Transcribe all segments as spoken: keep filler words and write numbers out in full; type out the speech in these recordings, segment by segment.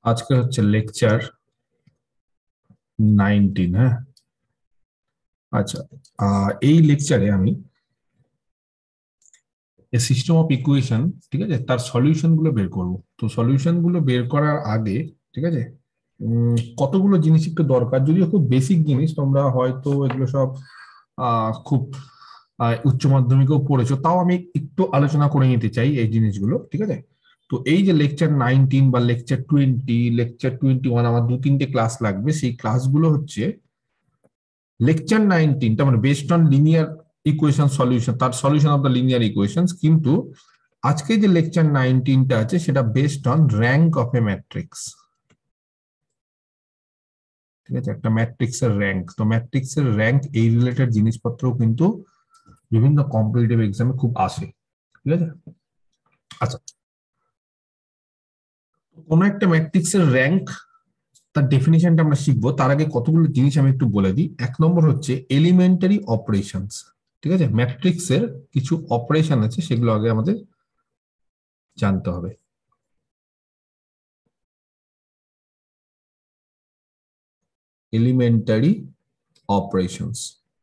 আজকে হচ্ছে lecture nineteen. হ্যাঁ, আচ্ছা। আহ, এই লেকচারে আমি সিস্টেম অফ ইকুয়েশন, ঠিক আছে, তার সলিউশন গুলো বের করব। তো সলিউশন গুলো বের করার আগে, ঠিক আছে, উম, কতগুলো জিনিস একটু দরকার, যদিও খুব বেসিক জিনিস, তোমরা হয়তো এগুলো সব আহ খুব আহ, উচ্চ মাধ্যমিকেও পড়েছো, তাও আমি একটু আলোচনা করে নিতে চাই এই জিনিসগুলো, ঠিক আছে। তো এই যে লেকচার নাইনটিন বা lecture twenty, lecture twenty one, আমার দু তিনটে ক্লাস লাগবে। সেই ক্লাসগুলো হচ্ছে লেকচার নাইনটিনটা মানে based on linear equation solution, তার solution of the linear equation. কিন্তু আজকে যে লেকচার নাইনটিনটা আছে সেটা based on rank of a matrix, ঠিক আছে, একটা ম্যাট্রিক্স এর র্যাঙ্ক। তো ম্যাট্রিক্স এর র্যাঙ্ক এই রিলেটেড জিনিসপত্র কিন্তু বিভিন্ন কম্পিটিটিভ এক্সামে খুব আসে, ঠিক আছে। আচ্ছা, কোন একটা ম্যাট্রিক্স এর র্যাঙ্ক, তার ডেফিনিশনটা আমরা শিখবো। তার আগে কতগুলো জিনিস আমি একটু বলে দিই। এক নম্বর হচ্ছে এলিমেন্টারি অপারেশনস, ঠিক আছে। ম্যাট্রিক্স এর কিছু অপারেশন আছে, সেগুলো আগে আমাদের জানতে হবে। এলিমেন্টারি অপারেশনস,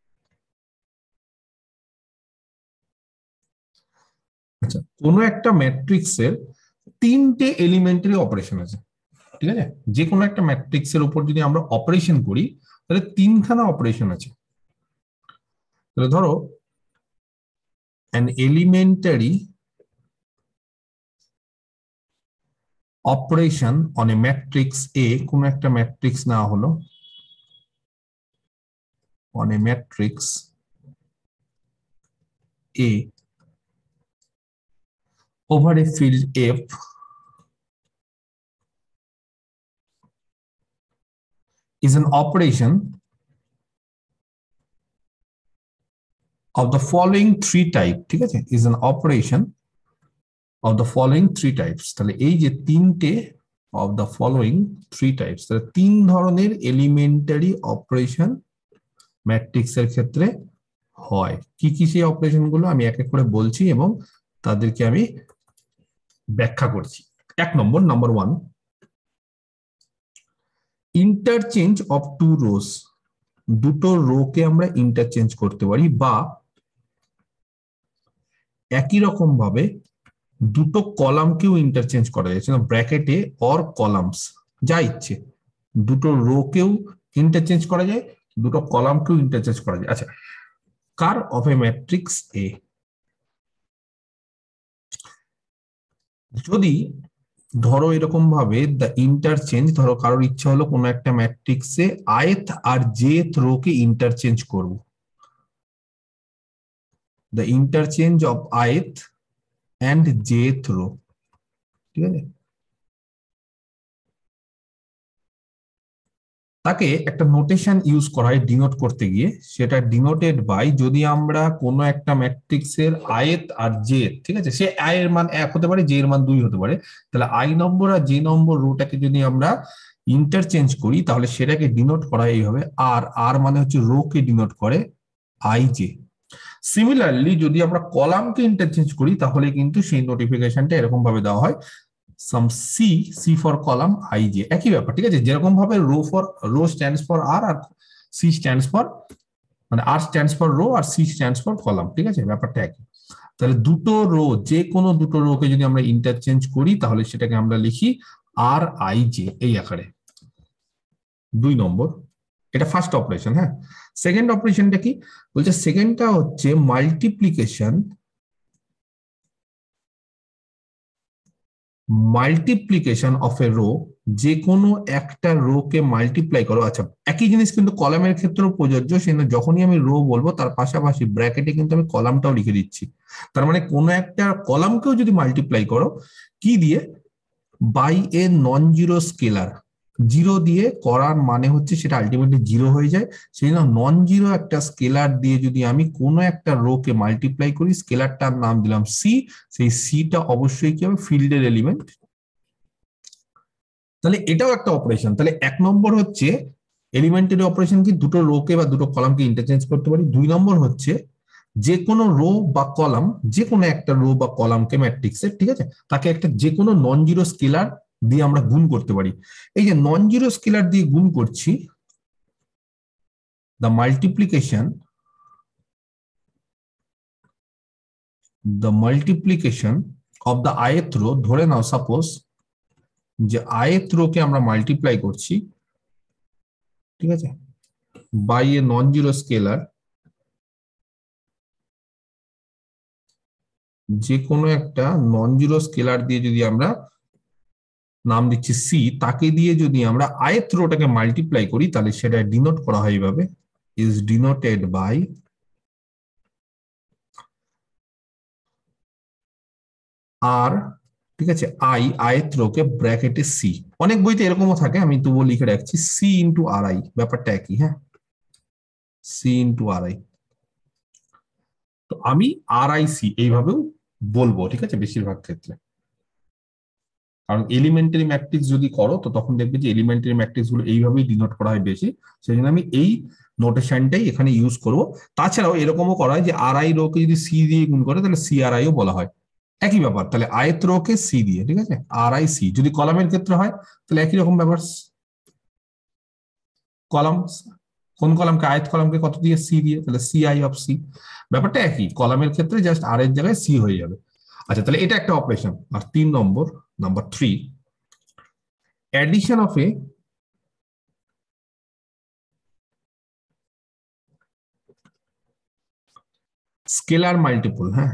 আচ্ছা, কোন একটা ম্যাট্রিক্স এর তিনটে এলিমেন্টারি অপারেশন আছে, ঠিক আছে। যে কোনো একটা ম্যাট্রিক্স এর উপর যদি আমরা অপারেশন করি, তাহলে তিনখানা অপারেশন আছে। তাহলে ধরো an elementary operation on a matrix A, কোন একটা ম্যাট্রিক্স না হলো on a matrix A over a field F is an operation of the following three type, ঠিক আছে, is an operation of the following three types। তাহলে এই যে তিনটে of the following three types, তাহলে তিন ধরনের এলিমেন্টারি অপারেশন ম্যাট্রিক্স এর ক্ষেত্রে হয়। কি কি সেই অপারেশন গুলো আমি এক এক করে বলছি এবং তাদেরকে আমি ব্যাখ্যা করছি। এক নম্বর, number one, interchange of two rows. দুটো রো কে আমরা ইন্টারচেঞ্জ করতে পারি, বা একই রকম ভাবে দুটো কলামকেও ইন্টারচেঞ্জ করা যাচ্ছে না, ব্র্যাকেটে অর কলামস, যা ইচ্ছে। দুটো রো কেও ইন্টারচেঞ্জ করা যায়, দুটো কলামকেও ইন্টারচেঞ্জ করা যায়। আচ্ছা, কার অফ এ ম্যাট্রিক্স এ, যদি ধরো এরকম ভাবে দ্য ইন্টারচেঞ্জ, ধরো কারোর ইচ্ছা হলো কোনো একটা ম্যাট্রিক্সে আইথ আর জেথ রো কে ইন্টারচেঞ্জ করব, the interchange of ith and jth row, ঠিক আছে। তাকে একটা নোটেশন ইউজ করা হয় ডিনোট করতে গিয়ে, সেটা ডিনোটেড বাই, যদি আমরা কোনো একটা ম্যাট্রিক্সের আয়েত আর জে, ঠিক আছে, সে আই এর মান এক হতে পারে, জে এর মান দুই হতে পারে, তাহলে আই নম্বর আর জে নম্বর রোটাকে যদি আমরা ইন্টারচেঞ্জ করি, তাহলে সেটাকে ডিনোট করা এইভাবে, আর আর মানে হচ্ছে রো কে ডিনোট করে আই জে। সিমিলারলি যদি আমরা কলামকে ইন্টারচেঞ্জ করি, তাহলে কিন্তু সেই নোটিফিকেশনটা এরকম ভাবে দেওয়া হয়, some C, C for column, I J, একই ব্যাপার, ঠিক আছে। যেরকম ভাবে row for row stands for R, আর সি স্ট্যান্ডস ফর, মানে আর স্ট্যান্ডস ফর রো আর সি স্ট্যান্ডস ফর কলাম, ঠিক আছে, ব্যাপারটা একই। তাহলে দুটো রো, যে কোনো দুটো রো কে যদি আমরা ইন্টারচেঞ্জ করি, তাহলে সেটাকে আমরা লিখি আর আই জে এই আকারে। দুই নম্বর, এটা ফার্স্ট অপারেশন। হ্যাঁ, সেকেন্ড অপারেশনটা কি বলছে? সেকেন্ডটা হচ্ছে multiplication, multiplication of a row, যে কোনো একটা রো কে মাল্টিপ্লাই করো। আচ্ছা, একই জিনিস কিন্তু কলামের ক্ষেত্রেও প্রযোজ্য, সেজন্য যখনই আমি রো বলবো তার পাশাপাশি ব্র্যাকেটে কিন্তু আমি কলামটাও লিখে দিচ্ছি। তার মানে কোনো একটা কলামকেও যদি মাল্টিপ্লাই করো কি দিয়ে, by a non zero scalar, zero দিয়ে করার মানে হচ্ছে সেটা আলটিমেটলি জিরো হয়ে যায়, সেই জন্য নন জিরো একটা স্কেলার দিয়ে যদি আমি কোনো একটা রো কে মাল্টিপ্লাই করি, স্কেলারটার নাম দিলাম সি, সেই সিটা অবশ্যই কি হবে, ফিল্ডের এলিমেন্ট। তাহলে এটাও একটা অপারেশন। তাহলে এক নম্বর হচ্ছে এলিমেন্টারি অপারেশন, কি দুটো রো কে বা দুটো কলামকে ইন্টারচেঞ্জ করতে পারি। দুই নম্বর হচ্ছে যে কোনো রো বা কলাম, যে কোনো একটা রো বা কলামকে ম্যাট্রিক্সের, ঠিক আছে, তাকে একটা যে কোনো নন জিরো স্কেলার দিয়ে আমরা গুণ করতে পারি। এই যে নন জিরো স্কেলার দিয়ে গুণ করছি, the multiplication the multiplication of the ith row, ধরে নাও সাপোজ যে ith রোকে আমরা মাল্টিপ্লাই করছি, ঠিক আছে, by a non zero scalar, যে কোনো একটা নন জিরো স্কেলার দিয়ে যদি আমরা নাম দিচ্ছি সি, তাকে দিয়ে যদি আমরা ith রোটাকে মাল্টিপ্লাই করি, তাহলে সেটা ডিনোট করা হয় এইভাবে, ইজ ডিনোটেড বাই আর, ঠিক আছে, আই ith রোকে ব্র্যাকেটে সি। অনেক বইতে এরকমও থাকে, আমি তবুও লিখে রাখছি সি ইন্টু আর আই, ব্যাপারটা একই। হ্যাঁ, সি ইন্টু আর আই। তো আমি আর আই সি এইভাবেও বলবো, ঠিক আছে, বেশিরভাগ ক্ষেত্রে। কারণ এলিমেন্টারি ম্যাট্রিক্স যদি করো তো তখন দেখবে যে এলিমেন্টারি ম্যাট্রিক্স গুলো এইভাবেই ডিনোট করা হয় বেশি, সেই জন্য আমি এই নোটেশনটাই এখানে ইউজ করব। তাছাড়াও এরকমও করা হয় যে আর আই রো কে যদি সি দিয়ে গুণ করে তাহলে সি আর আইও বলা হয়, একই ব্যাপার। তাহলে ith রো কে সি দিয়ে, ঠিক আছে, আর আই সি। যদি কলামের ক্ষেত্রে হয় তাহলে একই রকম ব্যাপার, কলাম, কোন কলামকে, ith কলামকে কত দিয়ে, সি দিয়ে, তাহলে সি আই অফ সি। ব্যাপারটা একই, কলামের ক্ষেত্রে জাস্ট আর এর জায়গায় সি হয়ে যাবে। আচ্ছা, তাহলে এটা একটা অপারেশন। আর তিন নম্বর, number three, addition of a scalar multiple, হ্যাঁ,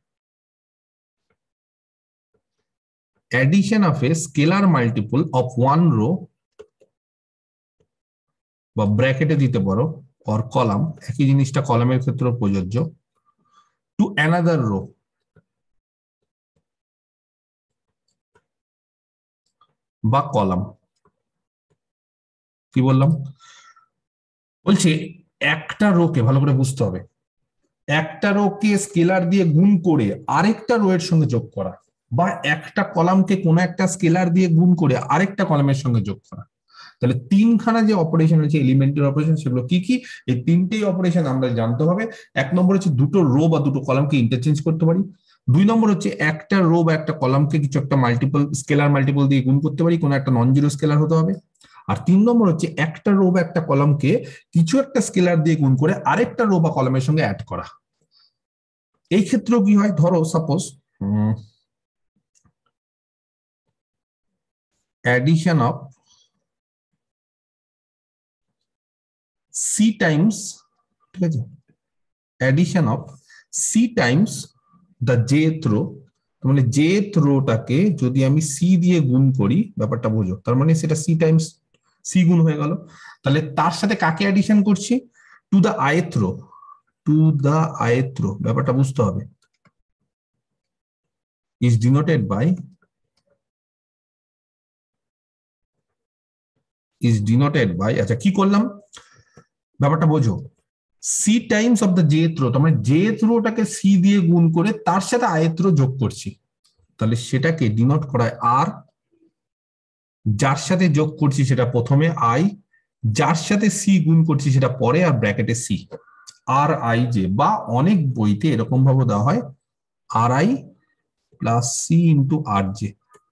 addition of a scalar multiple of one row বা ব্র্যাকেটে দিতে পারো, or কলাম, একই জিনিসটা কলামের ক্ষেত্রে প্রযোজ্য, to another row বা কলাম। কি বললাম? বলছে একটা রোকে, ভালো করে বুঝতে হবে, একটা রোকে স্কেলার দিয়ে গুণ করে আরেকটা রো এর সঙ্গে যোগ করা, বা একটা কলামকে কোনো একটা স্কেলার দিয়ে গুণ করে আরেকটা কলামের সঙ্গে যোগ করা। তাহলে তিনখানা যে অপারেশন আছে এলিমেন্টারি অপারেশন, সেগুলো কি কি? এই তিনটেই অপারেশন আমরা জানতে হবে। এক নম্বর হচ্ছে দুটো রো বা দুটো কলামকে ইন্টারচেঞ্জ করতে পারি। দুই নম্বর হচ্ছে একটা রো বা একটা কলামকে কিছু একটা মাল্টিপল স্কেলার মাল্টিপল দিয়ে গুণ করতে পারি, কোনো একটা নন জিরো স্কেলার হতে হবে। আর তিন নম্বর হচ্ছে একটা রো বা একটা কলামকে কিছু একটা স্কেলার দিয়ে গুণ করে আরেকটা রো বা কলামের সঙ্গে অ্যাড করা। এই ক্ষেত্রেও কি হয়, ধরো suppose addition of C times, ঠিক আছে, addition of C times the jth row, মানে jth রোটাকে যদি আমি সি দিয়ে গুণ করি, ব্যাপারটা বোঝো, তার মানে সেটা সি টাইমস সি গুণ হয়ে গেল। তাহলে তার সাথে কাকে অ্যাডিশন করছি? To the ith row, to the ith row, ব্যাপারটা বুঝতে হবে, is denoted by, is denoted by, আচ্ছা কি করলাম ব্যাপারটা বোঝো, C times of the jth row, তার মানে jth রোটাকে সি দিয়ে গুণ করে তার সাথে ith রো যোগ করছি, তাহলে সেটাকে ডিনোট করায় আর, যার সাথে যোগ করছি সেটা প্রথমে আই, যার সাথে সি গুণ করছি সেটা পরে, আর ব্র্যাকেটে সি, আর আই জে, বা অনেক বইতে এরকম ভাবে দেওয়া হয় R I plus C into R J,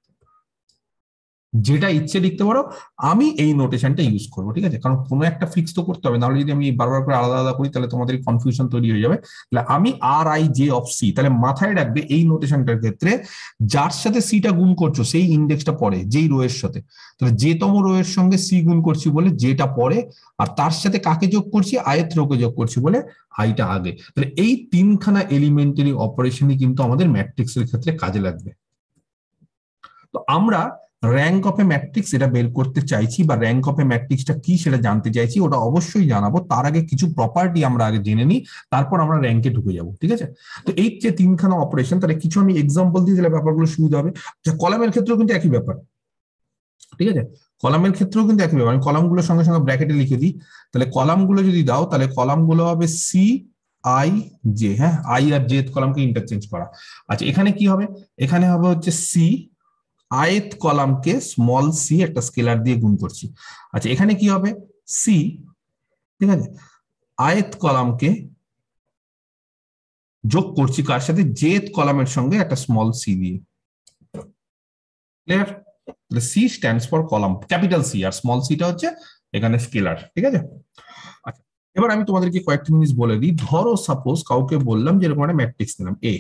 যেটা ইচ্ছে লিখতে পারো। আমি এই নোটেশনটা ইউজ করবো, ঠিক আছে, কারণ কোনো একটা ফিক্স তো করতে হবে, নাহলে যদি আমি বারবার করে আলাদা আলাদা করি তাহলে তোমাদের কনফিউশন তৈরি হয়ে যাবে। তাহলে আমি R I J of C, তাহলে মাথায় রাখবে এই নোটেশনটার ক্ষেত্রে যার সাথে সিটা গুণ করছো সেই ইন্ডেক্সটা পরে, যেই রো এর সাথে, তাহলে যে তম রো এর সঙ্গে সি গুণ করছি বলে যেটা পরে, আর তার সাথে কাকে যোগ করছি, ith রোকে যোগ করছি বলে আইটা আগে। তাহলে এই তিনখানা এলিমেন্টারি অপারেশনই কিন্তু আমাদের ম্যাট্রিক্সের ক্ষেত্রে কাজে লাগবে। তো আমরা র্যাঙ্ক অফ এ ম্যাট্রিক্স এটা বের করতে চাইছি, বা র্যাঙ্ক অফ এ ম্যাট্রিক্সটা কি সেটা জানতে চাইছি, ওটা অবশ্যই জানাবো। তার আগে কিছু প্রপার্টি আমরা আগে জেনে নিই, তারপর আমরা র্যাঙ্কে ঢুকে যাব, ঠিক আছে। তো এই যে তিনখানা অপারেশন, তাহলে কিছু আমি এক্সাম্পল দিয়ে দিলে ব্যাপারগুলো সুবিধা হবে। কলামের ক্ষেত্রেও কিন্তু একই ব্যাপার, ঠিক আছে, কলামের ক্ষেত্রেও কিন্তু একই ব্যাপার। আমি কলামগুলোর সঙ্গে সঙ্গে ব্র্যাকেটে লিখে দিই, তাহলে কলামগুলো যদি দাও তাহলে কলামগুলো হবে সি আই জে, হ্যাঁ, আই আর জে কলামকে ইন্টারচেঞ্জ করা। আচ্ছা এখানে কি হবে, এখানে হবে হচ্ছে সি, ith কলামকে স্মল সি একটা স্কেলার দিয়ে গুণ করছি। আচ্ছা এখানে কি হবে, সি, ঠিক আছে, ith কলামকে যোগ করছি কার সাথে, jth কলামের সঙ্গে একটা স্মল সি দিয়ে। ক্লিয়ার? তাহলে C stands for column, capital C, আর স্মল সিটা হচ্ছে এখানে স্কেলার, ঠিক আছে। আচ্ছা, এবার আমি তোমাদেরকে কয়েকটা জিনিস বলে দিই। ধরো সাপোজ কাউকে বললাম যে এরকম একটা ম্যাট্রিক্স নিলাম এ,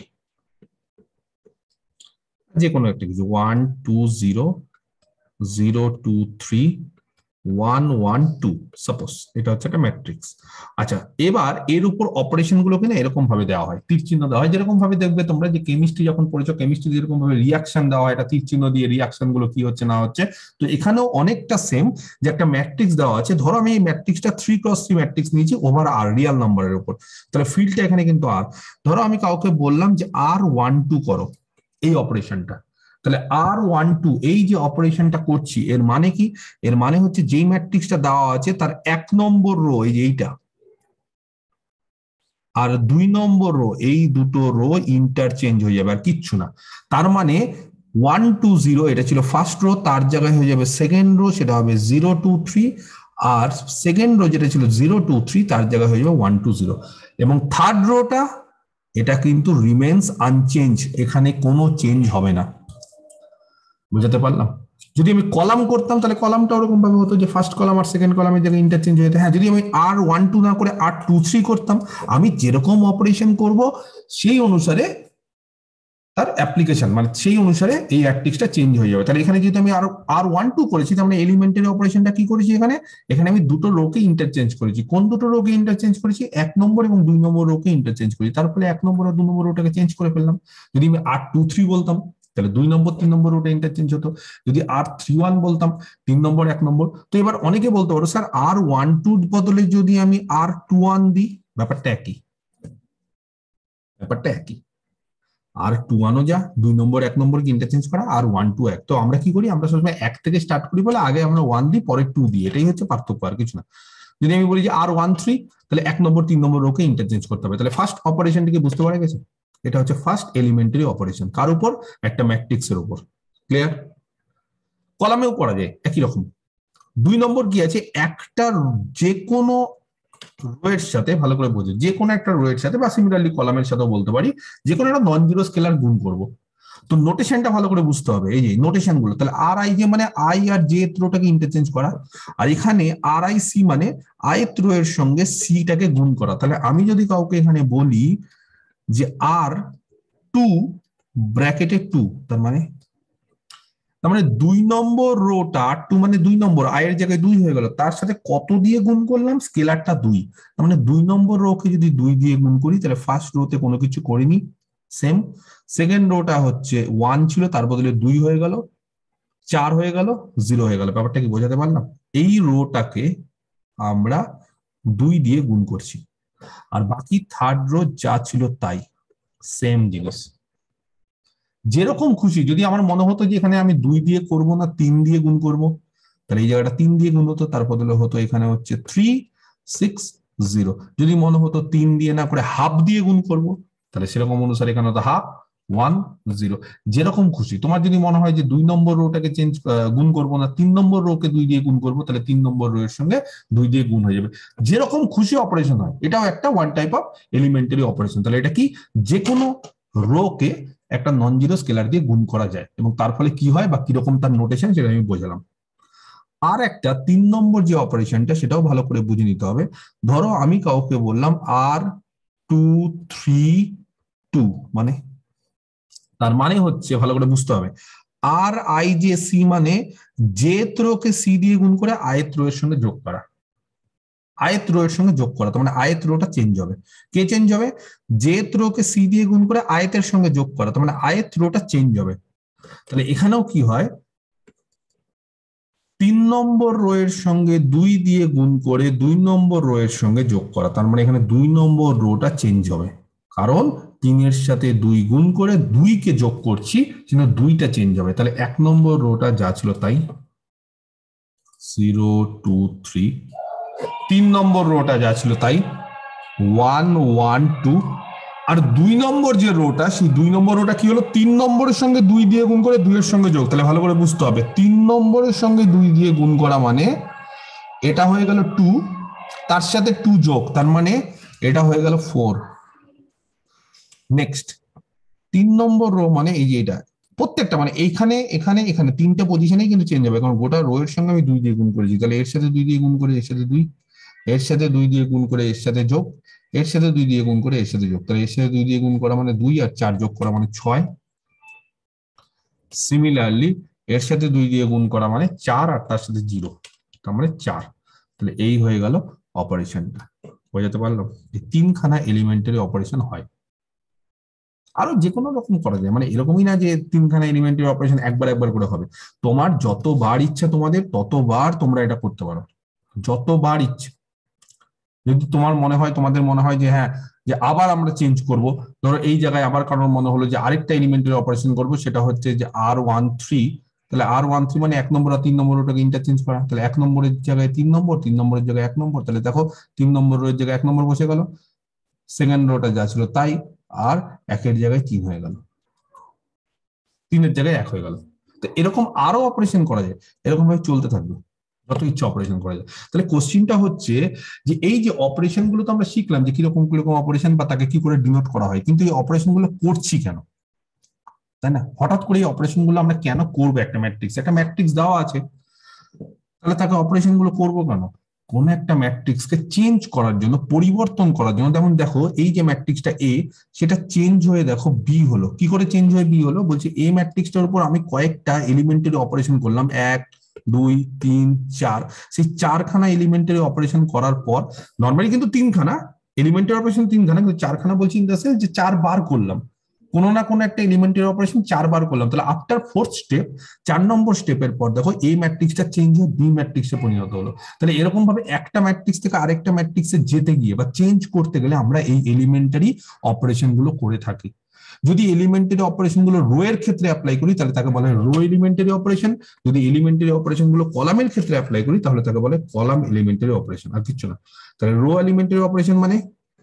যে কোনো একটা কিছু one two zero zero two three one one two, suppose এটা হচ্ছে একটা ম্যাট্রিক্স। আচ্ছা, এবার এর উপর অপারেশন গুলোকে না এরকম ভাবে দেওয়া হয়, তীর চিহ্ন দেওয়া হয়, যেরকম ভাবে দেখবে তোমরা যে কেমিস্ট্রি যখন পড়েছো, কেমিস্ট্রি যেরকম ভাবে রিয়াকশন দেওয়া হয়, এটা তীর চিহ্ন দিয়ে রিয়াকশন গুলো কি হচ্ছে না হচ্ছে। তো এখানেও অনেকটা সেম, যে একটা ম্যাট্রিক্স দেওয়া আছে, ধরো আমি এই ম্যাট্রিক্সটা থ্রি ক্রস থ্রি ম্যাট্রিক্স নিয়েছি ওভার আর, রিয়াল নাম্বারের উপর, তাহলে ফিল্ডটা এখানে কিন্তু আর। ধরো আমি কাউকে বললাম যে আর ওয়ান টু করো এই অপারেশনটা, তাহলে আর ওয়ান টু এই যে অপারেশনটা করছি এর মানে কি, এর মানে হচ্ছে যেই ম্যাট্রিক্সটা দেওয়া আছে তার এক নম্বর রো এই যে এইটা, আর দুই নম্বর রো এই দুটো রো ইন্টারচেঞ্জ হয়ে যাবে, আর কিচ্ছু না। তার মানে ওয়ান টু জিরো এটা ছিল ফার্স্ট রো, তার জায়গায় হয়ে যাবে সেকেন্ড রো, সেটা হবে জিরো টু থ্রি, আর সেকেন্ড রো যেটা ছিল জিরো টু থ্রি তার জায়গায় হয়ে যাবে ওয়ান টু জিরো, এবং থার্ড রোটা এটা কিন্তু রিমেন্স আনচেঞ্জ, এখানে কোনো চেঞ্জ হবে না। বুঝাতে পারলাম? যদি আমি কলাম করতাম তাহলে কলামটা ওরকম ভাবে হতো যে ফার্স্ট কলাম আর সেকেন্ড কলামের জায়গায় ইন্টারচেঞ্জ হয়ে যেত। হ্যাঁ, যদি আমি আর ওয়ান টু না করে আর টু থ্রি করতাম, আমি যেরকম অপারেশন করব সেই অনুসারে তার অ্যাপ্লিকেশন, মানে সেই অনুসারে এই ম্যাট্রিক্সটা চেঞ্জ হয়ে যাবে। তাহলে এখানে যেহেতু আমি আর আর ওয়ান টু করেছি, তার মানে এলিমেন্টারি অপারেশনটা কি করেছি এখানে, এখানে আমি দুটো রোকে ইন্টারচেঞ্জ করেছি। কোন দুটো রোকে ইন্টারচেঞ্জ করেছি? এক নম্বর এবং দুই নম্বর রোকে ইন্টারচেঞ্জ করেছি, তার ফলে এক নম্বর আর দুই নম্বর রোটাকে চেঞ্জ করে ফেললাম। যদি আমি আর টু থ্রি বলতাম তাহলে দুই নম্বর তিন নম্বর রোটা ইন্টারচেঞ্জ হতো, যদি আর থ্রি ওয়ান বলতাম তিন নম্বর এক নম্বর। তো এবার অনেকে বলতে পারো স্যার আর ওয়ান টুর বদলে যদি আমি আর টু ওয়ান দিই, ব্যাপারটা একই, ব্যাপারটা একই। আর টু ওয়ানও যা, দুই নম্বর এক নম্বরকে ইন্টারচেঞ্জ করা, আর ওয়ান টু এক। তো আমরা কি করি, আমরা সবসময় এক থেকে স্টার্ট করি বলে আগে আমরা ওয়ান দিই পরে টু দিই, এটাই হচ্ছে পার্থক্য, আর কিছু না। যদি আমি বলি যে আর ওয়ান থ্রি, তাহলে এক নম্বর তিন নম্বর রোকে ইন্টারচেঞ্জ করতে হবে। তাহলে ফার্স্ট অপারেশনটিকে বুঝতে পারা গেছে, এটা হচ্ছে ফার্স্ট এলিমেন্টারি অপারেশন, কার উপর? একটা ম্যাট্রিক্স এর উপর। ক্লিয়ার? কলামেও করা যায় একই রকম। দুই নম্বর কি আছে, একটা যে কোনো রোয়ের সাথে, ভালো করে বোঝো, যে কোনো একটা রোয়ের সাথে বা সিমিলারলি কলামের সাথেও বলতে পারি, যে কোনো একটা নন জিরো স্কেলার গুণ করব। তো নোটেশনটা ভালো করে বুঝতে হবে, এই যে নোটেশন গুলো, তাহলে আর আই যে মানে আই আর জে রোটাকে ইন্টারচেঞ্জ করা, আর এখানে আর আই সি মানে আইথ রো এর সঙ্গে সিটাকে গুণ করা। তাহলে আমি যদি কাউকে এখানে বলি যে আর টু ব্র্যাকেটে টু, তার মানে তার মানে দুই নম্বর রোটা, টু মানে দুই নম্বর, আয়ের জায়গায় দুই হয়ে গেল, তার সাথে কত দিয়ে গুণ করলাম? স্কেলারটা দুই। তার মানে দুই নম্বর রোকে যদি দুই দিয়ে গুণ করি তাহলে ফার্স্ট রোতে কোনো কিছু করিনি, সেম। সেকেন্ড রোটা হচ্ছে ওয়ান ছিল, তার বদলে দুই হয়ে গেল, চার হয়ে গেল, জিরো হয়ে গেল। ব্যাপারটা কি বোঝাতে পারলাম? এই রোটাকে আমরা দুই দিয়ে গুণ করছি, আর বাকি থার্ড রো যা ছিল তাই, সেম জিনিস। যেরকম খুশি, যদি আমার মনে হতো যে এখানে আমি দুই দিয়ে করব না তিন দিয়ে গুণ করব, তাহলে এই জায়গাটা তিন দিয়ে গুণ হতো, তার বদলে হতো এখানে হচ্ছে থ্রি সিক্স জিরো। যদি মনে হতো তিন দিয়ে না করে হাফ দিয়ে গুণ করব, তাহলে সেরকম অনুসারে এখানে হতো হাফ ওয়ান জিরো। যেরকম খুশি, তোমার যদি মনে হয় যে দুই নম্বর রোটাকে চেঞ্জ গুণ করব না, তিন নম্বর রোকে দুই দিয়ে গুণ করবো, তাহলে তিন নম্বর রো এর সঙ্গে দুই দিয়ে গুণ হয়ে যাবে। যেরকম খুশি অপারেশন হয়, এটাও একটা one type of elementary operation. তাহলে এটা কি, যে কোনো রোকে একটা নন জিরো স্কেলার দিয়ে গুণ করা যায়, এবং তার ফলে কি হয় বা কিরকম তার নোটেশন সেটা আমি বোঝালাম। আর একটা তিন নম্বর যে অপারেশনটা, সেটাও ভালো করে বুঝে নিতে হবে। ধরো আমি কাউকে বললাম আর টু থ্রি টু, মানে তার মানে হচ্ছে, ভালো করে বুঝতে হবে, আর আই যে সি মানে জেথ রোকে সি দিয়ে গুণ করে আয়ত রো এর সঙ্গে যোগ করা, আয়ত রো এর সঙ্গে যোগ করা। তার মানে আয়ত রোটা চেঞ্জ হবে। কে চেঞ্জ হবে? জেথ রোকে সি দিয়ে গুণ করে আয়তের সঙ্গে যোগ করা, তার মানে আয়ত রোটা চেঞ্জ হবে। তাহলে এখানেও কি হয়, তিন নম্বর রো এর সঙ্গে দুই দিয়ে গুণ করে দুই নম্বর রো এর সঙ্গে যোগ করা, তার মানে এখানে দুই নম্বর রোটা চেঞ্জ হবে, কারণ তিনের সাথে দুই গুণ করে দুইকে যোগ করছি, সেজন্য দুইটা চেঞ্জ হবে। তাহলে এক নম্বর রোটা যা ছিল তাই, জিরো টু থ্রি। তিন নম্বর রোটা যা ছিল তাই, ওয়ান ওয়ান টু। আর দুই নম্বর যে রোটা, সেই দুই নম্বর রোটা কি হলো, তিন নম্বরের সঙ্গে দুই দিয়ে গুণ করে দুইয়ের সঙ্গে যোগ। তাহলে ভালো করে বুঝতে হবে, তিন নম্বরের সঙ্গে দুই দিয়ে গুণ করা মানে এটা হয়ে গেল টু, তার সাথে টু যোগ, তার মানে এটা হয়ে গেল ফোর। নেক্সট তিন নম্বর রো মানে এই যে এটা, প্রত্যেকটা মানে এইখানে এখানে এখানে তিনটা পজিশনেই কিন্তু চেঞ্জ হবে, কারণ গোটা রো এর সঙ্গে আমি দুই দিয়ে গুণ করেছি, তাহলে এর সাথে দুই দিয়ে গুণ করে এর সাথে দুই, এর সাথে দুই দিয়ে গুণ করে এর সাথে যোগ, এর সাথে দুই দিয়ে গুণ করে এর সাথে যোগ, তাহলে এর সাথে দুই দিয়ে গুণ করা মানে দুই, আর চার যোগ করা মানে ছয়। সিমিলারলি এর সাথে দুই দিয়ে গুণ করা মানে চার, আর তার সাথে জিরো, তার মানে চার। তাহলে এই হয়ে গেল অপারেশনটা। বোঝাতে পারলাম? এই তিনখানা এলিমেন্টারি অপারেশন হয়। আরো যে কোনো রকম করা যায়, মানে এরকমই না যে তিনখানা এলিমেন্টারি অপারেশন একবার একবার করে হবে। তোমার যতবার ইচ্ছা তোমাদের ততবার তোমরা এটা করতে পারো, যতবার ইচ্ছে। যদি তোমার মনে হয়, তোমাদের মনে হয় যে হ্যাঁ, যে আবার আমরা চেঞ্জ করব, ধরো এই জায়গায় আবার কারোর মনে হলো যে আরেকটা এলিমেন্টারি অপারেশন করবো, সেটা হচ্ছে যে আর ওয়ান থ্রি, তাহলে আর ওয়ান থ্রি মানে এক নম্বর আর তিন নম্বর ওটাকে ইন্টারচেঞ্জ করা, তাহলে এক নম্বরের জায়গায় তিন নম্বর, তিন নম্বরের জায়গায় এক নম্বর, তাহলে দেখো তিন নম্বরের জায়গায় এক নম্বর বসে গেল, সেকেন্ড রোটা যা ছিল তাই, আর একের জায়গায় তিন হয়ে গেল, তিনের জায়গায় এক হয়ে গেল। তো এরকম আরো অপারেশন করা যায়, এরকম ভাবে চলতে থাকবে, যত ইচ্ছা অপারেশন করা যায়। তাহলে কোশ্চিনটা হচ্ছে যে এই যে অপারেশন গুলো তো আমরা শিখলাম যে কিরকম কিরকম অপারেশন বা তাকে কি করে ডিনোট করা হয়, কিন্তু এই অপারেশন গুলো করছি কেন, তাই না? হঠাৎ করে এই অপারেশন গুলো আমরা কেন করবো? একটা ম্যাট্রিক্স, একটা ম্যাট্রিক্স দেওয়া আছে, তাহলে তাকে অপারেশন গুলো করবো কেন? কোন একটা ম্যাট্রিক্সকে চেঞ্জ করার জন্য, পরিবর্তন করার জন্য। যেমন দেখো এই যে ম্যাট্রিক্সটা এ, সেটা চেঞ্জ হয়ে দেখো বি হলো। কি করে চেঞ্জ হয়ে বি হলো? বলছি এ ম্যাট্রিক্সটার উপর আমি কয়েকটা এলিমেন্টারি অপারেশন করলাম, এক দুই তিন চার, সেই চারখানা এলিমেন্টারি অপারেশন করার পর, নর্মালি কিন্তু তিনখানা এলিমেন্টারি অপারেশন, তিনখানা, কিন্তু চারখানা বলছি ইন দ্য সেন্স যে চারবার করলাম, কোনো না কোনো একটা এলিমেন্টারি অপারেশন চারবার করলাম, তাহলে আফটার ফোর্থ স্টেপ, চার নম্বর স্টেপের পর দেখো এই ম্যাট্রিক্সটা চেঞ্জ হয়ে বি ম্যাট্রিক্সে পরিণত হলো। তাহলে এরকম ভাবে একটা ম্যাট্রিক্স থেকে আরেকটা ম্যাট্রিক্সে যেতে গিয়ে বা চেঞ্জ করতে গেলে আমরা এই এলিমেন্টারি অপারেশন গুলো করে থাকি। যদি এলিমেন্টারি অপারেশন গুলো রো এর ক্ষেত্রে অ্যাপ্লাই করি তাহলে তাকে বলা হয় রো এলিমেন্টারি অপারেশন, যদি এলিমেন্টারি অপারেশন গুলো কলামের ক্ষেত্রে অ্যাপ্লাই করি তাহলে তাকে বলে কলাম এলিমেন্টারি অপারেশন, আর কিছু না। তাহলে রো এলিমেন্টারি অপারেশন মানে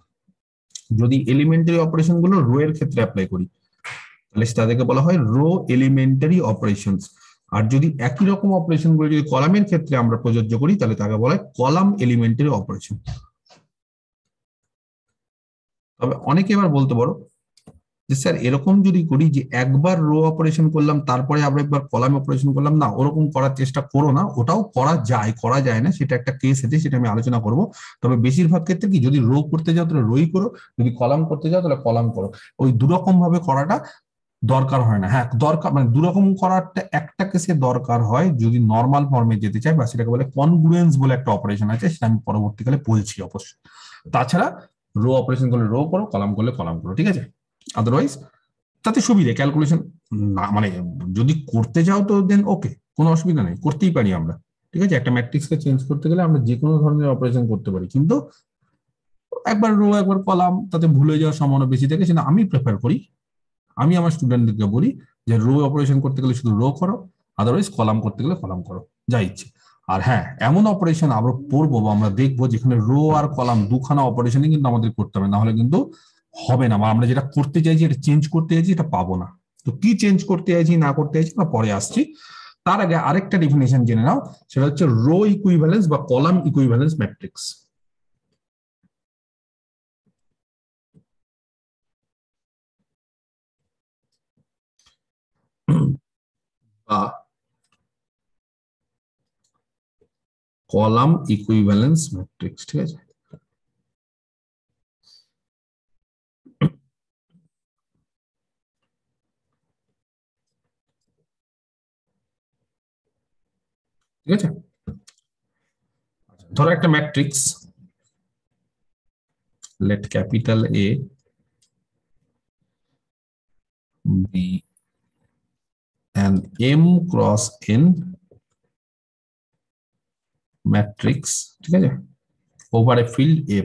যদি এলিমেন্টারি অপারেশন গুলো রো এর ক্ষেত্রে অ্যাপ্লাই করি তাহলে তাদেরকে বলা হয় রো এলিমেন্টারি অপারেশনস, আর যদি একই রকম অপারেশন গুলো যদি কলামের ক্ষেত্রে আমরা প্রযোজ্য করি তাহলে তাকে বলা হয় কলাম এলিমেন্টারি অপারেশন। তবে অনেকে এবার বলতে পারো যে স্যার এরকম যদি করি যে একবার রো অপারেশন করলাম তারপরে আবার একবার কলাম অপারেশন করলাম, না ওরকম করার চেষ্টা করো না, ওটাও করা যায়, করা যায় না সেটা একটা কেস আছে, সেটা আমি আলোচনা করব। তবে বেশিরভাগ ক্ষেত্রে কি, যদি রো করতে যাও তাহলে রোই করো, যদি কলাম করতে যাও তাহলে কলাম করো, ওই দুরকম ভাবে করাটা দরকার হয় না। হ্যাঁ দরকার, মানে দুরকম করারটা একটা কেসে দরকার হয় যদি নর্মাল ফর্মে যেতে চাই, বা সেটাকে বলে কনগ্রুয়েন্স বলে একটা অপারেশন আছে, সেটা আমি পরবর্তীকালে বলছি অবশ্যই। তাছাড়া রো অপারেশন করলে রো করো, কলাম করলে কলাম করো, ঠিক আছে? আদারওয়াইজ তাতে সুবিধে ক্যালকুলেশন না, মানে যদি করতে যাও তো দেন ওকে, কোনো অসুবিধা নেই, করতেই পারি আমরা, ঠিক আছে? একটা ম্যাট্রিক্সকে চেঞ্জ করতে গেলে আমরা যে কোনো ধরনের অপারেশন করতে পারি, কিন্তু একবার রো একবার কলাম তাতে ভুলে যাওয়ার সম্ভাবনা বেশি থাকে, সেটা আমি প্রেফার করি। আমি আমার স্টুডেন্টদেরকে বলি যে রো অপারেশন করতে গেলে শুধু রো করো, আদারওয়াইজ কলাম করতে গেলে কলাম করো, যা ইচ্ছে। আর হ্যাঁ, এমন অপারেশন আমরা পড়বো বা আমরা দেখবো যেখানে রো আর কলাম দুখানা অপারেশনই কিন্তু আমাদের করতে হবে, না হলে কিন্তু হবে না, বা আমরা যেটা করতে চাইছি এটা চেঞ্জ করতে চাইছি এটা পাবো না। তো কি চেঞ্জ করতে চাইছি না করতে চাইছি আমরা পরে আসছি, তার আগে আরেকটা ডেফিনেশন জেনে নাও, সেটা হচ্ছে রো ইকুইভ্যালেন্স বা কলাম ইকুইভ্যালেন্স ম্যাট্রিক্স। বা কলাম ইকুইভ্যালেন্স ম্যাট্রিক্স, ঠিক আছে? ঠিক আছে, ধরো একটা matrix, let capital A be an M cross N matrix, ঠিক আছে, over a field F।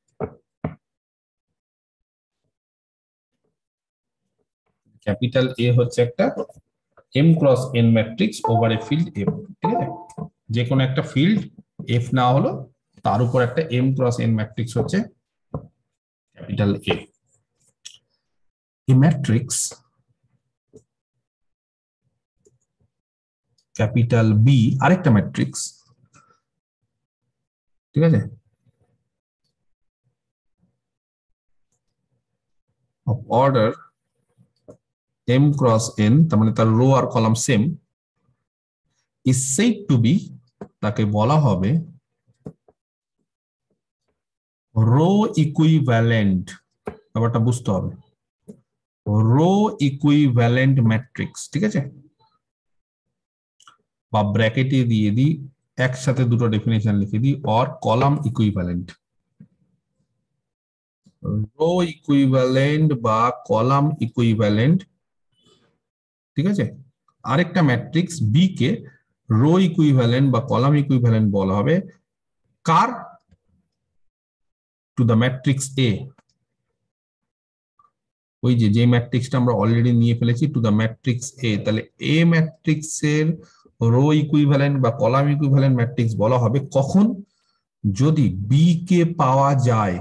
Capital A হচ্ছে একটা M cross N matrix over a field F, ঠিক আছে? যে কোনো একটা ফিল্ড F না হলো তার উপর একটা M cross N ম্যাট্রিক্স হচ্ছে ক্যাপিটাল A। এই ম্যাট্রিক্স ক্যাপিটাল B আরেকটা ম্যাট্রিক্স, ঠিক আছে, of order m cross n, তার মানে তার রো আর column same, is said to be, তাকে বলা হবে রো ইকুইভ্যালেন্ট। ব্যাপারটা বুঝতে হবে, রো ইকুইভ্যালেন্ট ম্যাট্রিক্স, ঠিক আছে, বা ব্র্যাকেটে দিয়ে দিই একসাথে দুটো ডেফিনেশন লিখে দিই, or column equivalent. Row equivalent বা কলাম ইকুইভ্যালেন্ট, ঠিক আছে। আরেকটা ম্যাট্রিক্স বি কে রো ইকুইভ্যালেন্ট বা কলাম ইকুইভ্যালেন্ট বলা হবে কার? To the matrix A. ওই যে যে ম্যাট্রিক্সটা আমরা অলরেডি নিয়ে ফেলেছি, টু দ্য ম্যাট্রিক্স এ, তাহলে এ ম্যাট্রিক্সের রো ইকুইভ্যালেন্ট বা কলাম ইকুইভ্যালেন্ট ম্যাট্রিক্স বলা হবে কখন? যদি বি কে পাওয়া যায়,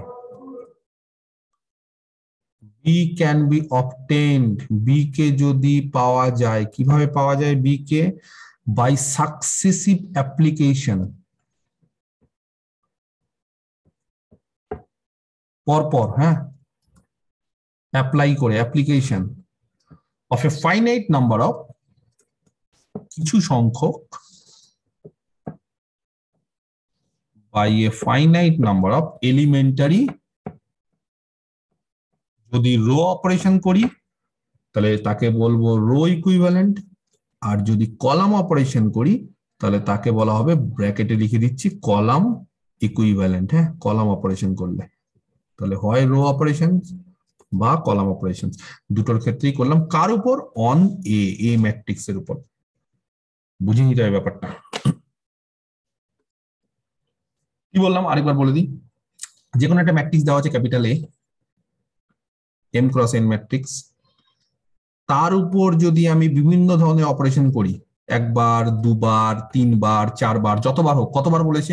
B can be obtained, B কে যদি পাওয়া যায়, কিভাবে পাওয়া যায় বি কে? বাই সাকসেসিভ অ্যাপ্লিকেশন, পরপর, হ্যাঁ, অ্যাপ্লাই করে, application of a finite number of, কিছু সংখ্যক, by a finite number of elementary, যদি রো অপারেশন করি তাহলে তাকে বলবো রো ইকুইভ্যালেন্ট, আর যদি কলাম অপারেশন করি তাহলে তাকে বলা হবে, ব্র্যাকেটে লিখে দিচ্ছি, কলাম ইকুইভ্যালেন্ট। হ্যাঁ, কলাম অপারেশন করলে তাহলে হয় রো অপারেশন বা কলাম অপারেশন, দুটোর ক্ষেত্রেই করলাম। কার উপর? অন এ, এ ম্যাট্রিক্স এর উপর। বুঝে নিতে হবে ব্যাপারটা। কি বললাম আরেকবার বলে দিই, যে কোনো একটা ম্যাট্রিক্স দেওয়া আছে capital A, M cross N matrix, তার উপর যদি আমি বিভিন্ন ধরনের অপারেশন করি, একবার, দুবার, তিনবার, চারবার, যতবার হোক, কতবার বলেছে?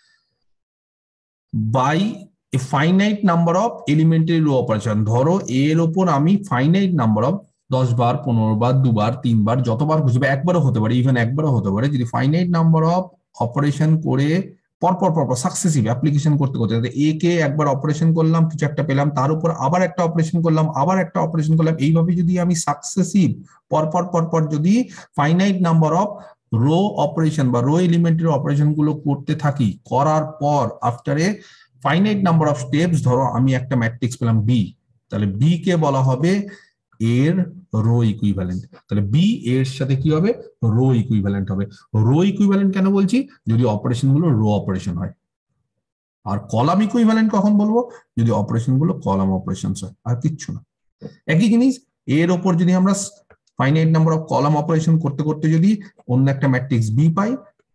By a finite number of elementary row operation. ধরো এর ওপর আমি ফাইনাইট নাম্বার অফ দশ বার, পনেরো বার, দুবার, তিনবার, যতবার খুঁজে, একবারও হতে পারে, ইভেন একবারও হতে পারে, যদি ফাইনাইট নাম্বার অফ অপারেশন করে পরপর পরপর সাকসেসিভ অ্যাপ্লিকেশন করতে করতে, এ কে একবার অপারেশন করলাম, কিছু একটা পেলাম, তার উপর আবার একটা অপারেশন করলাম, আবার একটা অপারেশন করলাম, এইভাবে যদি আমি সাকসেসিভ পরপর পরপর যদি finite number of row operation বা রো এলিমেন্টারি অপারেশন গুলো করতে থাকি, করার পর after a finite number of steps, ধরো আমি একটা ম্যাট্রিক্স পেলাম বি, তাহলে বি কে বলা হবে এর রো ইকুইভ্যালেন্ট। তাহলে বি এর সাথে কি হবে? রো ইকুইভ্যালেন্ট হবে। রো ইকুইভ্যালেন্ট কেন বলছি? যদি অপারেশন গুলো রো অপারেশন হয়। আর কলাম ইকুইভ্যালেন্ট কখন বলবো? যদি অপারেশন গুলো কলাম অপারেশন হয়, আর কিচ্ছু না। একই জিনিস, এর ওপর যদি আমরা finite number of column operation করতে করতে যদি অন্য একটা ম্যাট্রিক্স বি পাই,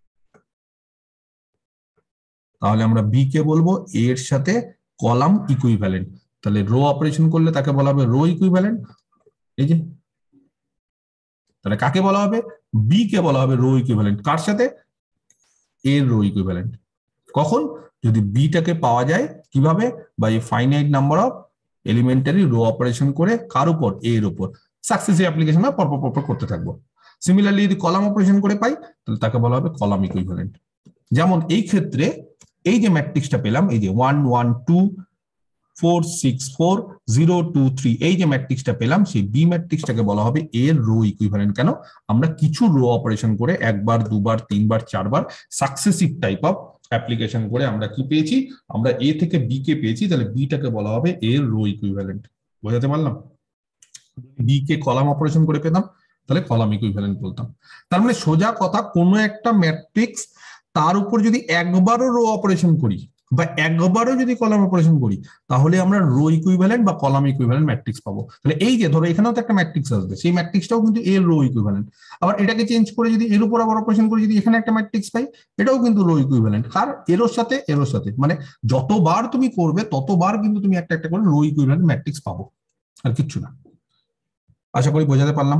তাহলে আমরা বি কে বলবো এর সাথে কলাম ইকুইভ্যালেন্ট। তাহলে রো অপারেশন করলে তাকে বলা হবে রো ইকুইভ্যালেন্ট। এই যে, তাহলে কাকে বলা হবে? বি কে বলা হবে রো ইকুইভ্যালেন্ট। কার সাথে? এর রো ইকুইভ্যালেন্ট। কখন? যদি বিটাকে পাওয়া যায়, কিভাবে? By finite number of elementary row operation করে, কার উপর? এর উপর সাকসেসিভ অ্যাপ্লিকেশন পরপর পরপর করতে থাকবো। সিমিলারলি যদি কলাম অপারেশন করে পাই, তাহলে তাকে বলা হবে কলাম ইকুইভ্যালেন্ট। যেমন এই ক্ষেত্রে এই যে ম্যাট্রিক্সটা পেলাম, এই যে one one two four six four zero two three, এই যে ম্যাট্রিক্সটা পেলাম, সেই বি ম্যাট্রিক্সটাকে বলা হবে এর রো ইকুইভ্যালেন্ট। কেন? আমরা কিছু রো অপারেশন করে একবার, দুবার, তিনবার, চারবার সাকসেসিভ টাইপ অফ অ্যাপ্লিকেশন করে আমরা কি পেয়েছি? আমরা এ থেকে বি কে পেয়েছি, তাহলে বিটাকে বলা হবে এর রো ইকুইভ্যালেন্ট। বোঝাতে পারলাম? বি কে কলাম অপারেশন করে পেতাম, তাহলে কলাম ইকুইভ্যালেন্ট বলতাম। তার মানে সোজা কথা, কোনো একটা ম্যাট্রিক্স তার উপর যদি একবারও রো অপারেশন করি বা একবারও যদি কলাম অপারেশন করি, তাহলে আমরা রো ইকুইভ্যালেন্ট বা কলাম ইকুইভ্যালেন্ট ম্যাট্রিক্স পাবো। তাহলে এই যে ধরো এখানেও তো একটা ম্যাট্রিক্স আসবে, সেই ম্যাট্রিক্সটাও কিন্তু এর রো ইকুইভ্যালেন্ট। আবার এটাকে চেঞ্জ করে যদি এর উপর আবার অপারেশন করে যদি এখানে একটা ম্যাট্রিক্স পাই, এটাও কিন্তু রো ইকুইভ্যালেন্ট। কার? এরোর সাথে এরোর সাথে, মানে যতবার তুমি করবে ততবার কিন্তু তুমি একটা একটা করে রো ইকুইভ্যালেন্ট ম্যাট্রিক্স পাবো, আর কিচ্ছু না। আশা করি বোঝাতে পারলাম।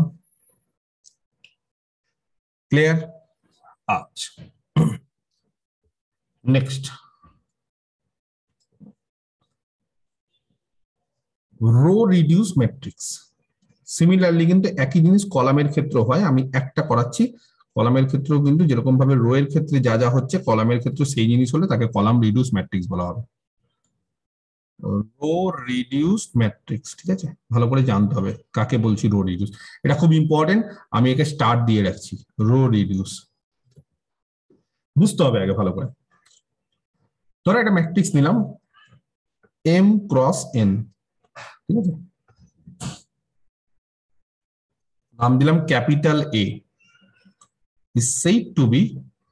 ক্লিয়ার? আচ্ছা, next, row reduce matrix. Similarly কিন্তু একই জিনিস কলামের ক্ষেত্রে হয়, আমি একটা করাচ্ছি। কলামের ক্ষেত্রেও কিন্তু যেরকম ভাবে রো এর ক্ষেত্রে যা যা হচ্ছে, কলামের ক্ষেত্রে সেই জিনিস হলে তাকে কলাম রিডিউস ম্যাট্রিক্স বলা হবে। রো রিডিউসড ম্যাট্রিক্স, ঠিক আছে, ভালো করে জানতে হবে কাকে বলছি রো রিডিউস, এটা খুব ইম্পর্টেন্ট, আমি একে স্টার্ট দিয়ে রাখছি, রো রিডিউস বুঝতে হবে আগে ভালো করে। ধরো একটা ম্যাট্রিক্স নিলাম এম ক্রস এন, ঠিক আছে, নাম দিলাম capital A, is said to be,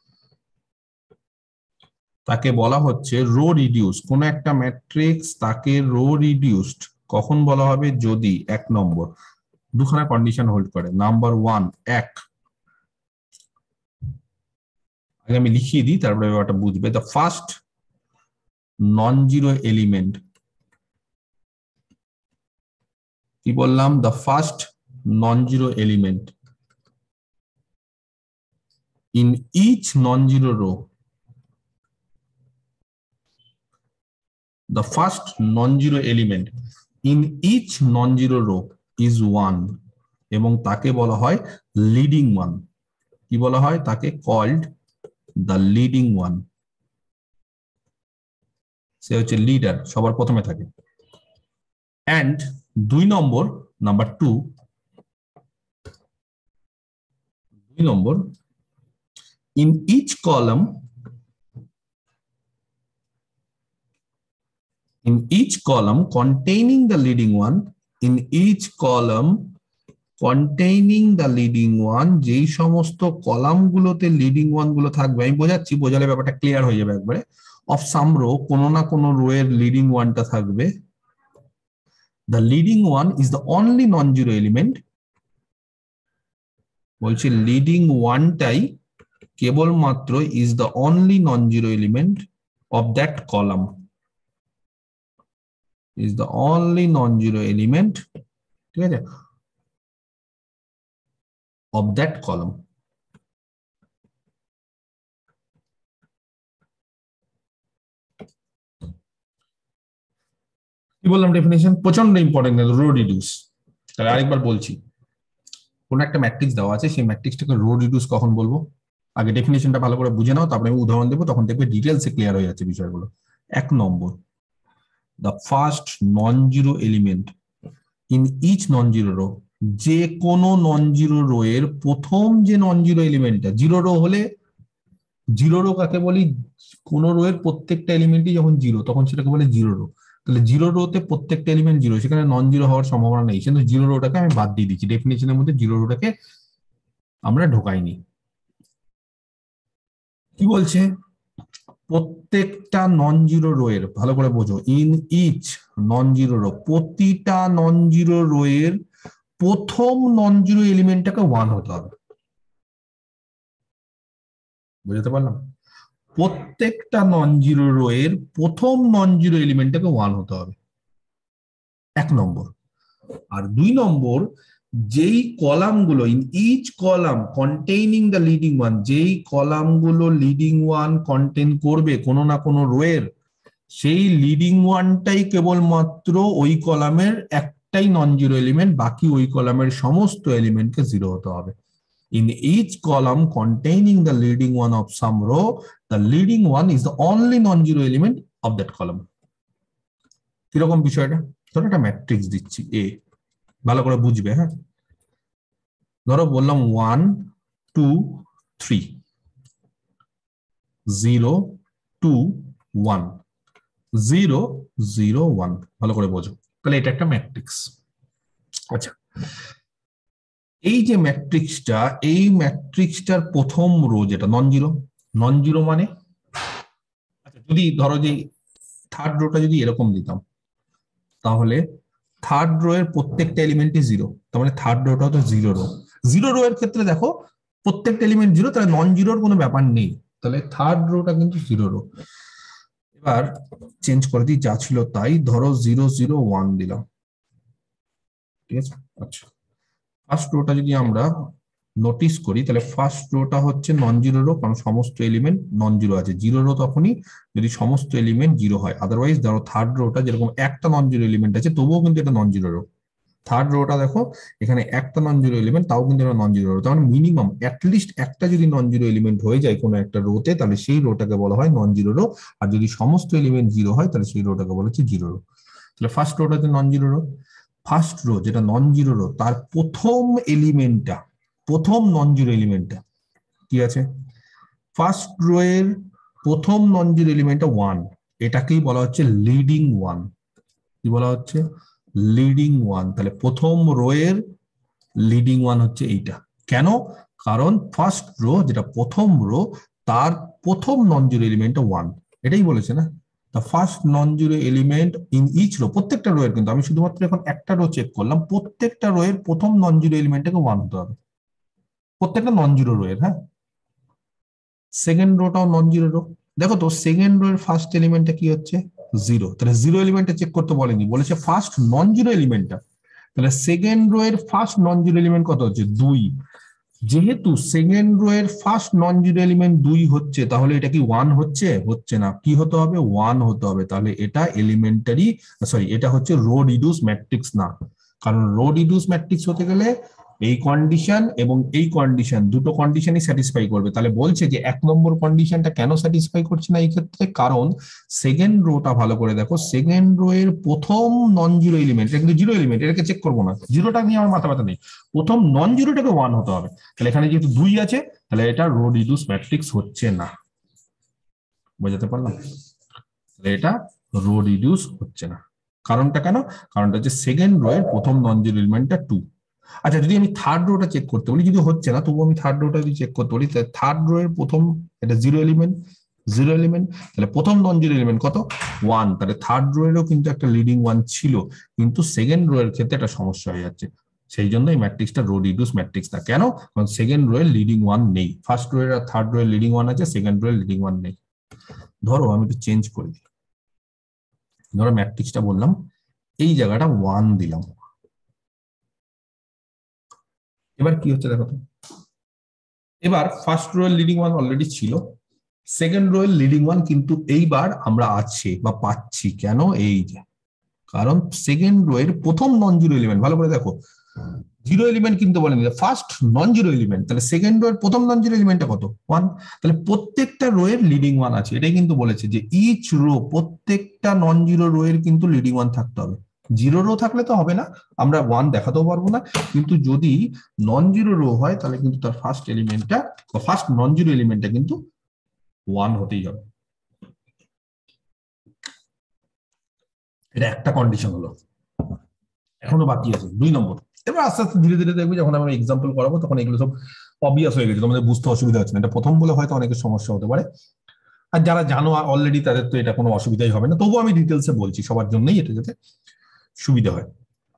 তাকে বলা হচ্ছে রো রিডিউস, কোন একটা ম্যাট্রিক্স তাকে রো রিডিউসড কখন বলা হবে, যদি এক নম্বর দুখানা কন্ডিশন হোল্ড করে। নাম্বার ওয়ান, এক, আগে আমি লিখিয়ে দিই তারপরে ব্যাপারটা বুঝবে। The first non zero element, কি বললাম, the first non zero element in each non zero row, the first non-zero element in each non-zero row is one, এবং তাকে বলা হয় লিডিং ওয়ান। কি বলা হয় তাকে, কল্ড দ্য লিডিং ওয়ান, সে হচ্ছে লিডার, সবার প্রথমে থাকে। অ্যান্ড দুই নম্বর, নাম্বার টু, দুই নম্বর, in each column, in each column containing the leading one, in each column containing the leading one, যেই সমস্ত কলামগুলোতে লিডিং ওয়ান গুলো থাকবে, আমি বোঝাচ্ছি, বোঝালে ব্যাপারটা ক্লিয়ার হয়ে যাবে একবারে। অফ সাম রো, কোনো না কোনো রো এর লিডিং ওয়ানটা থাকবে, the leading one is the only non-zero element, বলছি লিডিং ওয়ানটাই কেবলমাত্র is the only non-zero element of that column, is the only non-zero element, ঠিক আছে, of that column. কি বললাম ডেফিনেশন, প্রচন্ড ইম্পর্টেন্ট রো রিডিউস। তাহলে আরেকবার বলছি, কোন একটা ম্যাট্রিক্স দেওয়া আছে, সেই ম্যাট্রিক্সটাকে রো রিডিউস কখন বলবো, আগে ডেফিনেশনটা ভালো করে বুঝে নাও, তারপরে আমি উদাহরণ দেবো, তখন দেখবে ডিটেলসে ক্লিয়ার হয়ে যাচ্ছে বিষয়গুলো। এক নম্বর, the first non-zero element in each non-zero row, যে কোনো নন জিরো রো এর প্রথম যে নন জিরো এলিমেন্টটা, জিরো রো হলে, জিরো রো কাকে বলি, কোন রো এর প্রত্যেকটা এলিমেন্টই যখন জিরো তখন সেটাকে বলে জিরো রো। তাহলে জিরো রোতে প্রত্যেকটা এলিমেন্ট জিরো, সেখানে নন জিরো হওয়ার সম্ভাবনা নেই, কিন্তু জিরো রোটাকে আমি বাদ দিয়ে দিচ্ছি, ডেফিনেশনের মধ্যে জিরো রোটাকে আমরা ঢোকাইনি। কি বলছে, প্রত্যেকটা নন জিরো রো এর, ভালো করে বোঝো, in each non zero row, প্রতিটা নন জিরো রো এর প্রথম নন জিরো এলিমেন্টটাকে ওয়ান হতে হবে, বুঝতে পারলাম, প্রত্যেকটা নন জিরো রো এর প্রথম নন জিরো এলিমেন্টটাকে ওয়ান হতে হবে, এক নম্বর। আর দুই নম্বর, যেই কলামগুলো, in each column containing the leading one, যেই কলামগুলো লিডিং ওয়ান কন্টেইন করবে কোনো না কোনো রো এর, সেই লিডিং ওয়ানটাই কেবলমাত্র ওই কলামের একটাই নন জিরো এলিমেন্ট, বাকি ওই কলামের সমস্ত এলিমেন্টকে জিরো হতে হবে। In each column containing the leading one of some row, the leading one is the only non-zero element of that column. কিরকম বিষয়টা, ধরো একটা ম্যাট্রিক্স দিচ্ছি এ, ভালো করে বুঝবে, হ্যাঁ, ধরো বললাম one two three, zero two one, zero zero one, ভালো করে বোঝো, তাহলে এটা একটা ম্যাট্রিক্স। আচ্ছা, এই যে ম্যাট্রিক্সটা, এই ম্যাট্রিক্সটার প্রথম রো যেটা নন জিরো, নন জিরো মানে, আচ্ছা যদি ধরো যে থার্ড রোটা যদি এরকম দিতাম, তাহলে থার্ড রো এর প্রত্যেকটা এলিমেন্টই জিরো, তার মানে থার্ড রোটা তো জিরো রো। জিরো রো এর ক্ষেত্রে দেখো প্রত্যেকটা এলিমেন্ট জিরো, তাহলে নন জিরোর কোনো ব্যাপার নেই, তাহলে থার্ড রোটা কিন্তু জিরো রো। এবার চেঞ্জ করে দিই, যা ছিল তাই, ধরো জিরো জিরো ওয়ান দিলাম, ঠিক আছে। আচ্ছা, ফার্স্ট রোটা যদি আমরা নোটিস করি, তাহলে ফার্স্ট রোটা হচ্ছে নন জিরো রো, কারণ সমস্ত এলিমেন্ট নন জিরো আছে। জিরো রো তখনই যদি সমস্ত এলিমেন্ট জিরো হয়, আদারওয়াইজ ধরো থার্ড রোটা যেরকম একটা নন জিরো এলিমেন্ট আছে তবুও কিন্তু এটা নন জিরো রো। থার্ড রোটা দেখো এখানে একটা নন জিরো এলিমেন্ট, তাও কিন্তু এটা নন জিরো রো, তার মানে মিনিমাম অ্যাটলিস্ট একটা যদি নন জিরো এলিমেন্ট হয়ে যায় কোনো একটা রোতে, তাহলে সেই রোটাকে বলা হয় নন জিরো রো, আর যদি সমস্ত এলিমেন্ট জিরো হয় তাহলে সেই রোটাকে বলা হচ্ছে জিরো রো। তাহলে ফার্স্ট রোটা হচ্ছে non zero row. First row যেটা নন জিরো রো তার প্রথম এলিমেন্টটা, প্রথম নন জিরো এলিমেন্টটা কি আছে? ফার্স্ট রো এর প্রথম নন জিরো এলিমেন্টটা ওয়ান, এটাকেই বলা হচ্ছে লিডিং ওয়ান। কি বলা হচ্ছে? Leading one. তাহলে প্রথম রো এর লিডিং ওয়ান হচ্ছে এইটা। কেন? কারণ ফার্স্ট রো যেটা প্রথম রো তার প্রথম নন জিরো এলিমেন্টটা ওয়ান, এটাই বলেছে না। The first non zero element in each row, প্রত্যেকটা রো এর, কিন্তু আমি শুধুমাত্র এখন একটা রো চেক করলাম, প্রত্যেকটা রো এর প্রথম নন জিরো এলিমেন্টটাকে ওয়ান হতে হবে, প্রত্যেকটা নন জিরো রো এর। হ্যাঁ, সেকেন্ড রোটাও নন জিরো রো। দেখো তো সেকেন্ড রো এর ফার্স্ট এলিমেন্টটা কি হচ্ছে? জিরো। তাহলে জিরো এলিমেন্টটা চেক করতে বলেনি, বলেছে ফার্স্ট নন জিরো এলিমেন্টটা। তাহলে সেকেন্ড রো এর ফার্স্ট নন জিরো এলিমেন্ট কত হচ্ছে? দুই। যেহেতু সেকেন্ড রো এর ফার্স্ট নন জিরো এলিমেন্ট দুই হচ্ছে, তাহলে এটা কি ওয়ান হচ্ছে? হচ্ছে না। কি হতে হবে? ওয়ান হতে হবে। তাহলে এটা এলিমেন্টারি, সরি এটা হচ্ছে রো রিডিউস ম্যাট্রিক্স না। কারণ রো রিডিউস ম্যাট্রিক্স হতে গেলে এই কন্ডিশন এবং এই কন্ডিশন দুটো কন্ডিশনই স্যাটিসফাই করবে। তাহলে বলছে যে এক নম্বর কন্ডিশনটা কেন স্যাটিসফাই করছে না এই ক্ষেত্রে? কারণ সেকেন্ড রোটা ভালো করে দেখো, সেকেন্ড রো এর প্রথম নন জিরো এলিমেন্ট, এটা কিন্তু জিরো এলিমেন্ট, এটাকে চেক করবো না, জিরোটা নিয়ে আমার মাথা ব্যথা নেই। প্রথম নন জিরোটাকে ওয়ান হতে হবে। তাহলে এখানে যেহেতু দুই আছে, তাহলে এটা রো রিডিউস ম্যাট্রিক্স হচ্ছে না। বোঝাতে পারলাম? এটা রো রিডিউস হচ্ছে না। কারণটা কেন? কারণটা হচ্ছে সেকেন্ড রো এর প্রথম নন জিরো এলিমেন্টটা টু। আচ্ছা, যদি আমি থার্ড রোটা চেক করতে বলি, যদি হচ্ছে না তবু আমি থার্ড রোটা যদি চেক করতে বলি, তাহলে থার্ড রো এর প্রথম, এটা জিরো এলিমেন্ট, জিরো এলিমেন্ট, তাহলে প্রথম নন জিরো এলিমেন্ট কত? ওয়ান। তাহলে থার্ড রো এরও কিন্তু একটা লিডিং ওয়ান ছিল, কিন্তু সেকেন্ড রো এর ক্ষেত্রে একটা সমস্যা হয়ে যাচ্ছে। সেই জন্য এই ম্যাট্রিক্সটা রো রিডিউস ম্যাট্রিক্স না। কেন? কারণ সেকেন্ড রো এর লিডিং ওয়ান নেই। ফার্স্ট রো এর আর থার্ড রো এর লিডিং ওয়ান আছে, সেকেন্ড রো এর লিডিং ওয়ান নেই। ধরো আমি একটু চেঞ্জ করে দিই, ধরো ম্যাট্রিক্সটা বললাম এই জায়গাটা ওয়ান দিলাম। এবার কি হচ্ছে দেখো তো, এবার ফার্স্ট রো এর লিডিং ওয়ান অলরেডি ছিল, সেকেন্ড রো এর লিডিং ওয়ান কিন্তু এইবার আমরা আছে বা পাচ্ছি। কেন? এই যে কারণ সেকেন্ড রো এর প্রথম নন জিরো এলিমেন্ট, ভালো করে দেখো, জিরো এলিমেন্ট কিন্তু বলেনি, ফার্স্ট নন জিরো এলিমেন্ট। তাহলে সেকেন্ড রো এর প্রথম নন জিরো এলিমেন্টটা কত? ওয়ান। তাহলে প্রত্যেকটা রো এর লিডিং ওয়ান আছে, এটাই কিন্তু বলেছে যে ইচ রো, প্রত্যেকটা নন জিরো রো এর কিন্তু লিডিং ওয়ান থাকতে হবে। জিরো রো থাকলে তো হবে না, আমরা ওয়ান দেখাতেও পারবো না। কিন্তু যদি নন জিরো রো হয়, তাহলে কিন্তু তার ফার্স্ট এলিমেন্টটা বা ফার্স্ট নন জিরো এলিমেন্টটা কিন্তু ওয়ান হতেই হবে। এটা একটা কন্ডিশন হলো, এখনো বাকি আছে দুই নম্বর। এবার আস্তে আস্তে ধীরে ধীরে দেখবে, যখন আমরা এক্সাম্পল করাবো তখন এগুলো সব অবভিয়াস হয়ে গেছে, তোমাদের বুঝতে অসুবিধা হচ্ছে না। এটা প্রথম বলে হয়তো অনেকের সমস্যা হতে পারে, আর যারা জানো অলরেডি তাদের তো এটা কোনো অসুবিধাই হবে না। তবুও আমি ডিটেলসে বলছি সবার জন্যই, এটা যাতে সুবিধা হয়।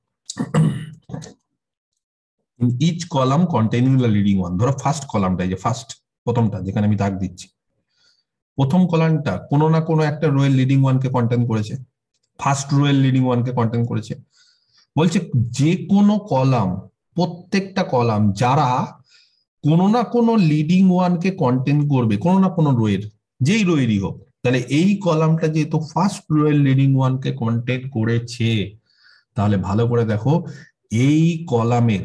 Each column containing the leading one, ধরো ফার্স্ট কলামটা, এই যে ফার্স্ট প্রথমটা যেখানে আমি দাগ দিচ্ছি, প্রথম কলামটা কোনো না কোনো একটা রো এর লিডিং ওয়ান কে কন্টেইন করেছে, ফার্স্ট রো এর লিডিং ওয়ান কে কন্টেইন করেছে। বলছে যে কোনো কলাম, প্রত্যেকটা কলাম যারা কোনো না কোনো লিডিং ওয়ান কে কন্টেইন করবে, কোনো না কোনো রো এর, যেই রো এরই হোক, তাহলে এই কলামটা যেহেতু ফার্স্ট রো এর লিডিং ওয়ান কে কন্টেইন করেছে, তাহলে ভালো করে দেখো এই কলামের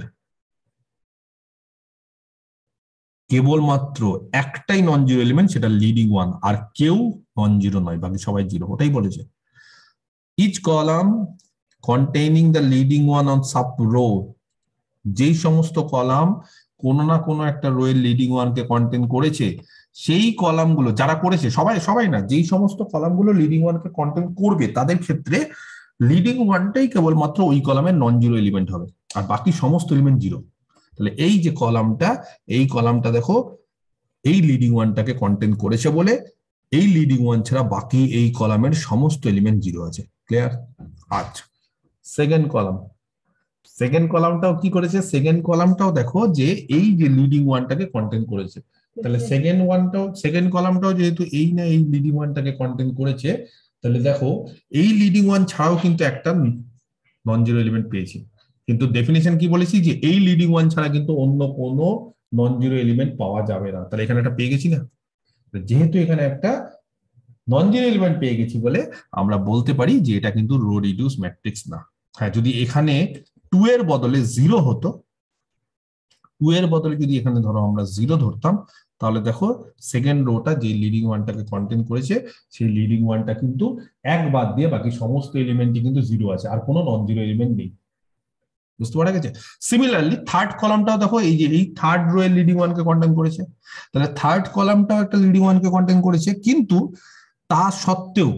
কেবলমাত্র একটাই নন জিরো এলিমেন্ট, সেটা লিডিং ওয়ান, আর কেউ নন জিরো নয়, বাকি সবাই জিরো। ওটাই বলেছে each column containing the leading one on sub row, যেই সমস্ত কলাম কোনো না কোনো একটা রো এর লিডিং ওয়ান কে কন্টেইন করেছে, সেই কলামগুলো যারা করেছে, সবাই সবাই না, যেই সমস্ত কলামগুলো লিডিং ওয়ান কে কন্টেইন করবে তাদের ক্ষেত্রে লিডিং ওয়ানটাই কেবলমাত্র ওই কলামের নন জিরো এলিমেন্ট হবে, আর বাকি সমস্ত এলিমেন্ট জিরো। তাহলে এই যে কলামটা, এই কলামটা দেখো এই লিডিং ওয়ানটাকে কন্টেইন করেছে বলে এই লিডিং ওয়ান ছাড়া বাকি এই কলামের সমস্ত এলিমেন্ট জিরো আছে। ক্লিয়ার? আচ্ছা, সেকেন্ড কলাম, সেকেন্ড কলামটাও কি করেছে? সেকেন্ড কলামটাও দেখো যে এই যে লিডিং ওয়ানটাকে কন্টেইন করেছে। তাহলে সেকেন্ড ওয়ানটাও, সেকেন্ড কলামটাও যেহেতু এই না এই লিডিং ওয়ানটাকে কন্টেইন করেছে, তাহলে দেখো এই লিডিং ওয়ান ছাড়াও কিন্তু একটা নন জিরো এলিমেন্ট পেয়েছি। কিন্তু ডেফিনিশন কি বলেছি যে এই লিডিং ওয়ান ছাড়া কিন্তু অন্য কোনো নন জিরো এলিমেন্ট পাওয়া যাবে না। তাহলে এখানে একটা পেয়ে গেছি না? যেহেতু এখানে একটা নন জিরো এলিমেন্ট পেয়ে গেছি বলে আমরা বলতে পারি যে এটা কিন্তু রো রিডিউস ম্যাট্রিক্স না। হ্যাঁ, যদি এখানে টু এর বদলে জিরো হতো, টু এর বদলে যদি এখানে ধরো আমরা জিরো ধরতাম, তাহলে দেখো সেকেন্ড রোটা যে লিডিং ওয়ানটাকে কন্টেন করেছে সেই লিডিং ওয়ানটা কিন্তু এক বাদ দিয়ে বাকি সমস্ত এলিমেন্টই কিন্তু জিরো আছে, আর কোনো নন জিরো এলিমেন্ট নেই। বুঝতে পারা গেছে? সিমিলারলি থার্ড কলামটাও দেখো এই যে এই থার্ড রো এর লিডিং ওয়ানকে কন্টেন করেছে, তাহলে থার্ড কলামটাও একটা লিডিং ওয়ানকে কন্টেন করেছে, কিন্তু তা সত্ত্বেও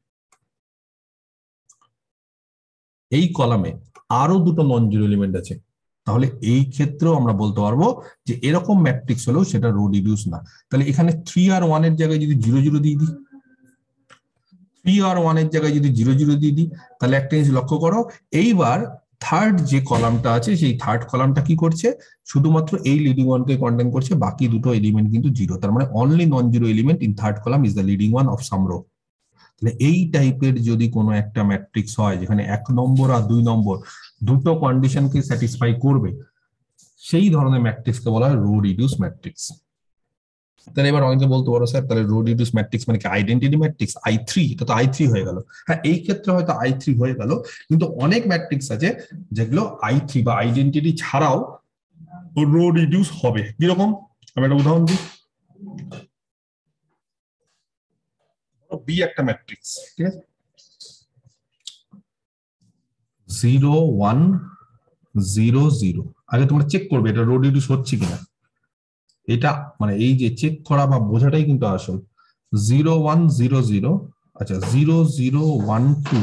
এই কলামে আরো দুটো নন জিরো এলিমেন্ট আছে। তাহলে এই ক্ষেত্রেও আমরা বলতে পারবো যে এরকম ম্যাট্রিক্স হলেও সেটা রো রিডিউস না। তাহলে এখানে থ্রি আর ওয়ান এর জায়গায় যদি জিরো জিরো দিয়ে দিই, থ্রি আর ওয়ান এর জায়গায় যদি জিরো জিরো দিয়ে দিই, তাহলে একটা জিনিস লক্ষ্য করো, এইবার থার্ড যে কলামটা আছে সেই থার্ড কলামটা কি করছে, শুধুমাত্র এই লিডিং ওয়ানকে কন্টেন করছে, বাকি দুটো এলিমেন্ট কিন্তু জিরো। তার মানে only non zero element in third column is the leading one of some row. তাহলে এই টাইপের যদি কোনো একটা ম্যাট্রিক্স হয় যেখানে এক নম্বর আর দুই নম্বর দুটো কন্ডিশনকে স্যাটিসফাই করবে, সেই ধরনের ম্যাট্রিক্সকে বলা হয় রো রিডিউস ম্যাট্রিক্স। তাহলে এবার অনেকে বলতে পারো স্যার তাহলে রো রিডিউস ম্যাট্রিক্স মানে কি আইডেন্টিটি ম্যাট্রিক্স আই থ্রি? এটা তো আই থ্রি হয়ে গেল। হ্যাঁ, এই ক্ষেত্রে হয়তো আই থ্রি হয়ে গেল, কিন্তু অনেক ম্যাট্রিক্স আছে যেগুলো আই থ্রি বা আইডেন্টিটি ছাড়াও রো রিডিউস হবে। কিরকম? আমি একটা উদাহরণ দিই। বি একটা ম্যাট্রিক্স, ঠিক আছে, জিরো ওয়ান জিরো জিরো। আগে তোমরা চেক করবে এটা রো রিডিউস হচ্ছে কিনা। এটা মানে এই যে চেক করা বা বোঝাটাই কিন্তু আসল। জিরো ওয়ান জিরো জিরো, আচ্ছা zero zero one two,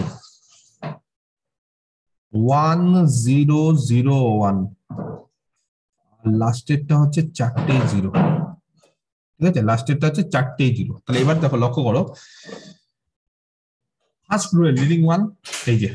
one zero zero one, লাস্টেরটা হচ্ছে চারটে জিরো। ঠিক আছে, লাস্টেরটা হচ্ছে চারটে জিরো। তাহলে এবার দেখো লক্ষ্য করো, ফার্স্ট রো এর লিডিং ওয়ান এই যে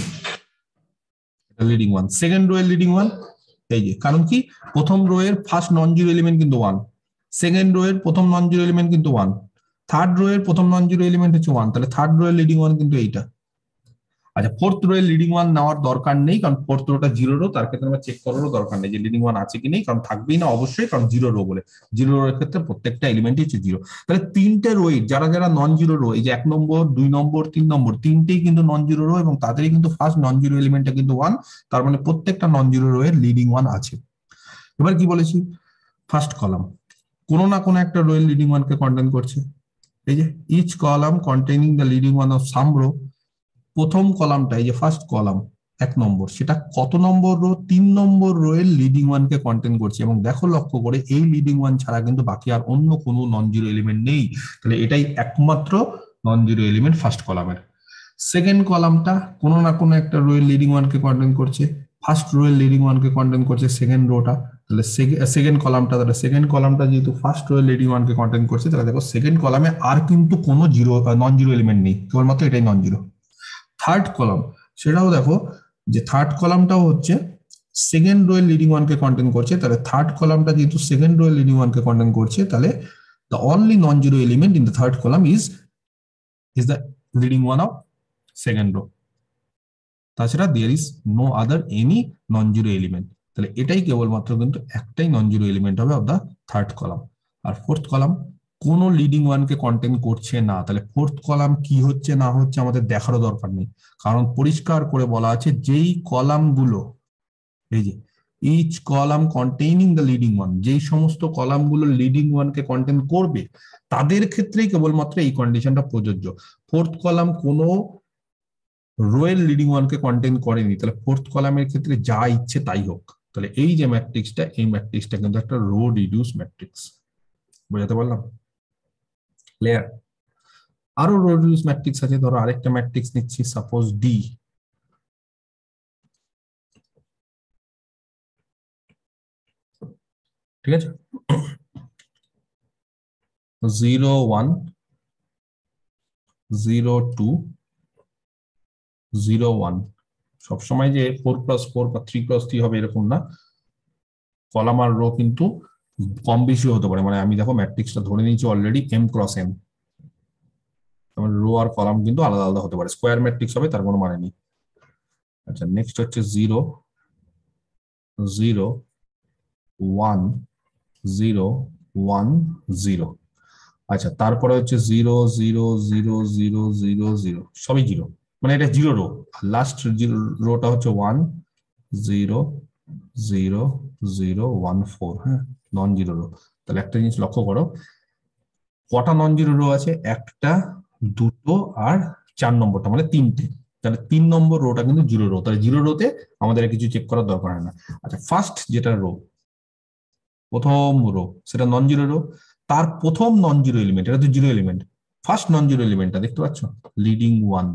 লিডিং ওয়ান, সেকেন্ড রো এর লিডিং ওয়ান এই যে, কারণ কি প্রথম রো এর ফার্স্ট নন জিরো এলিমেন্ট কিন্তু ওয়ান, সেকেন্ড রো এর প্রথম নন জিরো এলিমেন্ট কিন্তু ওয়ান, থার্ড রো এর প্রথম নন জিরো এলিমেন্ট হচ্ছে ওয়ান, তাহলে থার্ড রো এর লিডিং ওয়ান কিন্তু এইটা। আচ্ছা, ফোর্থ রো এর লিডিং ওয়ান নেওয়ার দরকার নেই, কারণ ফোর্থ রোটা জিরো রো, তার ক্ষেত্রে আমরা চেক করারও দরকার নেই যে লিডিং ওয়ান আছে কি নেই, কারণ থাকবেই না অবশ্যই, কারণ জিরো রো বলে। জিরো রো এর ক্ষেত্রে প্রত্যেকটা এলিমেন্টই হচ্ছে জিরো। তাহলে তিনটে রো যারা যারা নন জিরো রো, এই যে এক নম্বর দুই নম্বর তিন নম্বর তিনটেই কিন্তু নন জিরো রো, এবং তাদেরই কিন্তু ফার্স্ট নন জিরো এলিমেন্টটা কিন্তু ওয়ান, তার মানে প্রত্যেকটা নন জিরো রো এর লিডিং ওয়ান আছে। এবার কি বলেছি, ফার্স্ট কলাম কোনো না কোনো একটা রো এর লিডিং ওয়ান কে কন্টেন করছে। এই যে each column containing the leading one of some row, প্রথম কলামটা এই যে ফার্স্ট কলাম এক নম্বর, সেটা কত নম্বর রো? তিন নম্বর রো এর লিডিং ওয়ান কে কন্টেন করছে। এবং দেখো লক্ষ্য করে এই লিডিং ওয়ান ছাড়া কিন্তু বাকি আর অন্য কোনো নন জিরো এলিমেন্ট নেই। তাহলে এটাই একমাত্র নন জিরো এলিমেন্ট ফার্স্ট কলামের। সেকেন্ড কলামটা কোনো না কোনো একটা রো এর লিডিং ওয়ান কে কন্টেন করছে, ফার্স্ট রো এর লিডিং ওয়ান কে কন্টেন করছে সেকেন্ড রোটা, তাহলে সেকেন্ড কলামটা, তাহলে সেকেন্ড কলামটা যেহেতু ফার্স্ট রো এর লিডিং ওয়ান কে কন্টেন করছে, তাহলে দেখো সেকেন্ড কলামে আর কিন্তু কোনো জিরো নন জিরো এলিমেন্ট নেই, কেবলমাত্র এটাই নন জিরো। থার্ড কলাম, সেটাও দেখো যে থার্ড কলামটাও হচ্ছে সেকেন্ড রো এর লিডিং ওয়ান কে কন্টেন করছে, তাহলে থার্ড কলামটা যেহেতু সেকেন্ড রো এর লিডিং ওয়ান কে কন্টেন করছে, তাহলে the only non-zero element in the third column is is the leading one of second row. তাছাড়া there is no other any non-zero element. তাহলে এটাই কেবলমাত্র কিন্তু একটাই non-zero element হবে of the third column। আর fourth column কোনো leading one কে কন্টেন করছে না, তাহলে ফোর্থ কলাম কি হচ্ছে না হচ্ছে আমাদের দেখারও দরকার নেই, কারণ পরিষ্কার করে বলা আছে যেই কলামগুলো এই যে each column containing the leading one, যেই সমস্ত কলামগুলো লিডিং ওয়ান কে কন্টেন করবে তাদের ক্ষেত্রেই কেবলমাত্র এই কন্ডিশনটা প্রযোজ্য। ফোর্থ কলাম কোনো রো এর লিডিং ওয়ান কে কন্টেন করেনি, তাহলে ফোর্থ কলামের ক্ষেত্রে যা ইচ্ছে তাই হোক। তাহলে এই যে ম্যাট্রিক্সটা, এই ম্যাট্রিক্সটা কিন্তু একটা রো রিডিউস ম্যাট্রিক্স। বোঝাতে পারলাম? ক্লিয়ার? আরো রো রিডিউস ম্যাট্রিক্স আছে, ধরো আরেকটা ম্যাট্রিক্স নিচ্ছি, সাপোজ ডি। ঠিক আছে, zero one zero two zero one, সবসময় যে ফোর প্লাস ফোর বা থ্রি প্লাস থ্রি হবে এরকম না, কলাম আর রো কিন্তু কম বেশি হতে পারে। মানে আমি দেখো ম্যাট্রিক্সটা ধরে নিয়েছি already M cross M, row আর কলাম কিন্তু আলাদা আলাদা হতে পারে, স্কোয়ার ম্যাট্রিক্স হবে তার কোনো মানে নেই। আচ্ছা, নেক্সট হচ্ছে zero zero one zero one zero. আচ্ছা, তারপরে হচ্ছে zero zero zero zero zero zero, সবই জিরো, মানে এটা জিরো রো। লাস্ট জিরো রোটা হচ্ছে one zero zero zero one four, হ্যাঁ নন জিরো রো। তাহলে একটা জিনিস লক্ষ্য করো, কটা নন জিরো রো আছে, একটা, দুটো আর চার নম্বরটা মানে তিনটে। তাহলে তিন নম্বর রোটা কিন্তু জিরো রো, তাহলে জিরো রোতে আমাদের কিছু চেক করার দরকার হয় না। আচ্ছা, ফার্স্ট যেটা রো, প্রথম রো সেটা নন জিরো রো, তার প্রথম নন জিরো এলিমেন্ট, এটা তো zero element, first non zero এলিমেন্টটা দেখতে পাচ্ছ, লিডিং ওয়ান।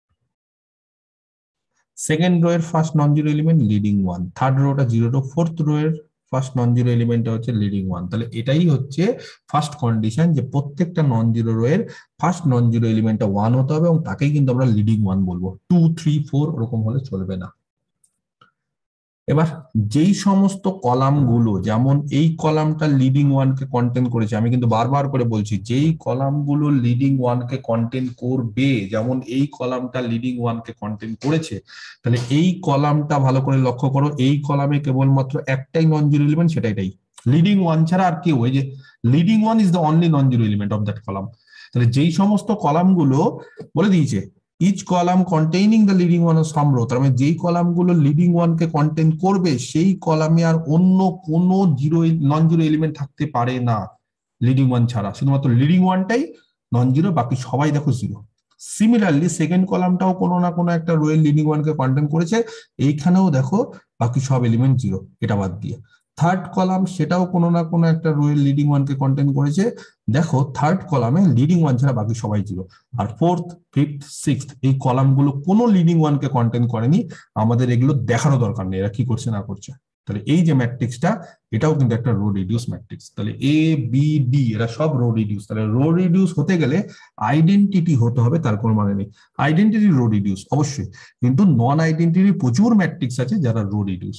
সেকেন্ড রো এর first non zero element leading one, third রোটা জিরো রো, ফোর্থ রো এর ফার্স্ট নন জিরো এলিমেন্টটা হচ্ছে লিডিং ওয়ান। তাহলে এটাই হচ্ছে ফার্স্ট কন্ডিশন, যে প্রত্যেকটা নন জিরো রো এর ফার্স্ট নন জিরো এলিমেন্টটা ওয়ান হতে হবে, এবং তাকেই কিন্তু আমরা লিডিং ওয়ান বলবো। টু থ্রি ফোর ওরকম হলে চলবে না। এবার যেই সমস্ত কলাম গুলো, যেমন এই কলামটা লিডিং ওয়ান কে কন্টেন্ট করেছে, আমি কিন্তু বারবার করে বলছি যেই কলাম গুলো লিডিং ওয়ান কে কন্টেন্ট করবে, যেমন এই কলামটা লিডিং ওয়ান কে কন্টেন্ট করেছে, তাহলে এই কলামটা ভালো করে লক্ষ্য করো, এই কলামে কেবলমাত্র একটাই নন জিরো এলিমেন্ট, সেটা এটাই, লিডিং ওয়ান ছাড়া আর কেউ, এই যে leading one is the only non zero element of that column. তাহলে যেই সমস্ত কলাম গুলো বলে দিয়েছে each column containing the leading one of some row, তার মানে যেই কলামগুলো লিডিং ওয়ান কে কন্টেন্ট করবে সেই কলামে আর অন্য কোনো জিরো নন জিরো এলিমেন্ট থাকতে পারে না লিডিং ওয়ান ছাড়া, শুধুমাত্র লিডিং ওয়ানটাই নন জিরো, বাকি সবাই দেখো জিরো। সিমিলারলি সেকেন্ড কলামটাও কোনো না কোনো একটা রো এর লিডিং ওয়ান কে কন্টেন্ট করেছে, এইখানেও দেখো বাকি সব এলিমেন্ট জিরো, এটা বাদ দিয়ে। থার্ড কলাম, সেটাও কোনো না কোনো একটা রো এর লিডিং ওয়ান কে কন্টেন্ট করেছে, দেখো থার্ড কলামে লিডিং ওয়ান ছাড়া বাকি সবাই জিরো। আর ফোর্থ, ফিফথ, সিক্সথ এই কলামগুলো কোনো লিডিং ওয়ান কে কন্টেন্ট করেনি, আমাদের এগুলো দেখারও দরকার নেই এরা কি করছে না করছে। তাহলে এই যে ম্যাট্রিক্সটা, এটাও কিন্তু একটা রো রিডিউস ম্যাট্রিক্স। তাহলে এ বি ডি এরা সব রো রিডিউস। তাহলে রো রিডিউস হতে গেলে আইডেন্টিটি হতে হবে, তার কোনো মানে নেই। আইডেন্টিটি রো রিডিউস অবশ্যই, কিন্তু নন আইডেন্টিটি প্রচুর ম্যাট্রিক্স আছে যারা রো রিডিউস।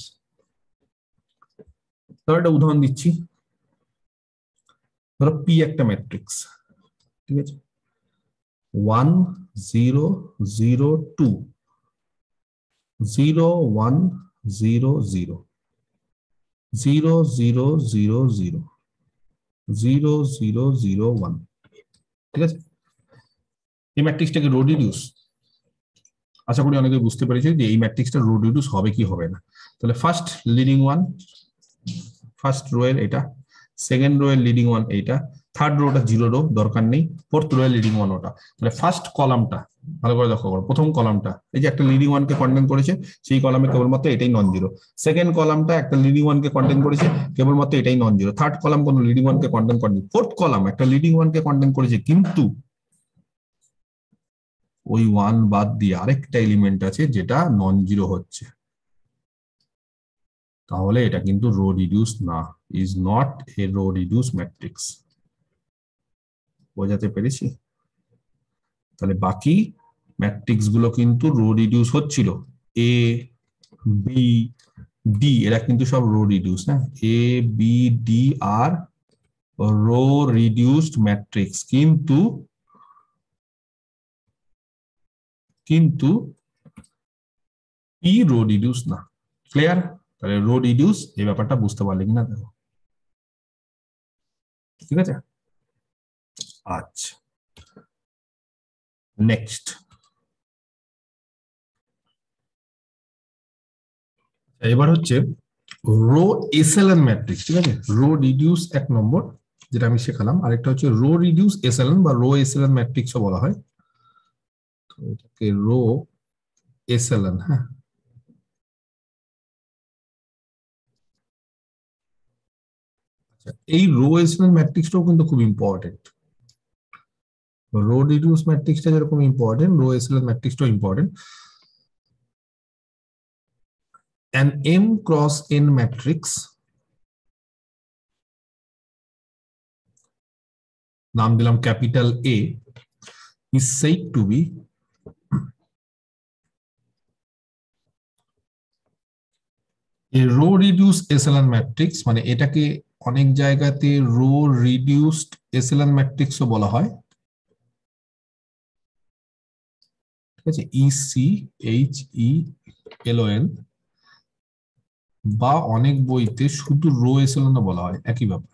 তাহলে একটা উদাহরণ দিচ্ছি, ধরো পি একটা ম্যাট্রিক্স, ঠিক আছে, one zero zero two zero one zero zero zero zero zero zero zero zero zero one, ঠিক আছে। এই ম্যাট্রিক্সটাকে রো রিডিউস? আশা করি অনেকে বুঝতে পেরেছে যে এই ম্যাট্রিক্সটা রো রিডিউস হবে কি হবে না। তাহলে first leading one, first row এর এটা, সেকেন্ড রো এর লিডিং ওয়ান এইটা, থার্ড রোটা জিরো রো দরকার নেই, ফোর্থ রো এর লিডিং ওয়ান ওটা। তাহলে ফার্স্ট কলামটা ভালো করে লক্ষ্য করো, প্রথম কলামটা এই যে একটা লিডিং ওয়ান কে কন্টেন্ট করেছে, সেই কলামে কেবলমাত্র এটাই নন জিরো। সেকেন্ড কলামটা একটা লিডিং ওয়ান কে কন্টেন্ট করেছে, কেবলমাত্র এটাই নন জিরো। থার্ড কলাম কোনো লিডিং ওয়ান কে কন্টেন্ট করেনি। ফোর্থ কলাম একটা লিডিং ওয়ান কে কন্টেন্ট করেছে, কিন্তু ওই ওয়ান বাদ দিয়ে আরেকটা এলিমেন্ট আছে যেটা নন জিরো হচ্ছে, তাহলে এটা কিন্তু রো রিডিউস না, is not a row reduce matrix. বোঝাতে পেরেছি? তাহলে বাকি ম্যাট্রিক্স গুলো কিন্তু রো রিডিউস হচ্ছিল, এ বি ডি এরা কিন্তু সব রো রিডিউস। হ্যাঁ, এ বি ডি আর রো রিডিউসড ম্যাট্রিক্স, কিন্তু কিন্তু পি রো রিডিউস না। ক্লিয়ার? তাহলে রো রিডিউস এই ব্যাপারটা বুঝতে পারলে কিনা দেখো, ঠিক আছে। আচ্ছা, নেক্সট এবার হচ্ছে রো এসএলএন ম্যাট্রিক্স, ঠিক আছে। রো রিডিউস এক নম্বর যেটা আমি শেখালাম, আরেকটা হচ্ছে রো রিডিউস এসএলএন বা রো এসএলএন ম্যাট্রিক্সও বলা হয়, এটাকে রো এসএলএন। হ্যাঁ, আচ্ছা, এই রো এসএলএন ম্যাট্রিক্সটাও কিন্তু খুব ইম্পর্টেন্ট। রো রিডিউস ম্যাট্রিক্সটা যেরকম ইম্পর্টেন্ট, রো এসএলএন ম্যাট্রিক্সটাও important. an m cross n matrix, নাম দিলাম capital A, is said to be a row reduced echelon matrix, মানে এটাকে অনেক জায়গাতে রো রিডিউসড এসএলএন ম্যাট্রিক্সও বলা হয়, ঠিক আছে, E C H E L O N, বা অনেক বইতে শুধু রো এসএলএন বলা হয়, একই ব্যাপার,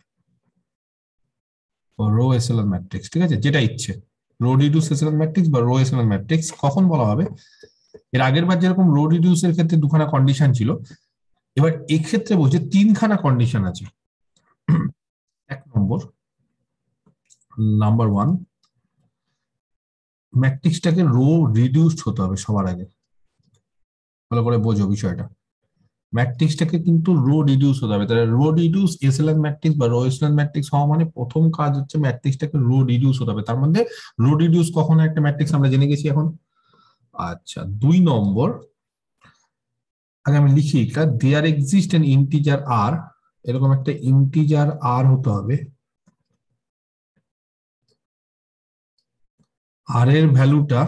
রো এসএলএন ম্যাট্রিক্স, ঠিক আছে, যেটা ইচ্ছে রো রিডিউস এসএলএন ম্যাট্রিক্স বা রো এসএলএন ম্যাট্রিক্স কখন বলা হবে। এর আগের বার যেরকম রো রিডিউস এর ক্ষেত্রে দুখানা কন্ডিশন ছিল, এবার এক্ষেত্রে বলছে তিনখানা কন্ডিশন আছে। এক নম্বর, নম্বর, নাম্বার ওয়ান, ম্যাট্রিক্সটাকে রো রিডিউসড হতে হবে সবার আগে, ভালো করে বোঝো বিষয়টা। ম্যাট্রিক্সটাকে কিন্তু রো রিডিউস হতে হবে, তাহলে রো রিডিউস এসএলএন ম্যাট্রিক্স বা রো এসএলএন ম্যাট্রিক্স হওয়া মানে প্রথম কাজ হচ্ছে ম্যাট্রিক্সটাকে রো রিডিউস হতে হবে। তার মধ্যে রো রিডিউস কখন একটা ম্যাট্রিক্স আমরা জেনে গেছি এখন। আচ্ছা, দুই নম্বর, আগে আমি লিখি এটা, there exist an integer r, এরকম একটা ইন্টিজার আর হতে হবে, আর এর ভ্যালুটা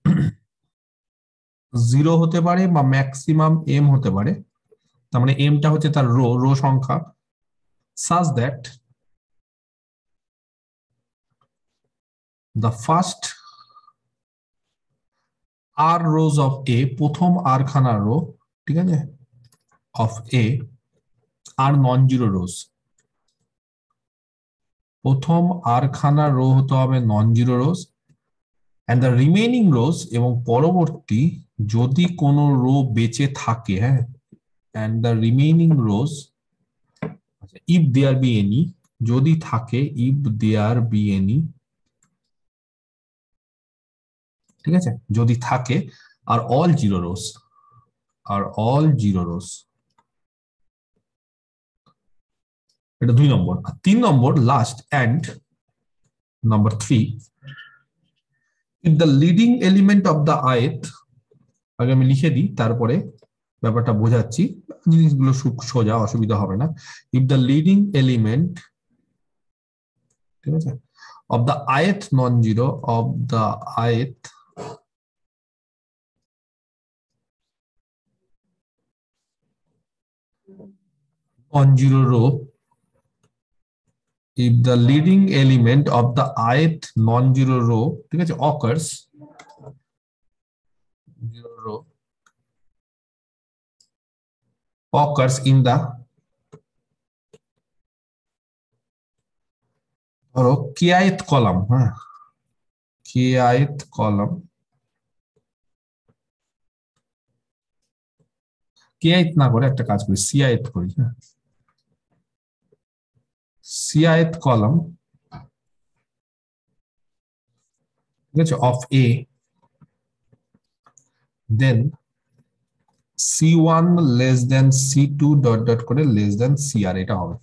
জিরো হতে পারে বা ম্যাক্সিমাম এম হতে পারে, তার মানে এমটা হচ্ছে তার রো রো সংখ্যা, such that the first r rows of a, প্রথম আর খানা রো, ঠিক আছে, of a r non zero rows, প্রথম আর খানা রো হতে হবে non zero rows, and the remaining rows, এবং পরবর্তী যদি কোনো রো বেঁচে থাকে, হ্যাঁ, and the remaining rows, if there be any, যদি থাকে, if there be any, ঠিক আছে, যদি থাকে, are all zero rows, are all zero rows, এটা দুই নম্বর। আর তিন নম্বর last and number three, if the leading element of the ith, আগে আমি লিখে দিই তারপরে ব্যাপারটা বোঝাচ্ছি, জিনিসগুলো সোজা, অসুবিধা হবে না। if the leading element, ঠিক আছে, of the ith non zero, of the ith non zero row, if the leading element of the ith non zero row, ঠিক আছে, occurs, zero row occurs in the, ধরো kith column, হ্যাঁ, kith column, kith না করে একটা কাজ করি, cith করি, হ্যাঁ, cith কলাম, ঠিক আছে, of a, then c one less than c two dot dot করে less than cr, এটা হবে।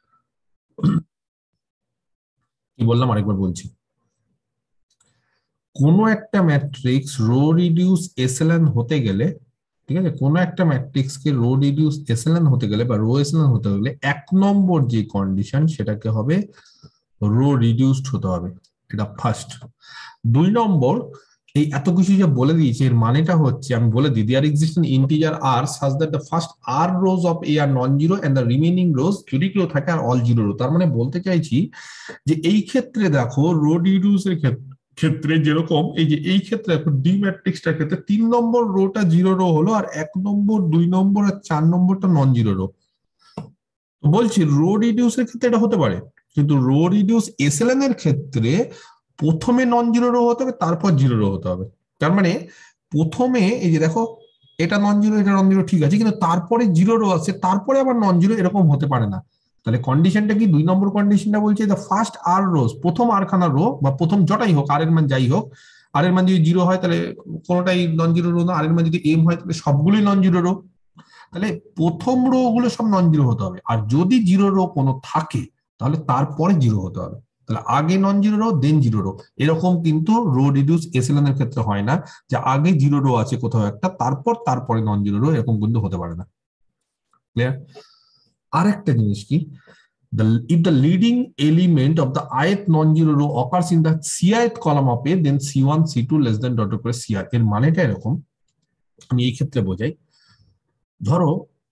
কি বললাম আরেকবার বলছি, কোন একটা ম্যাট্রিক্স রো রিডিউস এসএলএন হতে গেলে, ঠিক আছে, কোন একটা ম্যাট্রিক্স কে রো রিডিউস এসএলএন হতে গেলে বা রো এসএলএন হতে গেলে এক নম্বর যে কন্ডিশন সেটাকে হবে রো রিডিউসড হতে হবে, এটা ফার্স্ট। দুই নম্বর, এই এত কিছু যে বলে দিয়েছি এর মানেটা হচ্ছে, আমি বলে দিই, there exist an integer r such that the first r rows of a are non-zero and the remaining rows, যদি কেউ থাকে, আর অল জিরো রো। তার মানে বলতে চাইছি যে এই ক্ষেত্রে দেখো রো রিডিউস এর ক্ষেত্রে যেরকম, এই যে এই ক্ষেত্রে দেখো ডি ম্যাট্রিক্সটার ক্ষেত্রে তিন নম্বর রোটা জিরো রো হলো, আর এক নম্বর, দুই নম্বর আর চার নম্বরটা নন জিরো রো। বলছি রো রিডিউস এর ক্ষেত্রে এটা হতে পারে, কিন্তু রো রিডিউস এসএলএন এর ক্ষেত্রে প্রথমে নন জিরো রো হতে হবে, তারপর জিরো রো হতে হবে। তার মানে প্রথমে এই যে দেখো এটা নন জিরো, এটা নন জিরো, ঠিক আছে, কিন্তু তারপরে জিরো রো আছে, তারপরে আবার নন জিরো, এরকম হতে পারে না। তাহলে কন্ডিশনটা কি, দুই নম্বর কন্ডিশনটা বলছে দ্য ফার্স্ট আর রোজ, প্রথম আর খানা রো বা প্রথম জটাই হোক, আর এর মান যাই হোক, আর এর মান যদি জিরো হয় তাহলে কোনোটাই নন জিরো রো না, আর এর মান যদি এম হয় তাহলে সবগুলোই নন জিরো রো। তাহলে প্রথম রো গুলো সব নন জিরো হতে হবে, আর যদি জিরো রো কোনো থাকে তাহলে তারপরে জিরো হতে হবে। তাহলে আগে non zero row then zero row, এরকম কিন্তু রো রিডিউস এসএলএন এর ক্ষেত্রে হয় না, যে আগে জিরো রো আছে কোথাও একটা, তারপর তারপরে নন জিরো রো, এরকম কিন্তু হতে পারে না। ক্লিয়ার? আরেকটা জিনিস কি, the if the leading element of the ith non-zero row occurs in the cith column of A, then c one c two less than dot dot করে cr, এর মানেটা এরকম, আমি এই ক্ষেত্রে বোঝাই। ধরো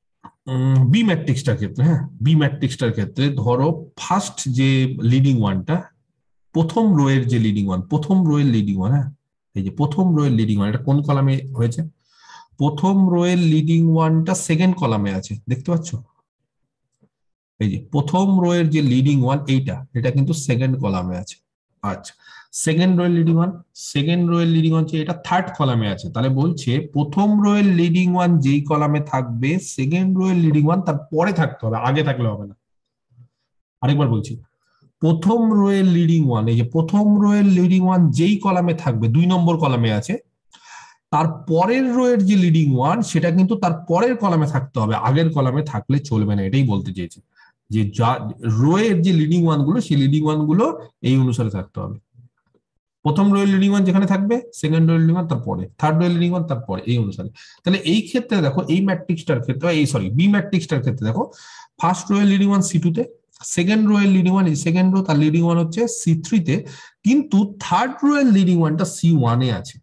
বি ম্যাট্রিক্সটার ক্ষেত্রে, হ্যাঁ, বি ম্যাট্রিক্সটার ক্ষেত্রে ধরো ফার্স্ট যে লিডিং ওয়ানটা, প্রথম রো এর যে লিডিং ওয়ান, প্রথম রো এর লিডিং ওয়ান, হ্যাঁ, এই যে প্রথম রো এর লিডিং ওয়ান, এটা কোন কলামে হয়েছে? প্রথম রো এর লিডিং ওয়ানটা সেকেন্ড কলামে আছে, দেখতে পাচ্ছ? এই যে প্রথম রো এর যে লিডিং ওয়ান এইটা, এটা কিন্তু সেকেন্ড কলামে আছে। আচ্ছা, সেকেন্ড রো এর লিডিং ওয়ান, সেকেন্ড রো এর লিডিং ওয়ান এটা থার্ড কলামে আছে। তাহলে বলছে প্রথম রো এর লিডিং ওয়ান যেই কলামে থাকবে, সেকেন্ড রো এর লিডিং ওয়ান তার পরে থাকতে হবে, আগে থাকলে হবে না। আরেকবার বলছি, প্রথম রোয়ের লিডিং ওয়ান, এই যে প্রথম রোয়ের লিডিং ওয়ান যেই কলামে থাকবে, দুই নম্বর কলামে আছে, তার পরের রোয়ের যে লিডিং ওয়ান সেটা কিন্তু তার পরের কলামে থাকতে হবে, আগের কলামে থাকলে চলবে না, এটাই বলতে চেয়েছি। যে যা রোয়ের যে লিডিং ওয়ান গুলো, সেই লিডিং ওয়ান গুলো এই অনুসারে থাকতে হবে। প্রথম রোয়ের লিডিং ওয়ান যেখানে থাকবে, সেকেন্ড রোয়ের লিডিং ওয়ান তারপরে, থার্ড রোয়ের লিডিং ওয়ান তারপরে, এই অনুসারে। তাহলে এই ক্ষেত্রে দেখো, এই ম্যাট্রিক্সটার ক্ষেত্রে, এই সরি বি ম্যাট্রিক্সটার ক্ষেত্রে দেখো, ফার্স্ট রোয়ের লিডিং ওয়ান সি টু তে, সেকেন্ড রোয়ের লিডিং ওয়ান, সেকেন্ড রো তার লিডিং ওয়ান হচ্ছে সি থ্রি তে, কিন্তু থার্ড রোয়ের লিডিং ওয়ানটা সি ওয়ান এ আছে।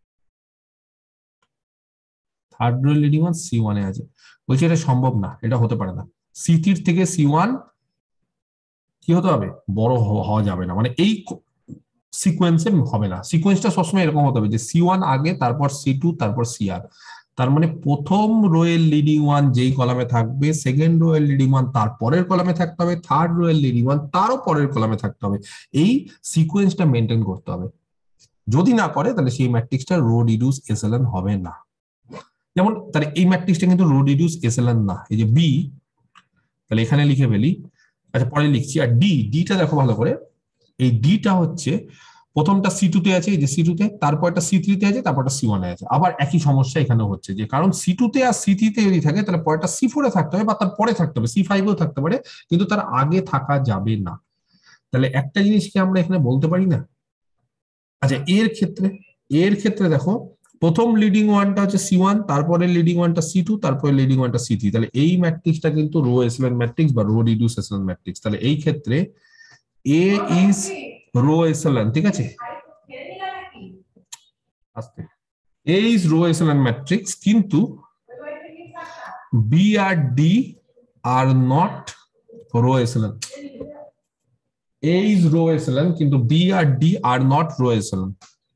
থার্ড রোয়ের লিডিং ওয়ান সি ওয়ান এ আছে। বলছি এটা সম্ভব না, এটা হতে পারে না। সি থ্রি থেকে সি ওয়ান কি হতে হবে, বড় হওয়া যাবে না, মানে এই সিকোয়েন্সে হবে না। সিকোয়েন্সটা সবসময় এরকম হতে হবে যে সি ওয়ান আগে, তারপর সি টু, তারপর সি আর। তার মানে প্রথম রোয়ের লিডিং ওয়ান যেই কলামে থাকবে, সেকেন্ড রোয়ের লিডিং ওয়ান তার পরের কলামে থাকতে হবে, থার্ড রোয়ের লিডিং ওয়ান তারও পরের কলামে থাকতে হবে। এই সিকোয়েন্সটা মেনটেন করতে হবে। যদি না করে তাহলে সেই ম্যাট্রিক্সটা রো রিডিউস এসএলএন হবে না। যেমন তাহলে এই ম্যাট্রিক্সটা কিন্তু রো রিডিউস এসএলএন না, এই যে বি, তাহলে এখানে লিখে ফেলি। আচ্ছা পরে লিখছি। আর ডি, ডিটা দেখো ভালো করে, এই ডিটা হচ্ছে প্রথমটা সি টু তে আছে, এই যে সি টু তে, তারপরটা সি থ্রি তে আছে, তারপরটা সি ওয়ান এ আছে। আবার একই সমস্যা এখানে হচ্ছে, যে কারণ সি টু তে আর সি থ্রি তে যদি থাকে তাহলে পরেরটা সি ফোর এ থাকতে হবে, বা তার পরে থাকতে হবে, সি ফাইভ এও থাকতে পারে, কিন্তু তার আগে থাকা যাবে না। তাহলে একটা জিনিস কি আমরা এখানে বলতে পারি না? আচ্ছা এর ক্ষেত্রে, এর ক্ষেত্রে দেখো, প্রথম লিডিং ওয়ানটা হচ্ছে সি ওয়ান, তারপরে লিডিং ওয়ানটা সি টু, তারপরে লিডিং ওয়ানটা সি থ্রি। তাহলে এই ম্যাট্রিক্সটা কিন্তু রো এসএলএন ম্যাট্রিক্স বা রো রিডিউস এসএলএন ম্যাট্রিক্স। তাহলে এই ক্ষেত্রে এ ইজ রো এসএলএন, ঠিক আছে, আস্তে, A is row echelon matrix, কিন্তু বি আর D are not row echelon. A is row echelon, কিন্তু বি আর D are not row echelon,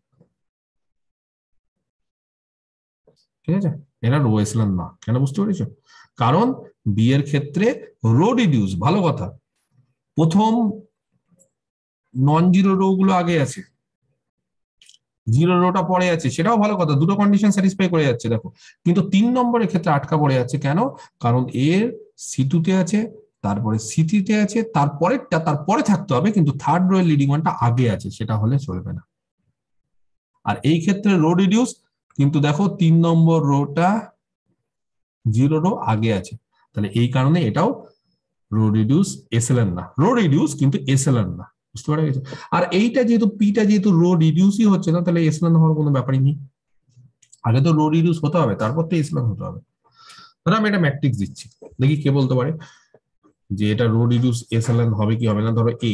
ঠিক আছে? এরা রো এসএলএন না। কেন বুঝতে পেরেছো? কারণ বি এর ক্ষেত্রে রো রিডিউস, ভালো কথা, প্রথম নন জিরো রো গুলো আগে আছে, জিরো রোটা পরে আছে, সেটাও ভালো কথা, দুটো কন্ডিশন স্যাটিসফাই করে যাচ্ছে দেখো। কিন্তু তিন নম্বরের ক্ষেত্রে আটকা পড়ে যাচ্ছে, কেন? কারণ এর সি টু তে আছে, তারপরে সি থ্রি তে আছে, তারপরেরটা তারপরে থাকতে হবে, কিন্তু থার্ড রো এর লিডিং ওয়ানটা আগে আছে, সেটা হলে চলবে না। আর এই ক্ষেত্রে রো রিডিউস, কিন্তু দেখো তিন নম্বর রোটা জিরো রো আগে আছে, তাহলে এই কারণে এটাও রো রিডিউস এসএলএন না। রো রিডিউস কিন্তু এসএলএন না, বুঝতে পারা গেছে? আর এইটা যেহেতু পিটা যেহেতু রো রিডিউসই হচ্ছে না, তাহলে এসএলএন হওয়ার কোনো ব্যাপারই নেই। আগে তো রো রিডিউস হতে হবে, তারপর তো এসএলএন হতে হবে। ধরো আমি একটা ম্যাট্রিক্স দিচ্ছি, দেখি কে বলতে পারে যে এটা রো রিডিউস এসএলএন হবে কি হবে না। ধরো A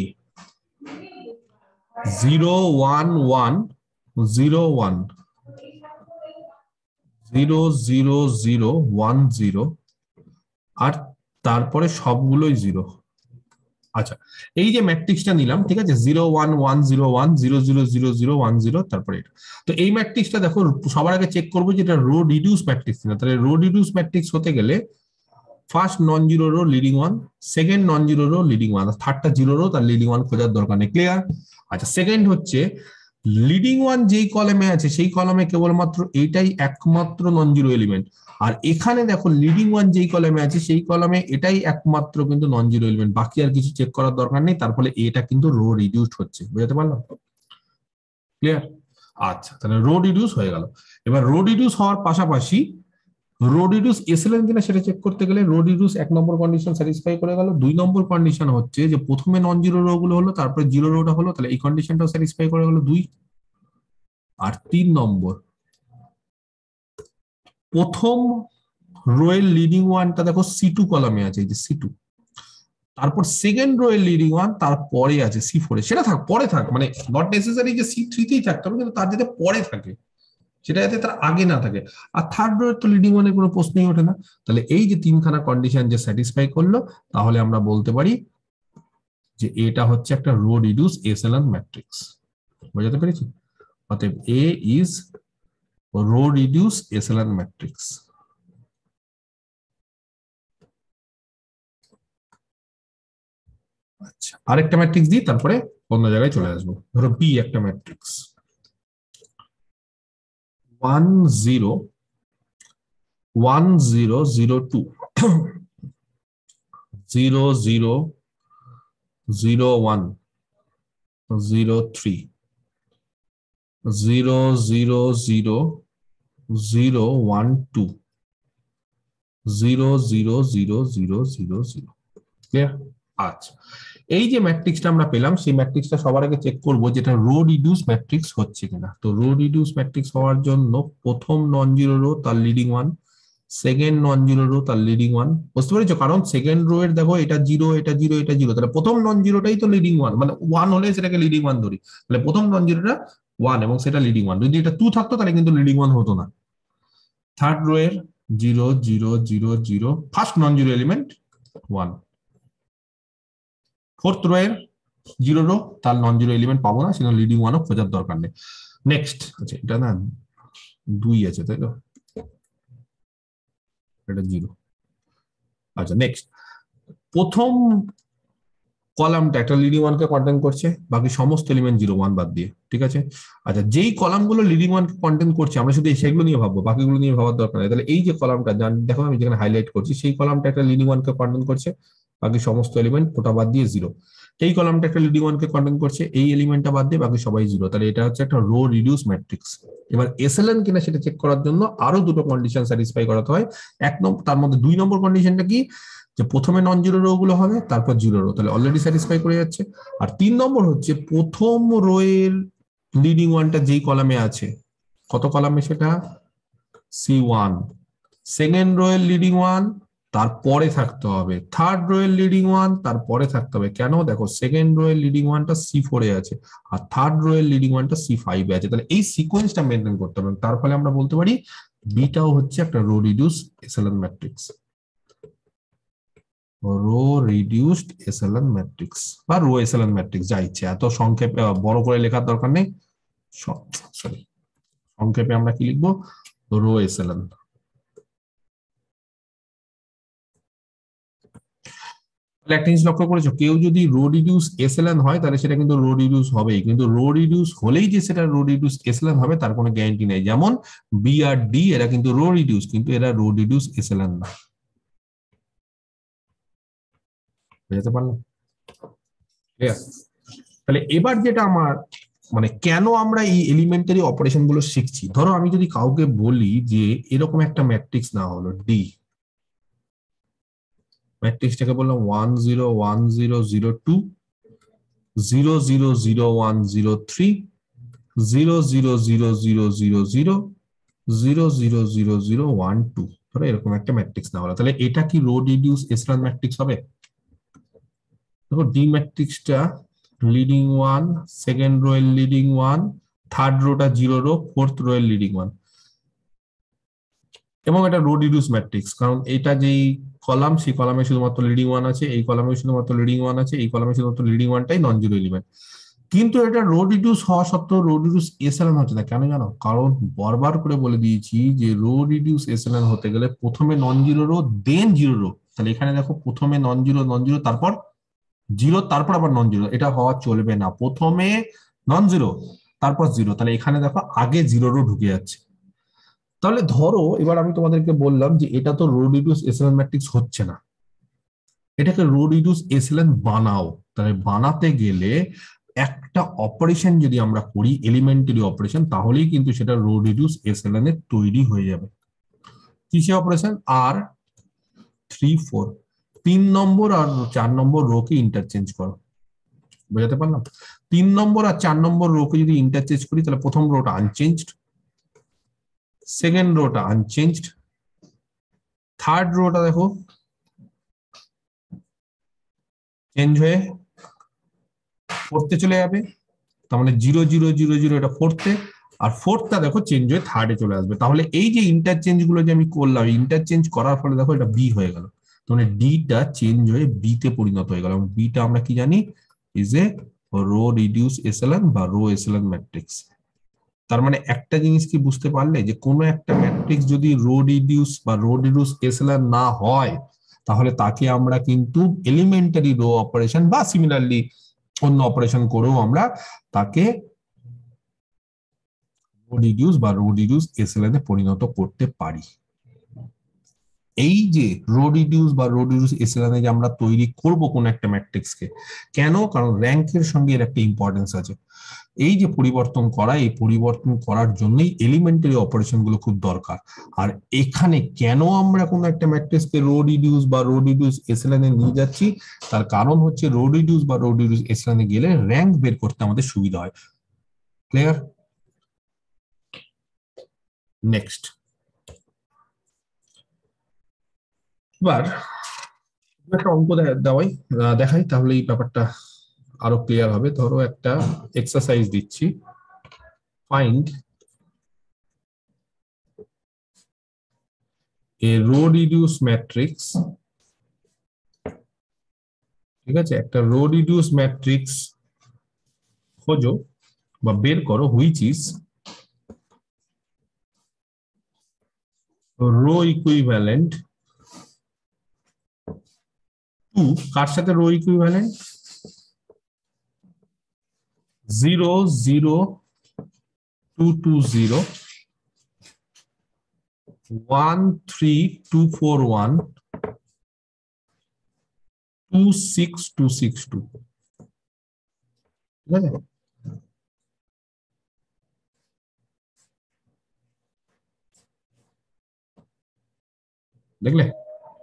zero one one zero one zero zero zero one zero, আর তারপরে সবগুলোই জিরো। আচ্ছা এই যে ম্যাট্রিক্সটা নিলাম, ঠিক আছে, zero one one zero one zero zero zero zero one zero, তারপরে এটা। তো এই ম্যাট্রিক্সটা দেখো, সবার আগে চেক করবো যে এটা রো রিডিউস ম্যাট্রিক্স না। তাহলে রো রিডিউস ম্যাট্রিক্স হতে গেলে first non zero row leading one, second non zero row leading one, থার্ডটা জিরো রো, তার লিডিং ওয়ান খোঁজার দরকার নেই। ক্লিয়ার? আচ্ছা সেকেন্ড হচ্ছে লিডিং ওয়ান যেই কলামে আছে সেই কলামে কেবলমাত্র এইটাই একমাত্র নন জিরো এলিমেন্ট, আর এখানে দেখো লিডিং ওয়ান যেই কলামে আছে সেই কলামে এটাই একমাত্র কিন্তু নন জিরো এলিমেন্ট, বাকি আর কিছু চেক করার দরকার নেই। তার ফলে এটা কিন্তু রো রিডিউসড হচ্ছে, বুঝতে পারলাম? ক্লিয়ার? আচ্ছা তাহলে রো রিডিউস হয়ে গেল। এবার রো রিডিউস হওয়ার পাশাপাশি রো রিডিউস এসএলএন কিনা সেটা চেক করতে গেলে রো রিডিউস এক নম্বর কন্ডিশন স্যাটিসফাই করে গেল। দুই নম্বর কন্ডিশন হচ্ছে যে প্রথমে নন জিরো রো গুলো হলো, তারপরে জিরো রোটা হলো, তাহলে এই কন্ডিশনটাও স্যাটিসফাই করে গেল দুই। আর তিন নম্বর, প্রথম রো এর লিডিং ওয়ানটা দেখো সি টু কলামে আছে, এই যে সি টু, তারপর সেকেন্ড রো এর লিডিং ওয়ান তারপরে আছে সি ফোর এ, সেটা থাক পরে থাক, মানে নট নেসেসারি যে সি থ্রি তেই থাকতে হবে, কিন্তু তার যাতে পরে থাকে, সেটা যাতে তার আগে না থাকে। আর থার্ড রো এর তো লিডিং ওয়ানের কোনো প্রশ্নই ওঠে না। তাহলে এই যে তিনখানা কন্ডিশন যে স্যাটিসফাই করলো, তাহলে আমরা বলতে পারি যে এটা হচ্ছে একটা রো রিডিউস এসএলএন ম্যাট্রিক্স। বোঝাতে পেরেছি? অতএব A is row reduce echelon matrix. আচ্ছা আরেকটা ম্যাট্রিক্স দিই, তারপরে অন্য জায়গায় চলে আসবো। ধরো বি একটা matrix, one zero one zero zero two zero zero zero one, zero three, zero zero zero, zero one two, zero zero zero zero zero zero. Clear? আচ্ছা, এই যে ম্যাট্রিক্সটা আমরা পেলাম, সেই ম্যাট্রিক্সটা সবার আগে চেক করবো যেটা রো রিডিউস ম্যাট্রিক্স হচ্ছে কিনা। তো রো রিডিউস ম্যাট্রিক্স হওয়ার জন্য প্রথম নন জিরো রো তার leading one, second non zero row তার লিডিং ওয়ান। বুঝতে পেরেছো? কারণ সেকেন্ড রো এর দেখো এটা জিরো, এটা জিরো, এটা জিরো, তাহলে প্রথম নন জিরোটাই তো লিডিং ওয়ান, মানে ওয়ান হলে সেটাকে লিডিং ওয়ান ধরি, তাহলে প্রথম নন জিরোটা ওয়ান এবং সেটা লিডিং ওয়ান। যদি এটা টু থাকতো তাহলে কিন্তু লিডিং ওয়ান হতো না। থার্ড রো এর zero zero zero zero, first non zero element one. Fourth row এর জিরো রো, তার নন জিরো এলিমেন্ট পাবো না, সেখানে লিডিং ওয়ানও খোঁজার দরকার নেই। নেক্সট, আচ্ছা এটা না দুই আছে তাই তো, এটা জিরো। আচ্ছা নেক্সট, প্রথম কলামটা একটা লিডিং ওয়ান কে কন্টেন্ট করছে, বাকি সমস্ত এলিমেন্ট জিরো ওয়ান বাদ দিয়ে, ঠিক আছে? আচ্ছা, যেই কলামগুলো লিডিং ওয়ান কে কন্টেন্ট করছে আমরা শুধু সেগুলো নিয়ে ভাববো, বাকিগুলো নিয়ে ভাবার দরকার নেই। তাহলে এই যে কলামটা দেখো আমি যেখানে হাইলাইট করছি, সেই কলামটা একটা লিডিং ওয়ান কে কন্টেন্ট করছে, বাকি সমস্ত এলিমেন্ট ওটা বাদ দিয়ে জিরো। এই কলামটা একটা লিডিং ওয়ান কে কন্টেন্ট করছে, এই এলিমেন্টটা বাদ দিয়ে বাকি সবাই জিরো। তাহলে এটা হচ্ছে একটা রো রিডিউস ম্যাট্রিক্স। এবার এসএলএন কিনা সেটা চেক করার জন্য আরো দুটো কন্ডিশন স্যাটিসফাই করাতে হয়। এক নম্বর, তার মধ্যে দুই নম্বর কন্ডিশনটা কি, যে প্রথমে নন জিরো রো গুলো হবে, তারপর জিরো রো, তাহলে অলরেডি স্যাটিসফাই করে যাচ্ছে। আর তিন নম্বর হচ্ছে প্রথম রো এর লিডিং ওয়ানটা যেই কলামে আছে, কত কলামে সেটা, সি ওয়ান, সেকেন্ড রো এর লিডিং ওয়ান তারপরে থাকতে হবে, থার্ড রো এর লিডিং ওয়ান তারপরে থাকতে হবে। কেন? দেখো সেকেন্ড রো এর লিডিং ওয়ানটা সি ফোর এ আছে আর থার্ড রো এর লিডিং ওয়ানটা সি ফাইভ এ আছে, তাহলে এই সিকোয়েন্সটা মেনটেন করতে হবে। তার ফলে আমরা বলতে পারি বিটাও হচ্ছে একটা row reduce echelon matrix, row reduced echelon matrix বা রো এসএলএন ম্যাট্রিক্স, যা ইচ্ছে। এত সংক্ষেপে বড় করে লেখার দরকার নেই, সরি সংক্ষেপে আমরা কি লিখবো, রো এসএলএন। তাহলে একটা জিনিস লক্ষ্য করেছো, কেউ যদি রো রিডিউস এসএলএন হয় তাহলে সেটা কিন্তু রো রিডিউস হবেই, কিন্তু রো রিডিউস হলেই যে সেটা রো রিডিউস এসএলএন হবে তার কোনো গ্যারান্টি নেই। যেমন বি আর ডি এরা কিন্তু রো রিডিউস, কিন্তু এরা রো রিডিউস এসএলএন না। বুঝতে পারলাম? তাহলে এবার যেটা আমার মানে কেন আমরা এই এলিমেন্টারি অপারেশন গুলো শিখছি, ধরো আমি যদি কাউকে বলি যে এরকম একটা ম্যাট্রিক্স না হলো ডি, ম্যাট্রিক্সটাকে বললাম one zero one zero zero two, zero zero zero one zero three, zero zero zero zero zero zero, zero zero zero zero one two, ধরো এরকম একটা ম্যাট্রিক্স না হলো, তাহলে এটা কি রো রিডিউস এসএলএন ম্যাট্রিক্স হবে? দেখো ডি ম্যাট্রিক্সটা লিডিং ওয়ান, সেকেন্ড রো এর লিডিং ওয়ান, থার্ড রোটা জিরো রো, ফোর্থ রো এর লিডিং ওয়ান, এবং এটা রো রিডিউস ম্যাট্রিক্স, কারণ এটা যেই কলাম সেই কলামে শুধুমাত্র লিডিং ওয়ান আছে, এই কলামে শুধুমাত্র লিডিং ওয়ান আছে, এই কলামে শুধুমাত্র লিডিং ওয়ানটাই নন জিরো এলিমেন্ট। কিন্তু এটা রো রিডিউস হওয়া সত্ত্বেও রো রিডিউস এসএলএন হচ্ছে না, কেন জানো? কারণ বারবার করে বলে দিয়েছি যে রো রিডিউস এসএলএন হতে গেলে প্রথমে non zero row then zero row. তাহলে এখানে দেখো প্রথমে নন জিরো নন জিরো তারপর জিরো তারপর আবার নন জিরো, এটা হওয়া চলবে না। প্রথমে নন জিরো তারপর জিরো, তাহলে এখানে দেখো আগে জিরো রো ঢুকে যাচ্ছে। তাহলে ধরো এবার আমি তোমাদেরকে বললাম যে এটা তো রো রিডিউস এসএলএন ম্যাট্রিক্স হচ্ছে না, এটাকে রো রিডিউস এসএলএন বানাও। তাহলে বানাতে গেলে একটা অপারেশন যদি আমরা করি, এলিমেন্টারি অপারেশন, তাহলেই কিন্তু সেটা রো রিডিউস এসএলএন এর তৈরি হয়ে যাবে। কিসে অপারেশন? আর থ্রি ফোর, তিন নম্বর আর চার নম্বর রো কে ইন্টারচেঞ্জ করো। বুঝাতে পারলাম? তিন নম্বর আর চার নম্বর রো কে যদি ইন্টারচেঞ্জ করি তাহলে প্রথম রোটা আনচেঞ্জড, সেকেন্ড রোটা আনচেঞ্জড, থার্ড রোটা দেখো চেঞ্জ হয়ে ফোর্থে চলে যাবে, তার মানে জিরো জিরো জিরো জিরো এটা ফোর্থে, আর ফোর্থটা দেখো চেঞ্জ হয়ে থার্ডে চলে আসবে। তাহলে এই যে ইন্টারচেঞ্জ গুলো যে আমি করলাম, ইন্টারচেঞ্জ করার ফলে দেখো এটা বি হয়ে গেল, মানে ডিটা চেঞ্জ হয়ে বি তে পরিণত হয়ে গেল, এবং বিটা আমরা কি জানি, is A row reduce echelon বা রো এসএলএন ম্যাট্রিক্স। তার মানে একটা জিনিস কি বুঝতে পারলে, যে কোনো একটা ম্যাট্রিক্স যদি রো রিডিউস বা রো রিডিউস এসএলএন না হয় তাহলে তাকে আমরা কিন্তু এলিমেন্টারি রো অপারেশন বা সিমিলারলি অন্য অপারেশন করেও আমরা তাকে রো রিডিউস বা রো রিডিউস এসএলএন এ পরিণত করতে পারি। এই যে রো রিডিউস বা রো রিডিউস এসএলএন যে আমরা তৈরি করব কোন একটা ম্যাট্রিক্সকে, কেন? কারণ র্যাঙ্কের সঙ্গে এর একটা ইম্পর্টেন্স আছে। এই যে পরিবর্তন করা, এই পরিবর্তন করার জন্যই এলিমেন্টারি অপারেশন গুলো খুব দরকার। আর এখানে কেন আমরা কোন একটা ম্যাট্রিক্সকে রো রিডিউস বা রো রিডিউস এসএলএন এ নিয়ে যাচ্ছি, তার কারণ হচ্ছে রো রিডিউস বা রো রিডিউস এসএলএন এ গেলে র্যাঙ্ক বের করতে আমাদের সুবিধা হয়। ক্লিয়ার? নেক্সট, এবার একটা অঙ্ক দেওয়াই দেখাই, তাহলে এই ব্যাপারটা আরো ক্লিয়ার হবে। ধরো একটা এক্সারসাইজ দিচ্ছি, find a row reduce matrix. ঠিক আছে, একটা রো রিডিউস ম্যাট্রিক্স খোঁজো বা বের করো which is row equivalent to, কার সাথে row equivalent? Zero zero two two zero one three two four one two six two six two. ঠিক আছে, দেখলে?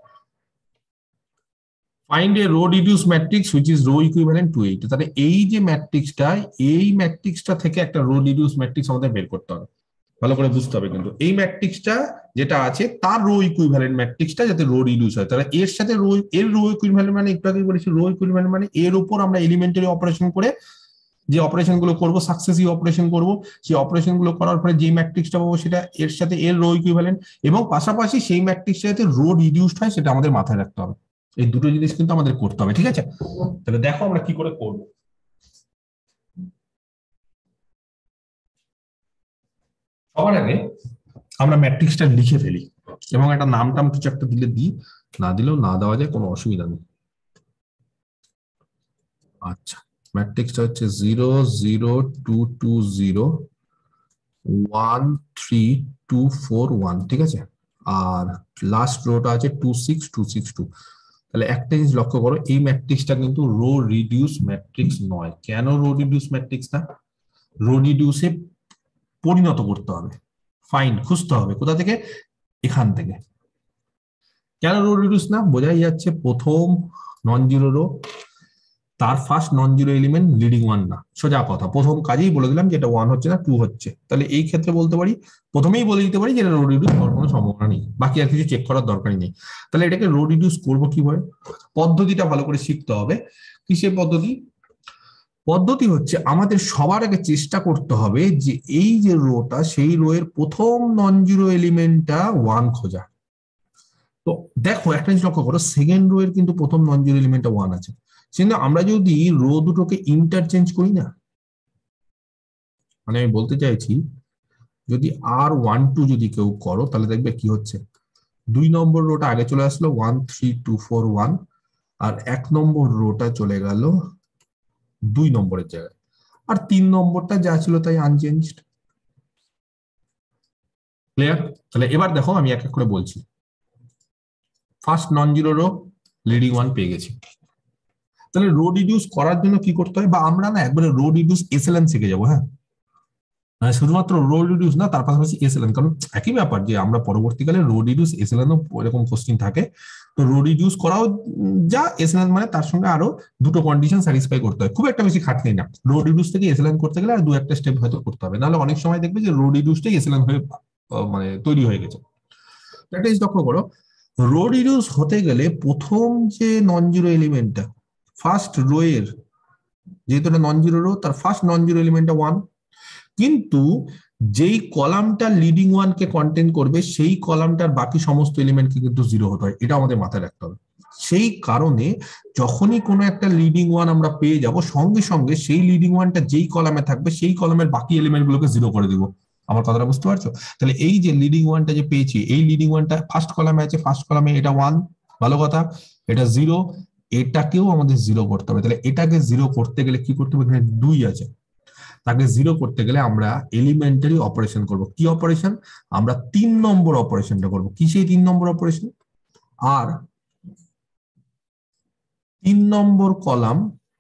Find a row reduce matrix which is row equivalent to eight. তাহলে এই যে ম্যাট্রিক্সটা, এই ম্যাট্রিক্সটা থেকে একটা রো রিডিউস ম্যাট্রিক্স আমাদের বের করতে হবে। ভালো করে বুঝতে হবে কিন্তু এই ম্যাট্রিক্সটা যেটা আছে তার রো ইকুইভ্যালেন্ট ম্যাট্রিক্সটা যাতে রো রিডিউস হয়। তাহলে এর সাথে রো, এর রো ইকুইভ্যালেন্ট মানে একটু আগে বলেছি রো ইকুইভ্যালেন্ট মানে এর উপর আমরা এলিমেন্টারি অপারেশন করে যে অপারেশন গুলো করবো, সাকসেসিভ অপারেশন করবো, সেই অপারেশন গুলো করার পরে যে ম্যাট্রিক্সটা পাবো সেটা এর সাথে এর রো ইকুইভ্যালেন্ট, এবং পাশাপাশি সেই ম্যাট্রিক্সটা যাতে রো রিডিউসড হয় সেটা আমাদের মাথায় রাখতে হবে। এই দুটো জিনিস কিন্তু আমাদের করতে হবে। ঠিক আছে, তাহলে দেখো আমরা কি করে করবো। সবার আগে আমরা ম্যাট্রিক্সটা লিখে ফেলি এবং একটা নাম টাম কিছু একটা দিলে দিই, না দিলেও না দেওয়া যায়, কোনো অসুবিধা নেই। আচ্ছা, ম্যাট্রিক্সটা হচ্ছে zero zero two two zero one three two four one. ঠিক আছে, আর লাস্ট রোটা আছে two six two six two. তাহলে একটা জিনিস লক্ষ্য করো, এই ম্যাট্রিক্সটা কিন্তু রো রিডিউস ম্যাট্রিক্স নয়। কেন রো রিডিউস ম্যাট্রিক্স না? রো রিডিউসে পরিণত করতে হবে, ফাইন্ড খুঁজতে হবে কোথা থেকে? এখান থেকে। কেন রো রিডিউস না? বোঝাই যাচ্ছে প্রথম নন জিরো রো, তার first non zero element leading one না। সোজা কথা, প্রথম কাজেই বলে দিলাম যে এটা ওয়ান হচ্ছে না, টু হচ্ছে। তাহলে এই ক্ষেত্রে বলতে পারি, প্রথমেই বলে দিতে পারি যে এটা রো রিডিউস হওয়ার কোনো সম্ভাবনা নেই, বাকি আর কিছু চেক করার দরকারই নেই। তাহলে এটাকে রো রিডিউস করবো কিভাবে? পদ্ধতিটা ভালো করে শিখতে হবে। কিসের পদ্ধতি? পদ্ধতি হচ্ছে আমাদের সবার আগে চেষ্টা করতে হবে যে এই যে রোটা, সেই রো এর প্রথম নন জিরো এলিমেন্টটা ওয়ান খোঁজা। তো দেখো একটা জিনিস লক্ষ্য করো, সেকেন্ড রো এর কিন্তু প্রথম নন জিরো এলিমেন্টটা ওয়ান আছে, কিন্তু আমরা যদি রো দুটোকে ইন্টারচেঞ্জ করি না, মানে আমি বলতে চাইছি যদি আর ওয়ান টু যদি কেউ করো তাহলে দেখবে কি হচ্ছে, দুই নম্বর রোটা আগে চলে আসলো one three two four one, আর এক নম্বর রোটা চলে গেল দুই নম্বরের জায়গায়, আর তিন নম্বরটা যা ছিল তাই আনচেঞ্জড। ক্লিয়ার? তাহলে এবার দেখো আমি এক এক করে বলছি। First non zero row leading one পেয়ে গেছি। তাহলে রো রিডিউস করার জন্য কি করতে হয়, বা আমরা না একবারে রো রিডিউস এসএলএন শিখে যাবো। হ্যাঁ, মানে শুধুমাত্র রো রিডিউস না, তার পাশাপাশি এসএলএন, কারণ একই ব্যাপার যে আমরা পরবর্তীকালে রো রিডিউস এসএলএনও এরকম কোশ্চিন থাকে। তো রো রিডিউস করাও যা, এসএলএন মানে তার সঙ্গে আরো দুটো কন্ডিশন স্যাটিসফাই করতে হয়, খুব একটা বেশি খাটনি না। রো রিডিউস থেকে এসএলএন করতে গেলে আর দু একটা স্টেপ হয়তো করতে হবে, নাহলে অনেক সময় দেখবে যে রো রিডিউসটাই এসএলএন হয়ে মানে তৈরি হয়ে গেছে। একটা জিনিস লক্ষ্য করো, রো রিডিউস হতে গেলে প্রথম যে নন জিরো এলিমেন্টটা ফার্স্ট রো এর, যেহেতু এটা নন জিরো রো, তার ফার্স্ট নন জিরো এলিমেন্টটা ওয়ান, কিন্তু যেই কলামটা লিডিং ওয়ান কে কন্টেন করবে সেই কলামটার বাকি সমস্ত এলিমেন্টকে কিন্তু জিরো হতে হয়, এটা আমাদের মাথায় রাখতে হবে। সেই কারণে যখনই কোনো একটা লিডিং ওয়ান আমরা পেয়ে যাব, সঙ্গে সঙ্গে সেই লিডিং ওয়ানটা যেই কলামে থাকবে সেই কলামের বাকি এলিমেন্ট গুলোকে জিরো করে দিব। আমার কথাটা বুঝতে পারছো? তাহলে এই যে লিডিং ওয়ানটা যে পেয়েছি, এই লিডিং ওয়ানটা ফার্স্ট কলামে আছে, ফার্স্ট কলামে এটা ওয়ান, ভালো কথা, এটা জিরো, এটাকেও আমাদের জিরো করতে হবে। তাহলে এটাকে জিরো করতে গেলে কি করতে হবে? এখানে দুই আছে, তাকে জিরো করতে গেলে আমরা এলিমেন্টারি অপারেশন করব। কি অপারেশন? আমরা তিন নম্বর অপারেশনটা করব। কি সেই তিন নম্বর অপারেশন? আর তিন নম্বর কলাম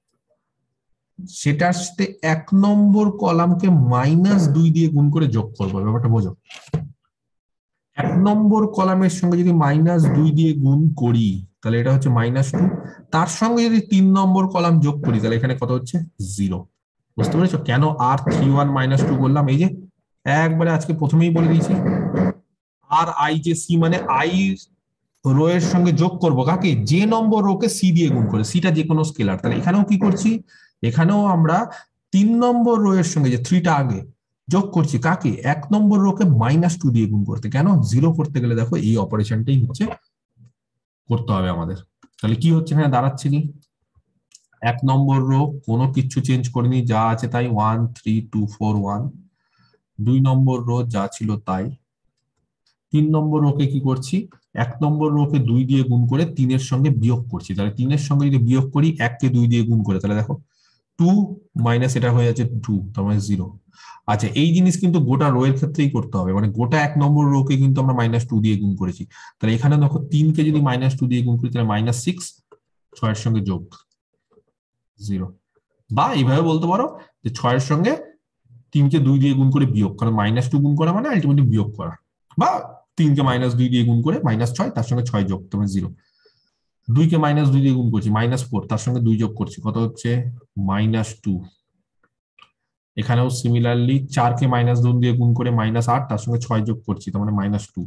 সেটার সাথে এক নম্বর কলামকে মাইনাস দুই দিয়ে গুণ করে যোগ করবো। ব্যাপারটা বোঝো, এক নম্বর কলামের সঙ্গে যদি মাইনাস দুই দিয়ে গুণ করি তাহলে এটা হচ্ছে মাইনাস টু, তার সঙ্গে যদি তিন নম্বর কলাম যোগ করি তাহলে এখানে কত হচ্ছে জিরো। বুঝতে পেরেছো কেন R three one minus two বললাম? এই যে একবারে আজকে প্রথমেই বলে দিয়েছি, আর আই যে সি মানে আই রো এর সঙ্গে যোগ করব কাকে? যে নম্বর রোকে সি দিয়ে গুণ করে, সিটা যে কোনো স্কেলার। তাহলে এখানেও কি করছি, এখানেও আমরা তিন নম্বর রো এর সঙ্গে যে থ্রিটা আগে যোগ করছি কাকে? এক নম্বর রোকে মাইনাস টু দিয়ে গুণ করতে। কেন? জিরো করতে গেলে দেখো এই অপারেশনটাই হচ্ছে করতে হবে আমাদের। তাহলে কি হচ্ছে এখানে দাঁড়াচ্ছে কি, এক নম্বর রো কোনো কিছু চেঞ্জ করিনি, যা আছে তাই, one three two four one. দুই নম্বর রো যা ছিল তাই। তিন নম্বর রোকে কি করছি, এক নম্বর রোকে দুই দিয়ে গুণ করে তিনের সঙ্গে বিয়োগ করছি। তাহলে তিনের সঙ্গে যদি বিয়োগ করি এককে দুই দিয়ে গুণ করে, তাহলে দেখো টু মাইনাস এটা হয়ে যাচ্ছে টু, তার মানে জিরো। আচ্ছা, এই জিনিস কিন্তু গোটা রো এর ক্ষেত্রেই করতে হবে, মানে গোটা এক নম্বর রোকে কিন্তু আমরা মাইনাস টু দিয়ে গুণ করেছি। তাহলে এখানে দেখো তিনকে যদি মাইনাস টু দিয়ে গুণ করি তাহলে মাইনাস সিক্স, ছয়ের সঙ্গে যোগ জিরো। বা এইভাবে বলতে পারো যে ছয়ের সঙ্গে তিনকে দুই দিয়ে গুণ করে বিয়োগ, কারণ মাইনাস টু গুণ করা মানে আলটিমেটলি বিয়োগ করা। বা তিনকে মাইনাস দুই দিয়ে গুণ করে মাইনাস ছয়, তার সঙ্গে ছয় যোগ, তোমার জিরো। দুইকে মাইনাস দুই দিয়ে গুণ করছি, মাইনাস ফোর, তার সঙ্গে দুই যোগ করছি, কত হচ্ছে মাইনাস টু। এখানেও সিমিলারলি চারকে মাইনাস দুই দিয়ে গুণ করে মাইনাস আট, তার সঙ্গে ছয় যোগ করছি, তার মানে মাইনাস টু।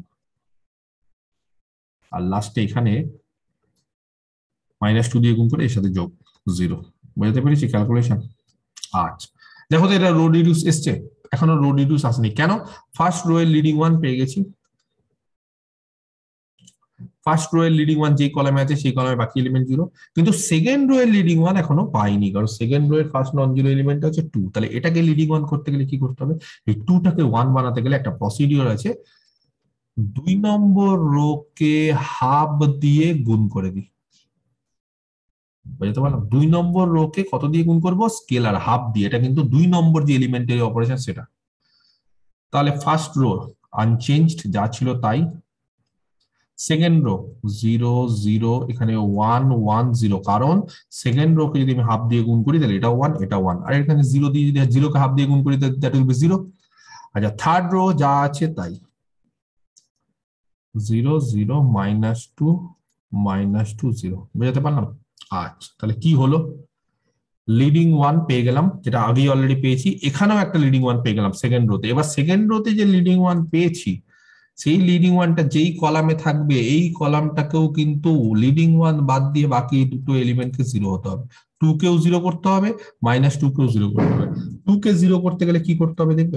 আর লাস্টে এখানে মাইনাস টু দিয়ে গুণ করে এর সাথে যোগ জিরো। বুঝতে পেরেছি ক্যালকুলেশন? আচ্ছা দেখো তো এটা রো রিডিউস এসছে, এখনো রো রিডিউস আসেনি। কেন? ফার্স্ট রো এর লিডিং ওয়ান পেয়ে গেছি, ফার্স্ট রো এর লিডিং ওয়ান যেই কলামে আছে সেই কলামে বাকি এলিমেন্ট জিরো, কিন্তু সেকেন্ড রো এর লিডিং ওয়ান এখনো পাইনি, কারণ সেকেন্ড রো এর ফার্স্ট নন জিরো এলিমেন্ট হচ্ছে টু। তাহলে এটাকে লিডিং ওয়ান করতে গেলে কি করতে হবে, এই টুটাকে ওয়ান বানাতে গেলে একটা প্রসিডিওর আছে, দুই নম্বর রো কে হাফ দিয়ে গুণ করে দিই। বুঝতে পারলাম? দুই নম্বর রো কে কত দিয়ে গুণ করবো? স্কেলার হাফ দিয়ে। এটা কিন্তু দুই নম্বর যে এলিমেন্টের অপারেশন সেটা। তাহলে ফার্স্ট রো আনচেঞ্জড, যা ছিল তাই। সেকেন্ড রো জিরো জিরো, এখানে ওয়ান ওয়ান জিরো, কারণ সেকেন্ড রো কে যদি আমি হাফ দিয়ে গুণ করি তাহলে এটা ওয়ান, এটা ওয়ান, আর এখানে জিরো দিয়ে যদি জিরো কে হাফ দিয়ে গুণ করি দ্যাট উইল বি জিরো। আচ্ছা, থার্ড রো যা আছে তাই, zero zero minus two minus two zero. বুঝতে পারলাম? আচ্ছা, তাহলে কি হলো, লিডিং ওয়ান পেয়ে গেলাম, যেটা আগেই অলরেডি পেয়েছি। এখানেও একটা লিডিং ওয়ান পেয়ে গেলাম সেকেন্ড রোতে। এবার সেকেন্ড রোতে যে লিডিং ওয়ান পেয়েছি সেই লিডিং ওয়ানটা যেই কলামে থাকবে এই কলামটাকেও কিন্তু লিডিং ওয়ান বাদ দিয়ে বাকি দুটো এলিমেন্টকে জিরো হতে হবে। টু কেও জিরো করতে হবে, মাইনাস টু কেও জিরো করতে হবে। টু কে জিরো করতে গেলে কি করতে হবে দেখবে,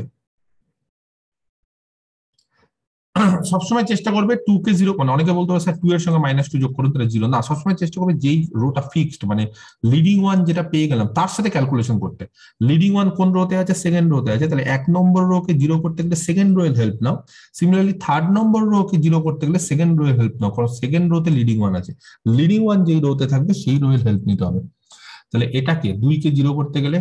সবসময় চেষ্টা করবে টু কে জিরো, মানে অনেকে বলতে পারে স্যার টু এর সঙ্গে মাইনাস টু যোগ করুন তাহলে জিরো, না, সবসময় চেষ্টা করবে যেই রোটা ফিক্সড মানে লিডিং ওয়ান যেটা পেয়ে গেলাম তার সাথে ক্যালকুলেশন করতে। লিডিং ওয়ান কোন রোতে আছে? সেকেন্ড রোতে আছে, তাহলে এক নম্বর রো কে জিরো করতে গেলে সেকেন্ড রো এর হেল্প নাও। সিমিলারলি থার্ড নম্বর রো কে জিরো করতে গেলে সেকেন্ড রো এর হেল্প নাও, কারণ সেকেন্ড রোতে লিডিং ওয়ান আছে। লিডিং ওয়ান যেই রোতে থাকবে সেই রো এর হেল্প নিতে হবে। তাহলে এটাকে দুই কে জিরো করতে গেলে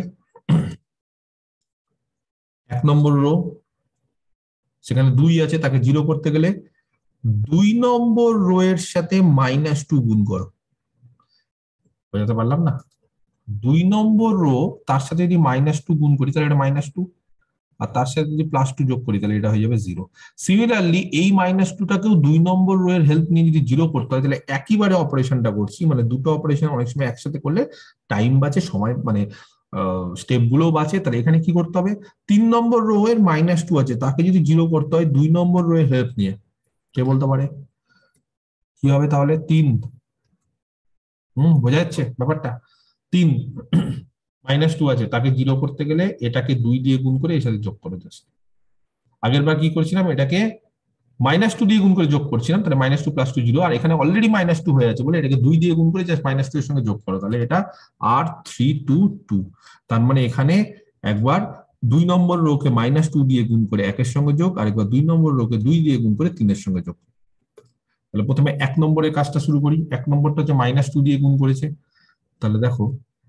এক নম্বর রো, সেখানে দুই আছে, তাকে জিরো করতে গেলে দুই নম্বর রো এর সাথে মাইনাস টু গুণ করো। বোঝাতে পারলাম না? দুই নম্বর রো তার সাথে যদি মাইনাস টু গুণ করি তাহলে এটা মাইনাস টু, আর তার সাথে যদি প্লাস টু যোগ করি তাহলে এটা হয়ে যাবে জিরো। সিমিলারলি এই মাইনাস টুটাকেও দুই নম্বর রো এর হেল্প নিয়ে যদি জিরো করতে হয় তাহলে একইবারে অপারেশনটা করছি, মানে দুটো অপারেশন অনেক সময় একসাথে করলে টাইম বাঁচে, সময় মানে স্টেপ গুলো বাঁচে। তাহলে এখানে কি করতে হবে, তিন নম্বর রো এর মাইনাস টু আছে তাকে যদি জিরো করতে হয় দুই নম্বর রো এর হেল্প নিয়ে, কে বলতে পারে কি হবে? তাহলে তিন, হম বোঝা যাচ্ছে ব্যাপারটা? তিন মাইনাস টু আছে তাকে জিরো করতে গেলে এটাকে দুই দিয়ে গুণ করে এর সাথে যোগ করে যাচ্ছে। আগের বার কি করছিলাম, এটাকে মাইনাস টু দিয়ে গুণ করে যোগ করছিলাম, তাহলে minus two plus two zero, আর এখানে অলরেডি মাইনাস টু হয়ে আছে বলে এটাকে দুই দিয়ে গুণ করে জাস্ট মাইনাস টু এর সঙ্গে যোগ করো, তাহলে এটা আর থ্রি টু টু। তার মানে এখানে একবার দুই নম্বর রোকে মাইনাস টু দিয়ে গুণ করে একের সঙ্গে যোগ, আর একবার দুই নম্বর রোকে দুই দিয়ে গুণ করে তিনের সঙ্গে যোগ। তাহলে প্রথমে এক নম্বরের কাজটা শুরু করি। এক নম্বরটা হচ্ছে মাইনাস টু দিয়ে গুণ করেছে, তাহলে দেখো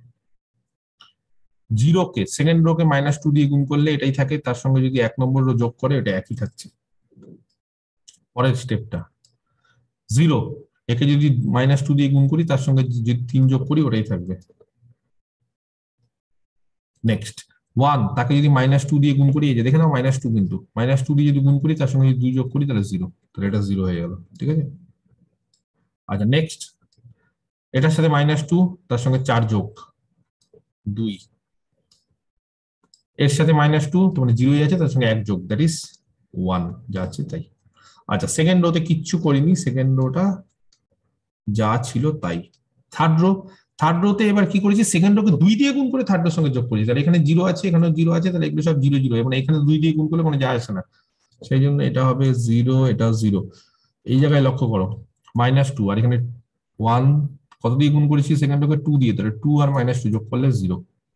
জিরো কে সেকেন্ড রো কে মাইনাস টু দিয়ে গুণ করলে এটাই থাকে, তার সঙ্গে যদি এক নম্বর রো যোগ করে এটা একই থাকছে। পরের স্টেপটা জিরো, একে যদি মাইনাস টু দিয়ে গুণ করি তার সঙ্গে যদি তিন যোগ করি ওটাই থাকবে। নেক্সট ওয়ান, তাকে যদি মাইনাস টু দিয়ে গুণ করি, এই যে দেখে নাও মাইনাস টু, কিন্তু মাইনাস টু দিয়ে যদি গুণ করি তার সঙ্গে যদি দুই যোগ করি তাহলে জিরো, তাহলে এটা জিরো হয়ে গেল। ঠিক আছে, আচ্ছা নেক্সট এটার সাথে মাইনাস টু, তার সঙ্গে চার যোগ দুই, এর সাথে মাইনাস টু, তোমার জিরোই আছে, তার সঙ্গে এক যোগ, দ্যাট ইজ ওয়ান, যা আছে তাই। আচ্ছা সেকেন্ড রোতে কিচ্ছু করিনি, সেকেন্ড রোটা যা ছিল তাই। থার্ড রো, থার্ড রোতে এবার কি করেছি, সেকেন্ড রোকে দুই দিয়ে গুণ করে থার্ড রোর সঙ্গে যোগ করেছি, তাহলে এখানে জিরো আছে, এখানে জিরো আছে, তাহলে এগুলো সব জিরো জিরো, মানে এখানে দুই দিয়ে গুণ করলে কোনো যায় আসে না, সেই জন্য এটা হবে জিরো, এটা জিরো। এই জায়গায় লক্ষ্য করো মাইনাস টু, আর এখানে ওয়ান কত দিয়ে গুণ করেছি, সেকেন্ড রোকে টু দিয়ে, তাহলে টু আর মাইনাস টু যোগ করলে জিরো।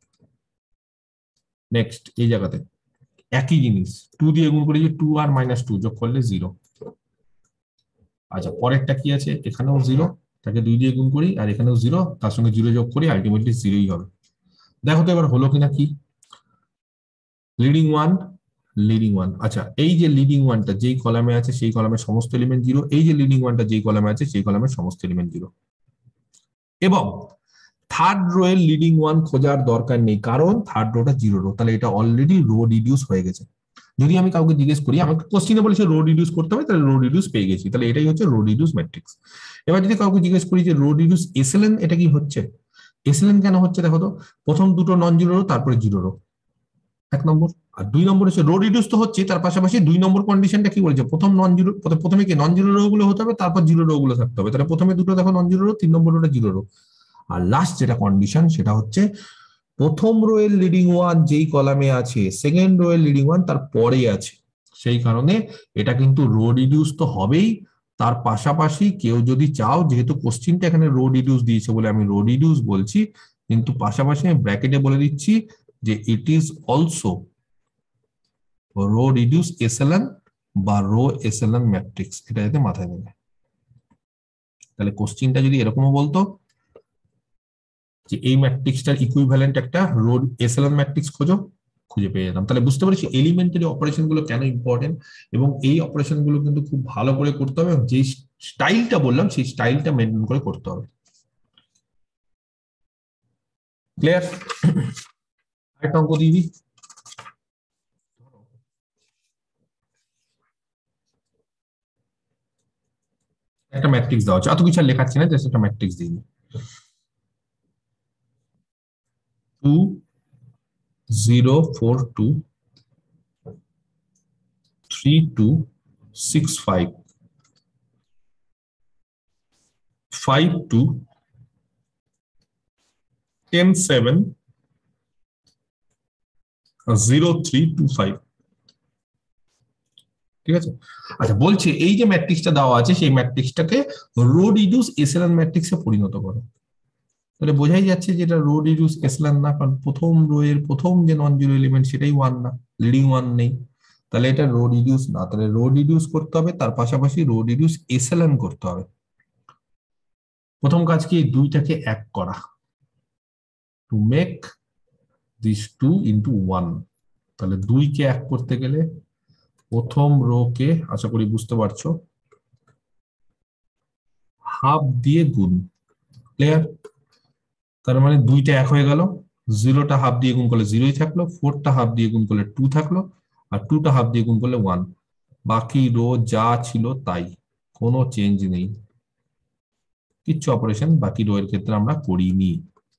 নেক্সট এই জায়গাতে একই জিনিস, টু দিয়ে গুণ করেছি, টু আর মাইনাস টু যোগ করলে জিরো। আচ্ছা পরেরটা কি আছে, এখানেও জিরো, তাকে দুই দিয়ে গুণ করি, আর এখানেও জিরো, তার সঙ্গে জিরো যোগ করি, আলটিমেটলি জিরোই হবে। দেখো তো এবার হলো কিনা কি, লিডিং ওয়ান, লিডিং ওয়ান। আচ্ছা এই যে লিডিং ওয়ানটা যেই কলামে আছে সেই কলামের সমস্ত এলিমেন্ট জিরো, এই যে লিডিং ওয়ানটা যেই কলামে আছে সেই কলামের সমস্ত এলিমেন্ট জিরো। এবং থার্ড রো এর লিডিং ওয়ান খোঁজার দরকার নেই, কারণ থার্ড রোটা জিরো রো, তাহলে এটা অলরেডি রো রিডিউস হয়ে গেছে। যদি আমি কাউকে জিজ্ঞেস করি, আমাকে কোশ্চিনে বলেছে রো রিডিউস করতে হবে, তাহলে রো রিডিউস পেয়ে গেছি, তাহলে এটাই হচ্ছে রো রিডিউস ম্যাট্রিক্স। এবার যদি কাউকে জিজ্ঞেস করি যে রো রিডিউস এসএলএন এটা কি হচ্ছে, এসএলএন কেন হচ্ছে, দেখো তো প্রথম দুটো নন জিরো রো, তারপরে জিরো রো, এক নম্বর। আর দুই নম্বর হচ্ছে রো রিডিউস তো হচ্ছে, তার পাশাপাশি দুই নম্বর কন্ডিশনটা কি বলেছে, প্রথম নন জিরো, প্রথমে কি নন জিরো রো গুলো হতে হবে, তারপর জিরো রো গুলো থাকতে হবে, তাহলে প্রথমে দুটো দেখো নন জিরো রো, তিন নম্বর রোটা জিরো রো। আর লাস্ট যেটা কন্ডিশন সেটা হচ্ছে প্রথম রো এর লিডিং ওয়ান যেই কলামে আছে, সেকেন্ড রো এর লিডিং ওয়ান তার পরে আছে, সেই কারণে এটা কিন্তু রো রিডিউস তো হবেই। তার পাশাপাশি কেউ যদি চাও, যেহেতু কোশ্চিনটা এখানে রো রিডিউস দিয়েছে বলে আমি রো রিডিউস বলছি, কিন্তু পাশাপাশি আমি ব্র্যাকেটে বলে দিচ্ছি যে it is also row reduce echelon বা রো এসএলএন ম্যাট্রিক্স, এটা যাতে মাথায় নেবে। তাহলে কোশ্চিনটা যদি এরকমও বলতো যে এই ম্যাট্রিক্সটার ইকুইভ্যালেন্ট একটা রো এসএলএন ম্যাট্রিক্স খোঁজো, খুঁজে পেয়ে যেতাম। তাহলে বুঝতে পারছি এলিমেন্টারি অপারেশন গুলো কেন ইম্পর্টেন্ট, এবং এই অপারেশন গুলো কিন্তু খুব ভালো করে করতে হবে, এবং যে স্টাইলটা বললাম সেই স্টাইলটা মেনটেন করে করতে হবে। ক্লিয়ার? আরেকটা অঙ্ক দিয়ে দিই। একটা ম্যাট্রিক্স দেওয়া হচ্ছে, এত কিছু আর লেখাচ্ছি না, জাস্ট একটা ম্যাট্রিক্স দিয়ে দিই। Two zero four two three two six five five two ten seven zero three two five. ঠিক আছে, আচ্ছা বলছে এই যে ম্যাট্রিক্সটা দেওয়া আছে সেই ম্যাট্রিক্সটাকে রো রিডিউস এসএলএন ম্যাট্রিক্সে পরিণত করো। তাহলে বোঝাই যাচ্ছে যে এটা রো রিডিউস এসএলএন না, কারণ প্রথম রো এর প্রথম যে নন জিরো এলিমেন্ট সেটাই ওয়ান না, লিডিং ওয়ান নেই, তাহলে এটা রো রিডিউস না। তাহলে রো রিডিউস করতে হবে, তার পাশাপাশি রো রিডিউস এসএলএন করতে হবে। প্রথম কাজ কি, দুইটাকে এক করা, to make this two into one. তাহলে দুইকে এক করতে গেলে প্রথম রো কে, আশা করি বুঝতে পারছো, হাফ দিয়ে গুণ। ক্লিয়ার? তার মানে দুইটা এক হয়ে গেল, জিরোটা হাফ দিয়ে গুণ করলে জিরোই থাকলো, ফোরটা হাফ দিয়ে গুণ করলে টু থাকলো, আর টুটা হাফ দিয়ে গুণ করলে ওয়ান। বাকি রো যা ছিল তাই, কোনো চেঞ্জ নেই, কিচ্ছু অপারেশন বাকি রো এর ক্ষেত্রে আমরা করিনি।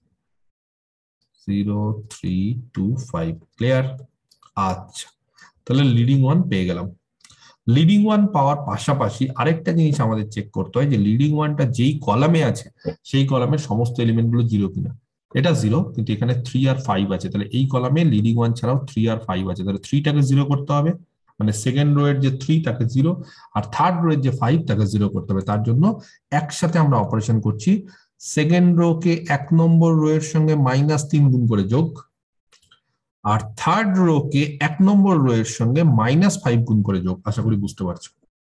Zero three two five. Clear? আচ্ছা তাহলে লিডিং ওয়ান পেয়ে গেলাম। লিডিং ওয়ান পাওয়ার পাশাপাশি আরেকটা জিনিস আমাদের চেক করতে হয় যে লিডিং ওয়ানটা যেই কলামে আছে সেই কলামের সমস্ত এলিমেন্ট গুলো জিরো কিনা। এটা জিরো, কিন্তু এখানে থ্রি আর ফাইভ আছে, তাহলে এই কলামে লিডিং ওয়ান ছাড়াও থ্রি আর ফাইভ আছে, তাহলে থ্রিটাকে জিরো করতে হবে, মানে সেকেন্ড রো এর যে থ্রি তাকে জিরো, আর থার্ড রো এর যে ফাইভ তাকে জিরো করতে হবে। তার জন্য একসাথে আমরা অপারেশন করছি, সেকেন্ড রো কে এক নম্বর রো এর সঙ্গে মাইনাস তিন গুণ করে যোগ, আর থার্ড রো কে এক নম্বর রো এর সঙ্গে মাইনাস ফাইভ গুণ করে যোগ। আশা করি বুঝতে পারছো।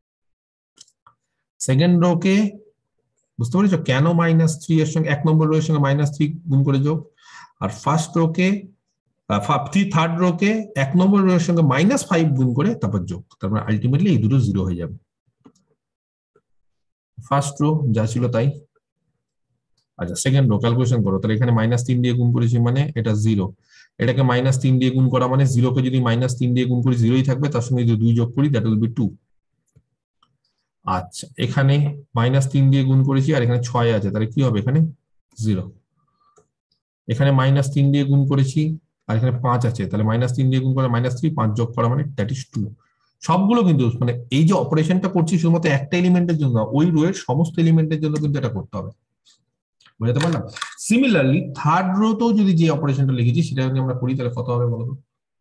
সেকেন্ড রো কে বুঝতে পারছো কেন মাইনাস থ্রি এর সঙ্গে এক নম্বর রো এর সঙ্গে মাইনাস থ্রি গুণ করে যোগ, আর ফার্স্ট রো কে থার্ড রো কে এক নম্বর রো এর সঙ্গে মাইনাস ফাইভ গুণ করে তারপর যোগ। তারপর আলটিমেটলি এই দুটো জিরো হয়ে যাবে। ফার্স্ট রো যা ছিল তাই। আচ্ছা সেকেন্ড রো ক্যালকুলেশন করো, তাহলে এখানে মাইনাস তিন দিয়ে গুণ করেছি মানে এটা জিরো, এটাকে মাইনাস তিন দিয়ে গুণ করা মানে জিরোকে যদি মাইনাস তিন দিয়ে গুণ করি জিরোই থাকবে, তার সঙ্গে যদি দুই যোগ করি দ্যাট উইল বি টু। আচ্ছা এখানে মাইনাস তিন দিয়ে গুণ করেছি আর এখানে ছয় আছে, তাহলে কি হবে এখানে জিরো। এখানে মাইনাস তিন দিয়ে গুণ করেছি আর এখানে পাঁচ আছে, তাহলে মাইনাস তিন দিয়ে গুণ করে মাইনাস থ্রি, পাঁচ যোগ করা মানে দ্যাট ইজ টু। সবগুলো কিন্তু মানে এই যে অপারেশনটা করছি শুধুমাত্র একটা এলিমেন্টের জন্য, ওই রো এর সমস্ত এলিমেন্টের জন্য কিন্তু এটা করতে হবে, বুঝতে পারলাম। সিমিলারলি থার্ড রো তো যদি যে অপারেশনটা লিখেছি সেটা যদি আমরা করি তাহলে কত হবে বলতো।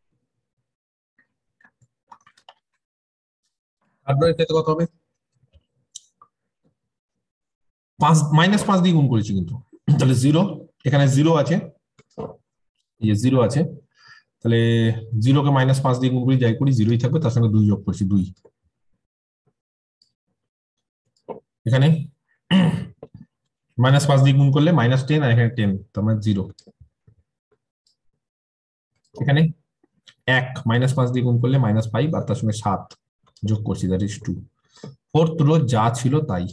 থার্ড রো এর ক্ষেত্রে কত হবে, পাঁচ মাইনাস পাঁচ দিয়ে গুণ করেছি কিন্তু, তাহলে জিরো, এখানে জিরো আছে, এই যে জিরো আছে, তাহলে জিরোকে মাইনাস পাঁচ দিয়ে গুণ করি যাই করি জিরোই থাকবে, তার সঙ্গে দুই যোগ করছি দুই। এখানে মাইনাস পাঁচ দিয়ে গুণ করলে মাইনাস টেন আর এখানে টেন, তার মানে জিরো। এখানে এক মাইনাস পাঁচ দিয়ে গুণ করলে মাইনাস ফাইভ আর তার সঙ্গে সাত যোগ করছি that is two. Fourth row যা ছিল তাই।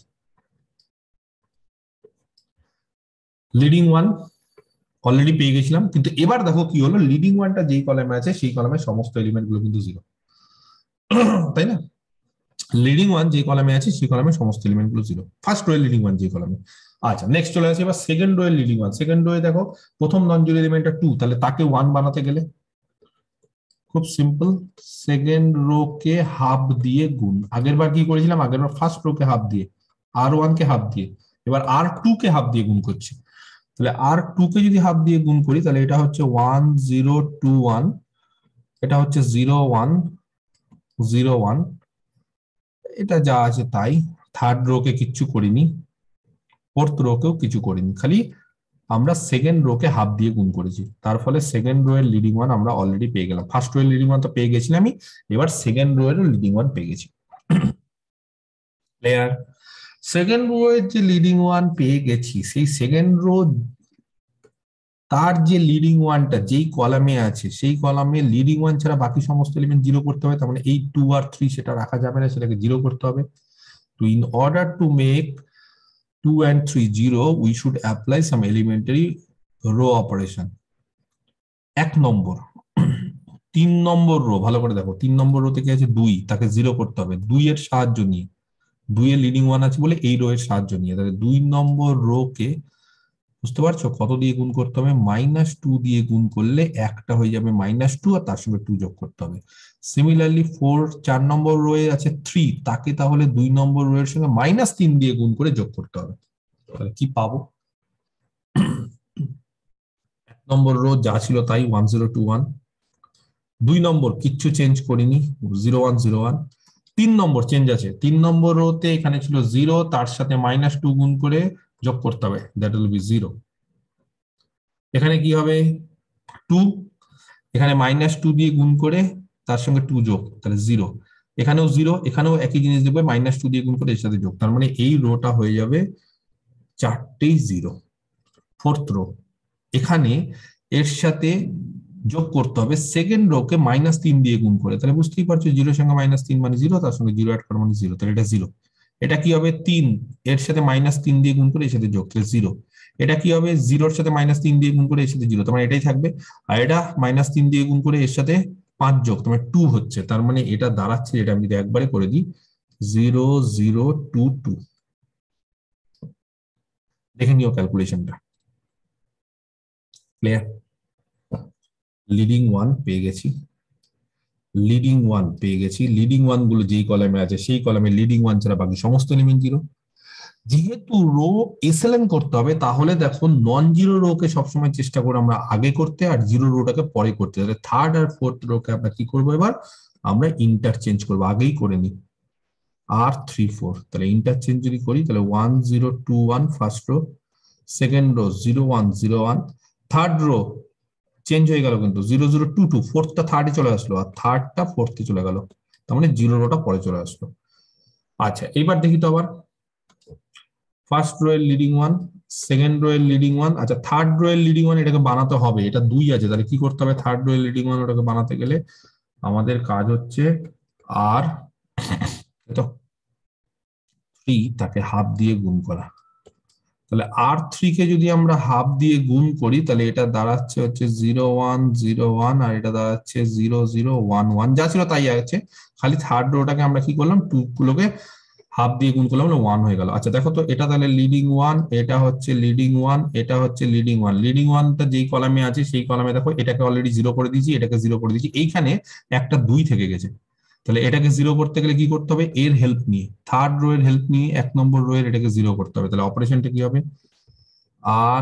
লিডিং ওয়ান অলরেডি পেয়ে গেছিলাম, কিন্তু এবার দেখো কি হলো, লিডিং ওয়ানটা যেই কলামে আছে সেই কলামের সমস্ত এলিমেন্ট গুলো কিন্তু জিরো, তাই না? লিডিং ওয়ান যে কলামে আছে সেই কলামের সমস্ত এলিমেন্ট গুলো জিরো, ফার্স্ট রো এর লিডিং ওয়ান যে কলামে। আচ্ছা নেক্সট চলে আসে এবার সেকেন্ড রো এর লিডিং ওয়ান। সেকেন্ড রো এ দেখো প্রথম নন জিরো এলিমেন্টটা টু, তাহলে তাকে ওয়ান বানাতে গেলে খুব সিম্পল, সেকেন্ড রো কে হাফ দিয়ে গুণ। আগের বার কি করেছিলাম, আগের বার ফার্স্ট রো কে হাফ দিয়ে, আর ওয়ান কে হাফ দিয়ে, এবার আর টু কে হাফ দিয়ে গুণ করছি। তাহলে আর টু কে যদি হাফ দিয়ে গুণ করি তাহলে এটা হচ্ছে ওয়ান জিরো টু ওয়ান, এটা হচ্ছে জিরো ওয়ান জিরো ওয়ান, এটা যা আছে তাই। থার্ড রো কে কিচ্ছু করিনি, ফোর্থ রো কেও কিছু করিনি, খালি আমরা সেকেন্ড রো কে হাফ দিয়ে গুণ করেছি, তার ফলে সেকেন্ড রো এর লিডিং ওয়ান আমরা অলরেডি পেয়ে গেলাম। ফার্স্ট রো এর লিডিং ওয়ান তো পেয়ে গেছিলাম আমি, এবার সেকেন্ড রো এর লিডিং ওয়ান পেয়ে গেছি। ক্লিয়ার? সেকেন্ড রো এর যে লিডিং ওয়ান পেয়ে গেছি, সেই সেকেন্ড রো তার যে লিডিং ওয়ানটা যেই কলামে আছে সেই কলামে লিডিং ওয়ান ছাড়া বাকি সমস্ত এলিমেন্ট জিরো করতে হবে, তার মানে এই টু আর থ্রি সেটা রাখা যাবে না, সেটাকে জিরো করতে হবে। তো in order to make two and three zero we should apply some elementary row operation। এক নম্বর, তিন নম্বর রো ভালো করে দেখো, তিন নম্বর রো থেকে আছে দুই, তাকে জিরো করতে হবে দুই এর সাহায্য নিয়ে, দুই এর লিডিং ওয়ান আছে বলে এই রো এর সাহায্য নিয়ে, তাহলে দুই নম্বর রো কে বুঝতে পারছো কত দিয়ে গুণ করতে হবে, মাইনাস টু দিয়ে গুণ করলে একটা হয়ে যাবে মাইনাস টু আর তার সঙ্গে টু যোগ করতে হবে। সিমিলারলি ফোর চার নম্বর রো এ আছে থ্রি, তাকে তাহলে দুই নম্বর রো এর সঙ্গে মাইনাস তিন দিয়ে গুণ করে যোগ করতে হবে, তাহলে কি পাবো, এক নম্বর রো যা ছিল তাই ওয়ান জিরো টু ওয়ান, দুই নম্বর কিচ্ছু চেঞ্জ করিনি জিরো ওয়ান জিরো ওয়ান, তিন নম্বর চেঞ্জ আছে, তিন নম্বর রোতে এখানে ছিল জিরো, তার সাথে মাইনাস টু গুণ করে যোগ করতে হবে দ্যাট উইল বি জিরো। এখানে কি হবে টু, এখানে মাইনাস টু দিয়ে গুণ করে তার সঙ্গে টু যোগ, তাহলে জিরো। এখানেও জিরো, এখানেও একই জিনিস দেবে, মাইনাস টু দিয়ে গুণ করে এর সাথে যোগ, তার মানে এই রোটা হয়ে যাবে চারটেই জিরো। ফোর্থ রো এখানে এর সাথে যোগ করতে হবে সেকেন্ড রো কে মাইনাস তিন দিয়ে গুণ করে, তাহলে বুঝতেই পারছো জিরোর সঙ্গে মাইনাস তিন মানে জিরো, তার সঙ্গে জিরো অ্যাড করা মানে জিরো, তাহলে এটা জিরো। এটা কি হবে তিন, এর সাথে মাইনাস তিন দিয়ে গুণ করে এর সাথে যোগ, তাহলে জিরো। এটা কি হবে জিরোর সাথে মাইনাস তিন দিয়ে গুণ করে এর সাথে জিরো, তার মানে এটাই থাকবে। আর এটা মাইনাস তিন দিয়ে গুণ করে এর সাথে পাঁচ যোগ, তোমার টু হচ্ছে, তার মানে এটা দাঁড়াচ্ছে, এটা আমি যদি একবারে করে দিই জিরো জিরো টু টু। দেখে নিও ক্যালকুলেশনটা। ক্লিয়ার? লিডিং ওয়ান পেয়ে গেছি, লিডিং ওয়ান পেয়ে গেছি, লিডিং ওয়ান গুলো যেই কলামে আছে সেই কলামে লিডিং ওয়ান ছাড়া বাকি সমস্ত এলিমেন্ট জিরো। যেহেতু রো এসএলএন করতে হবে, তাহলে দেখো নন জিরো রো কে সবসময় চেষ্টা করো আমরা আগে করতে আর জিরো রোটাকে পরে করতে, তাহলে থার্ড আর ফোর্থ রো কে আমরা কি করবো এবার আমরা ইন্টারচেঞ্জ করবো, আগেই করে নি আর থ্রি ফোর, তাহলে ইন্টারচেঞ্জ যদি করি তাহলে one zero two one first row, second row zero one zero one, third row change হয়ে গেল কিন্তু জিরো জিরো টু টু, ফোর্থটা থার্ডে চলে আসলো আর থার্ডটা ফোর্থে চলে গেল, তার মানে জিরো রোটা পরে চলে আসলো। আচ্ছা এইবার দেখি তো আবার ফার্স্ট রো এর লিডিং ওয়ান, সেকেন্ড রো এর লিডিং ওয়ান, আচ্ছা থার্ড রো এর লিডিং ওয়ান এটাকে বানাতে হবে, এটা দুই আছে, তাহলে কি করতে হবে থার্ড রো এর লিডিং ওয়ান ওটাকে বানাতে গেলে আমাদের কাজ হচ্ছে আর তো এই তাকে হাফ দিয়ে গুণ করা। তাহলে আর থ্রি কে যদি আমরা হাফ দিয়ে গুণ করি তাহলে এটা দাঁড়াচ্ছে হচ্ছে জিরো ওয়ান জিরো ওয়ান, আর এটা দাঁড়াচ্ছে জিরো জিরো ওয়ান ওয়ান, যা ছিল তাই আছে, খালি থার্ড রোটাকে আমরা কি করলাম, টু গুলোকে হাফ দিয়ে গুণ করলাম, ওয়ান হয়ে গেল। আচ্ছা দেখো তো, এটা তাহলে লিডিং ওয়ান, এটা হচ্ছে লিডিং ওয়ান, এটা হচ্ছে লিডিং ওয়ান। লিডিং ওয়ানটা যেই কলামে আছে সেই কলামে দেখো এটাকে অলরেডি জিরো করে দিয়েছি, এটাকে জিরো করে দিয়েছি, এইখানে একটা দুই থেকে গেছে। তাহলে এটাকে জিরো করতে গেলে কি করতে হবে, এর হেল্প নিয়ে, থার্ড রো এর হেল্প নিয়ে এক নম্বর রো এর এটাকে জিরো করতে হবে। তাহলে অপারেশনটা কি হবে, আর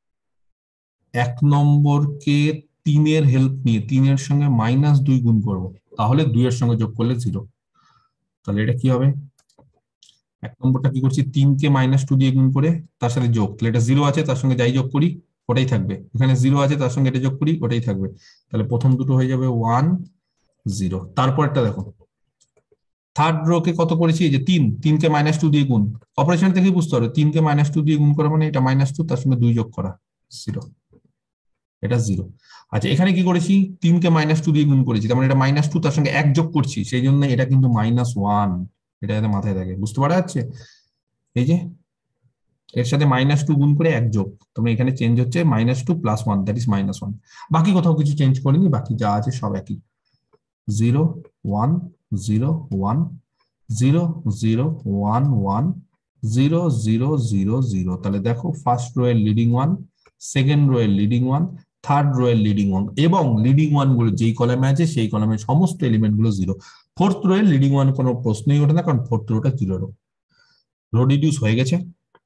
এক নম্বরকে তিনের হেল্প নিয়ে তিনের সঙ্গে মাইনাস দুই গুণ করব, তাহলে দুইয়ের সঙ্গে যোগ করলে জিরো। তাহলে এটা কি হবে, এক নম্বরটা কি করছি, তিনকে মাইনাস টু দিয়ে গুণ করে তার সাথে যোগ, তাহলে এটা জিরো আছে তার সঙ্গে যাই যোগ করি ওটাই থাকবে, এখানে জিরো আছে তার সঙ্গে এটা যোগ করি ওটাই থাকবে। তাহলে প্রথম দুটো হয়ে যাবে ওয়ান জিরো। তারপরটা দেখো, থার্ড রো কে কত করেছি, এই যে তিন, তিনকে মাইনাস টু দিয়ে গুণ, অপারেশন থেকে বুঝতে হবে তিনকে মাইনাস টু দিয়ে গুণ করা মানে এটা মাইনাস টু তার সঙ্গে দুই যোগ করা, জিরো, এটা জিরো। আচ্ছা এখানে কি করেছি, তিনকে মাইনাস টু দিয়ে গুণ করেছি, তার মানে এটা মাইনাস টু তার সঙ্গে এক যোগ করছি, সেই জন্য এটা কিন্তু মাইনাস ওয়ান, এটা যাতে মাথায় থাকে, বুঝতে পারা যাচ্ছে। এই যে এর সাথে মাইনাস টু গুণ করে এক যোগ, তুমি এখানে চেঞ্জ হচ্ছে minus two plus one, that is minus one. বাকি কোথাও কিছু চেঞ্জ করিনি, বাকি যা আছে সব একই, zero one zero one zero zero one one zero zero zero zero. তাহলে দেখো ফার্স্ট রো এর লিডিং ওয়ান, সেকেন্ড রো এর লিডিং ওয়ান, থার্ড রো এর লিডিং ওয়ান, এবং লিডিং ওয়ান গুলো যেই কলামে আছে সেই কলামের সমস্ত এলিমেন্ট গুলো জিরো। ফোর্থ রো এর লিডিং ওয়ান কোনো প্রশ্নই ওঠে না, কারণ ফোর্থ রোটা জিরো রো। রো রিডিউস হয়ে গেছে,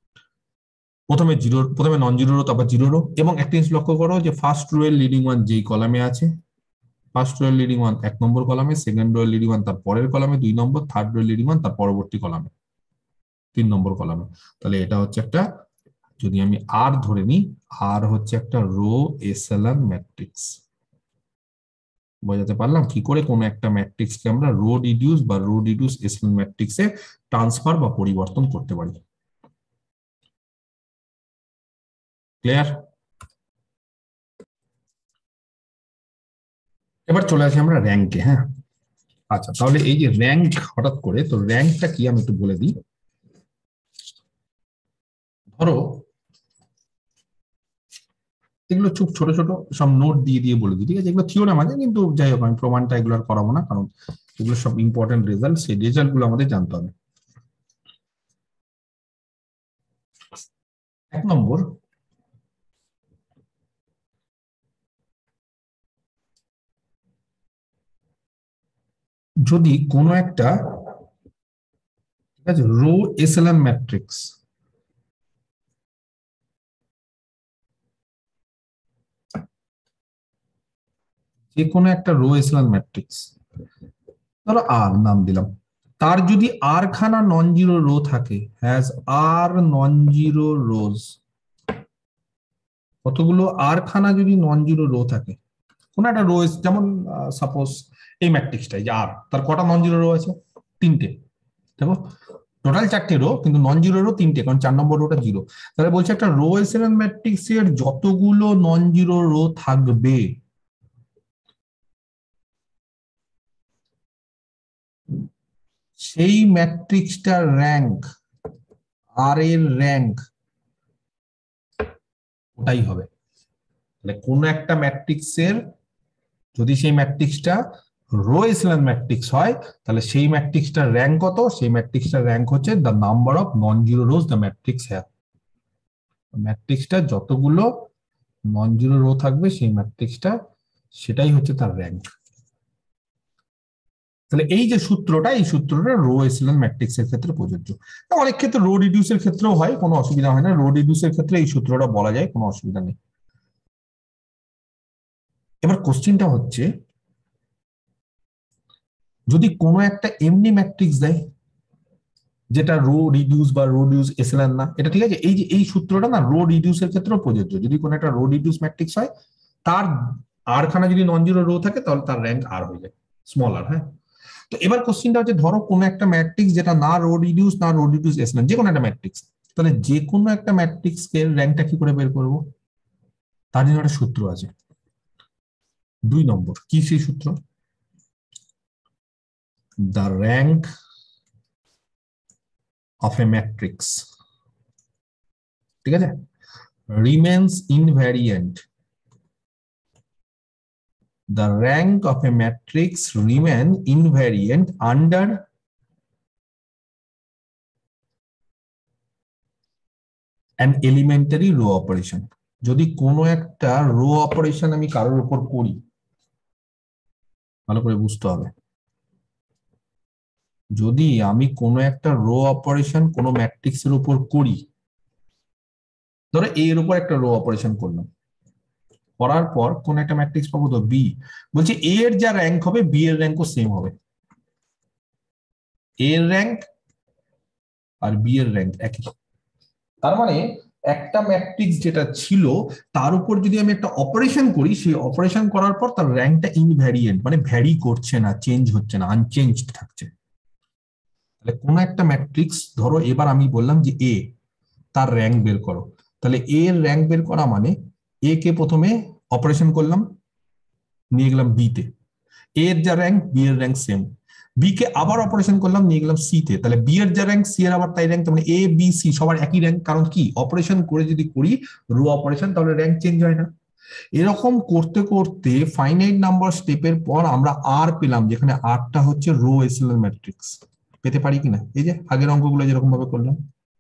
প্রথমে জিরো, প্রথমে নন জিরো রো তারপর জিরো রো, এবং একটা জিনিস লক্ষ্য করো যে ফার্স্ট রো এর লিডিং ওয়ান যেই কলামে আছে, ফার্স্ট রো এর লিডিং ওয়ান এক নম্বর কলামে, সেকেন্ড রো এর লিডিং ওয়ান তার পরের কলামে দুই নম্বর, থার্ড রো এর লিডিং ওয়ান তার পরবর্তী কলামে তিন নম্বর কলামে। তাহলে এটা হচ্ছে একটা, যদি আমি আর ধরে নিই, আর হচ্ছে একটা রো এসএলএন ম্যাট্রিক্স। বোঝাতে পারলাম কি করে কোন একটা ম্যাট্রিক্সকে আমরা রো রিডিউস বা রো রিডিউস এসএলএন ম্যাট্রিক্সে ট্রান্সফার বা পরিবর্তন করতে পারি। ক্লিয়ার? এবার চলে আসি আমরা র্যাঙ্কে। হ্যাঁ আচ্ছা, তাহলে এই যে র্যাঙ্ক হঠাৎ করে, তো র্যাঙ্কটা কি আমি একটু বলে দিই। ধরো এগুলো খুব ছোট ছোট সব নোট দিয়ে দিয়ে বলে দিই, ঠিক আছে, এগুলো থিওরেম আছে, কিন্তু যাই হোক আমি প্রমাণটা এগুলো আর করাবো না, কারণ এগুলো সব ইম্পর্টেন্ট রেজাল্ট, সেই রেজাল্ট গুলো আমাদের জানতে হবে। এক নম্বর, যদি কোনো একটা, ঠিক আছে, রো এসএলএন ম্যাট্রিক্স, যে কোনো একটা রো এসএলএন ম্যাট্রিক্স, ধরো আর নাম দিলাম, তার যদি আর খানা নন জিরো রো থাকে, has r non zero rows, কতগুলো আর খানা যদি নন জিরো রো থাকে, কোন একটা রো, যেমন সাপোজ এই ম্যাট্রিক্সটাই যে আর, তার কটা নন জিরো রো আছে, তিনটে। দেখো টোটাল চারটে রো, কিন্তু নন জিরো রো তিনটে, কারণ চার নম্বর রোটা জিরো। তাহলে বলছে একটা রো এসএলএন ম্যাট্রিক্স এর যতগুলো নন জিরো রো থাকবে, সেই ম্যাট্রিক্সটার র্যাঙ্ক, আর এর র্যাঙ্ক ওটাই হবে। তাহলে কোন একটা ম্যাট্রিক্সের যদি সেই ম্যাট্রিক্সটা রো এসএলএন ম্যাট্রিক্স হয়, তাহলে সেই ম্যাট্রিক্সটার র্যাঙ্ক কত, সেই ম্যাট্রিক্সটার র্যাঙ্ক হচ্ছে the number of non zero rows the matrix have. ম্যাট্রিক্সটা যতগুলো নন জিরো রো থাকবে সেই ম্যাট্রিক্সটা, সেটাই হচ্ছে তার র্যাঙ্ক। তাহলে এই যে সূত্রটা, এই সূত্রটা রো এসএলএন ম্যাট্রিক্স এর ক্ষেত্রে প্রযোজ্য। অনেক ক্ষেত্রে রো রিডিউস এর ক্ষেত্রেও হয়, কোনো অসুবিধা হয় না, রো রিডিউস এর ক্ষেত্রে এই সূত্রটা বলা যায়, কোনো অসুবিধা নেই। এবার কোশ্চেনটা হচ্ছে, যদি কোনো একটা এমনি ম্যাট্রিক্স দেয় যেটা রো রিডিউস বা রো রিডিউস এসএলএন না, এটা ঠিক আছে, এই যে এই সূত্রটা না রো রিডিউস এর ক্ষেত্রেও প্রযোজ্য। যদি কোনো একটা রো রিডিউস ম্যাট্রিক্স হয়, তার আর খানা যদি নন জিরো রো থাকে, তাহলে তার র্যাঙ্ক আর হয়ে যায়, স্মল আর। হ্যাঁ, তো এবার কোশ্চেনটা হচ্ছে, ধরো কোনো একটা ম্যাট্রিক্স যেটা না রো রিডিউস না রো রিডিউস এসএলএন, যে কোনো একটা ম্যাট্রিক্স, তাহলে যে কোনো একটা ম্যাট্রিক্স এর র্যাঙ্কটা কি করে বের করব, তার জন্য একটা সূত্র আছে। দুই নম্বর, কি সেই সূত্র, the rank of a matrix, ঠিক আছে, remains invariant. The rank of a matrix remain invariant under an elementary row operation. যদি কোনো একটা রো অপারেশন আমি কারোর উপর করি, ভালো করে বুঝতে হবে, যদি আমি কোনো একটা রো অপারেশন কোনো ম্যাট্রিক্সের উপর করি, ধরো এ এর উপর একটা রো অপারেশন করলাম, করার পর কোন একটা ম্যাট্রিক্স পাবো তো বি, বলছে এ এর যা র্যাঙ্ক হবে বি এর র্যাঙ্কও সেম হবে, এ এর র্যাঙ্ক আর বি এর র্যাঙ্ক একই। তার মানে একটা ম্যাট্রিক্স যেটা ছিল তার উপর যদি আমি একটা অপারেশন করি, সেই অপারেশন করার পর তার র্যাঙ্কটা ইনভ্যারিয়েন্ট, মানে ভ্যারি করছে না, চেঞ্জ হচ্ছে না, আনচেঞ্জড থাকছে। তাহলে কোন একটা ম্যাট্রিক্স, ধরো এবার আমি বললাম যে এ, তার র্যাঙ্ক বের করো, তাহলে এ এর র্যাঙ্ক বের করা মানে এ কে প্রথমে অপারেশন করলাম, নিয়ে গেলাম বি তে, এ এর যা র্যাঙ্ক বি এর র্যাঙ্ক সেম, বি কে আবার অপারেশন করলাম, নিয়ে গেলাম সি তে, তাহলে বি এর যা র্যাঙ্ক সি এর আবার তাই র্যাঙ্ক, মানে এ বি সি সবার একই র্যাঙ্ক। কারণ কি, অপারেশন করে যদি করি রো অপারেশন, তাহলে র্যাঙ্ক চেঞ্জ হয় না। এরকম করতে করতে ফাইনাইট নাম্বার স্টেপের পর আমরা আর পেলাম, যেখানে আরটা হচ্ছে রো এসএলএন ম্যাট্রিক্স। পেতে পারি কিনা, এই যে আগের অঙ্কগুলো যেরকম ভাবে করলাম,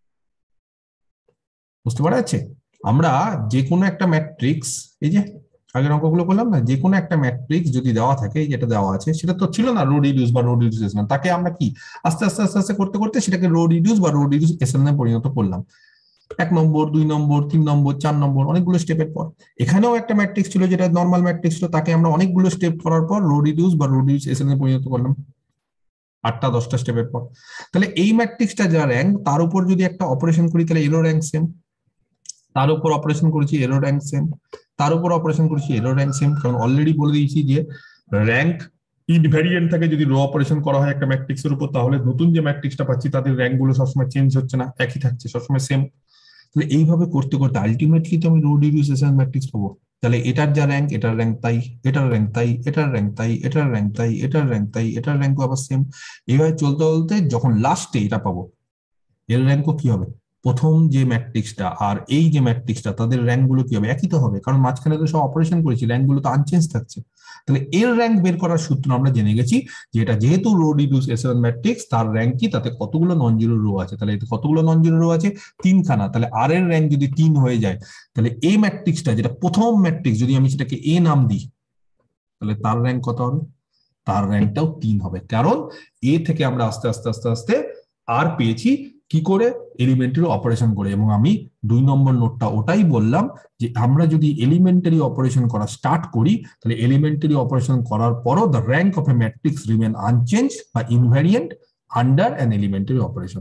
বুঝতে পারা যাচ্ছে? আমরা যে কোনো একটা ম্যাট্রিক্স, এই যে আগের অঙ্কগুলো করলাম না, যে কোনো একটা ম্যাট্রিক্স যদি দেওয়া থাকে, যেটা দেওয়া আছে সেটা তো ছিল না রো রিডিউস বা রো রিডিউস এসএলএন, তাকে আমরা কি আস্তে আস্তে আস্তে আস্তে করতে করতে সেটাকে রো রিডিউস বা রো রিডিউস এসএলএন পরিণত করলাম, এক নম্বর, দুই নম্বর, তিন নম্বর, চার নম্বর, অনেকগুলো স্টেপের পর। এখানেও একটা ম্যাট্রিক্স ছিল যেটা নর্মাল ম্যাট্রিক্স ছিল, তাকে আমরা অনেকগুলো স্টেপ করার পর রো রিডিউস বা রো রিডিউস এসএলএন পরিণত করলাম, আটটা দশটা স্টেপের পর। তাহলে এই ম্যাট্রিক্সটা যা র্যাঙ্ক, তার উপর যদি একটা অপারেশন করি তাহলে এরও র্যাঙ্ক সেম, তার উপর অপারেশন করেছি এরো র্যাঙ্ক সেম, তার উপর অপারেশন করেছি এরো র্যাঙ্ক সেম, কারণ অলরেডি বলে দিয়েছি যে র্যাঙ্ক ইনভ্যারিয়েন্ট থাকে যদি রো অপারেশন করা হয় একটা ম্যাট্রিক্সের উপর, তাহলে নতুন যে ম্যাট্রিক্সটা পাচ্ছি তাদের র্যাঙ্ক গুলো সবসময় চেঞ্জ হচ্ছে না, একই থাকছে, সবসময় সেম। তাহলে এইভাবে করতে করতে আলটিমেটলি তো আমি রো রিডিউস এসএলএন ম্যাট্রিক্স পাবো। তাহলে এটার যা র্যাঙ্ক এটার র্যাঙ্ক তাই, এটার র্যাঙ্ক তাই, এটার র্যাঙ্ক তাই, এটার র্যাঙ্ক তাই, এটার র্যাঙ্ক তাই, এটার র্যাঙ্কও আবার সেম। এইভাবে চলতে চলতে যখন লাস্টে এটা পাবো, এর র্যাঙ্কও কি হবে, প্রথম যে ম্যাট্রিক্সটা আর এই যে ম্যাট্রিক্সটা তাদের র্যাঙ্ক গুলো কি হবে, একই তো হবে, কারণ মাঝখানে তো সব অপারেশন করেছি, র্যাঙ্ক গুলো তো আনচেঞ্জ থাকছে। তাহলে এর র্যাঙ্ক বের করার সূত্র আমরা জেনে গেছি, যে এটা যেহেতু রো রিডিউস এসএলএন ম্যাট্রিক্স, তার র্যাঙ্ক কি, তাতে কতগুলো নন জিরো রো আছে, তাহলে এতে কতগুলো নন জিরো রো আছে, তিনখানা। তাহলে আর এর র্যাঙ্ক যদি তিন হয়ে যায়, তাহলে এই ম্যাট্রিক্সটা যেটা প্রথম ম্যাট্রিক্স, যদি আমি সেটাকে এ নাম দিই, তাহলে তার র্যাঙ্ক কত হবে, তার র্যাঙ্কটাও তিন হবে, কারণ এ থেকে আমরা আস্তে আস্তে আস্তে আস্তে আর পেয়েছি কি করে, এলিমেন্টারি অপারেশন করে। এবং আমি দুই নম্বর নোটটা ওটাই বললাম, যে আমরা যদি এলিমেন্টারি অপারেশন করা স্টার্ট করি, তাহলে এলিমেন্টারি অপারেশন করার পরও the rank of a matrix remain unchange বা invariant under an elementary operation.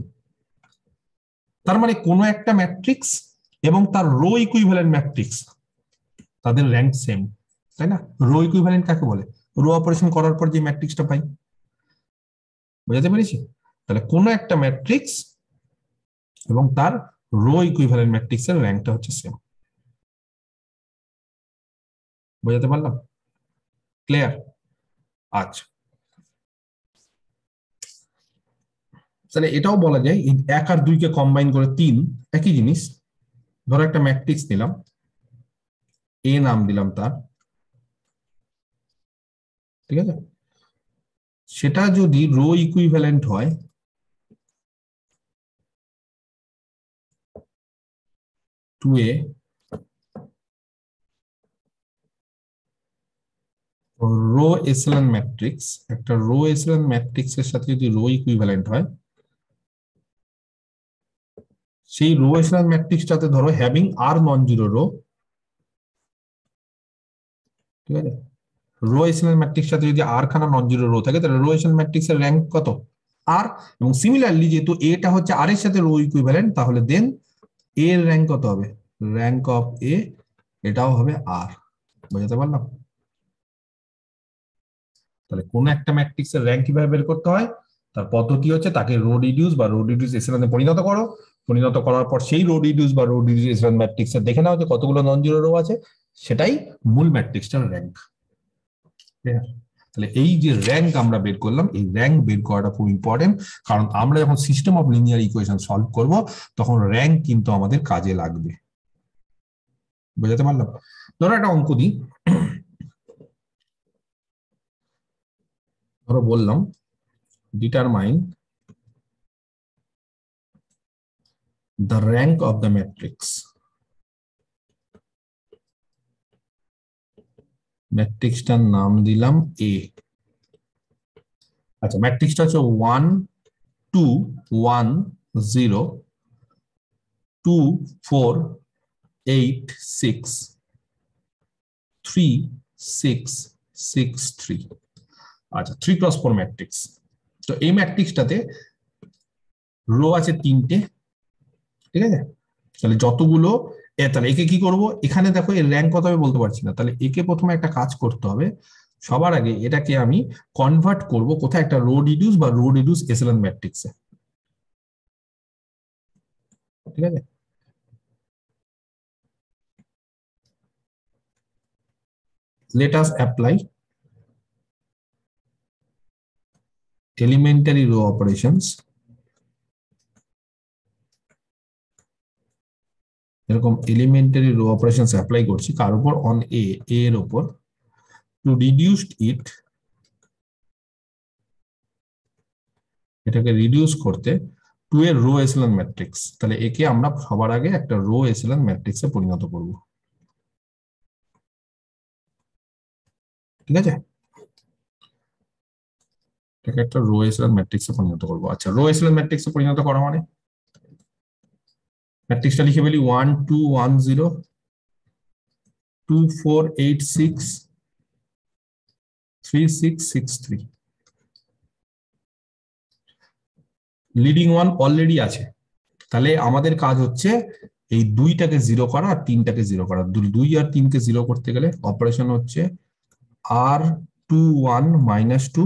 তার মানে কোনো একটা ম্যাট্রিক্স এবং তার রো ইকুইভ্যালেন্ট ম্যাট্রিক্স, তাদের র্যাঙ্ক সেম, তাই না? রো ইকুইভ্যালেন্ট কাকে বলে, রো অপারেশন করার পর যে ম্যাট্রিক্সটা পাই, বুঝাতে পেরেছি? তাহলে কোন একটা ম্যাট্রিক্স এবং তার রো ইকুইভ্যালেন্ট ম্যাট্রিক্সের র্যাঙ্কটা হচ্ছে সেম। বুঝাতে পারলাম? ক্লিয়ার? আচ্ছা, তাহলে এটাও বলা যায় এক আর দুইকে কম্বাইন করে তিন, একই জিনিস। ধরো একটা ম্যাট্রিক্স নিলাম, এ নাম দিলাম তার, ঠিক আছে, সেটা যদি রো ইকুইভ্যালেন্ট হয় to A, row echelon matrix, একটা রো এসএলএন ম্যাট্রিক্স এর সাথে যদি রো ইকুইভ্যালেন্ট হয়, সেই রো এসএলএন ম্যাট্রিক্সটাতে ধরো having r non zero row, ঠিক আছে, রো এসএলএন ম্যাট্রিক্সটাতে যদি আর খানা নন জিরো রো থাকে, তাহলে রো এসএলএন ম্যাট্রিক্স এর র্যাঙ্ক কত, আর। এবং সিমিলারলি যেহেতু এটা হচ্ছে আর এর সাথে রো ইকুইভ্যালেন্ট, তাহলে দেন এ এর র্যাঙ্ক কত হবে, র্যাঙ্ক অফ এ, এটাও হবে আর। বুঝতে পারলাম? তাহলে কোন একটা ম্যাট্রিক্স এর র্যাঙ্ক কিভাবে বের করতে হয়, তার পদ্ধতি হচ্ছে তাকে রো রিডিউস বা রো রিডিউস এসএলএন এ পরিণত করো, পরিণত করার পর সেই রো রিডিউস বা রো রিডিউস এসএলএন ম্যাট্রিক্স এর দেখে নাও যে কতগুলো নন জিরো রো আছে, সেটাই মূল ম্যাট্রিক্সটার র্যাঙ্ক। তাহলে এই যে র্যাঙ্ক আমরা বের করলাম, এই র্যাঙ্ক বের করাটা খুব ইম্পর্টেন্ট, কারণ আমরা যখন system of linear equation solve করব তখন র্যাঙ্ক কিন্তু আমাদের কাজে লাগবে। বুঝাতে পারলাম? ধরো একটা অঙ্ক দিই, ধরো বললাম determine the rank of the matrix. ম্যাট্রিক্সটার নাম দিলাম এ। আচ্ছা, ম্যাট্রিক্সটা হচ্ছে one two one zero two four eight six three six six three. আচ্ছা, থ্রি ক্রস ফোর ম্যাট্রিক্স। তো এই ম্যাট্রিক্সটাতে রো আছে তিনটে, ঠিক আছে? তাহলে যতগুলো এ, তাহলে একে কি করব, এখানে দেখো এর র্যাঙ্ক কত হবে বলতে পারছি না, তাহলে একে প্রথমে একটা কাজ করতে হবে। সবার আগে এটাকে আমি কনভার্ট করব কোথায়, একটা রো রিডিউস বা রো রিডিউস এসেলন ম্যাট্রিক্সে, ঠিক আছে? let us apply elementary row operations এরকম elementary row operations অ্যাপ্লাই করছি কার উপর, on a a এর উপর, to reduce it, এটাকে রিডিউস করতে টু এর রো এসেলন ম্যাট্রিক্স। তাহলে একে আমরা সবার আগে একটা রো এসেলন ম্যাট্রিক্সে পরিণত করব, ঠিক আছে? এটাকে একটা রো এসেলন ম্যাট্রিক্সে পরিণত করব। আচ্ছা, রো এসেলন ম্যাট্রিক্সে পরিণত করা মানে ম্যাট্রিক্সটা লিখে ফেলি, one two one zero two four eight six three six six three. Leading one already আছে, তাহলে আমাদের কাজ হচ্ছে এই দুইটাকে জিরো করা আর তিনটাকে জিরো করা। দুই আর তিনকে জিরো করতে গেলে অপারেশন হচ্ছে R two one minus two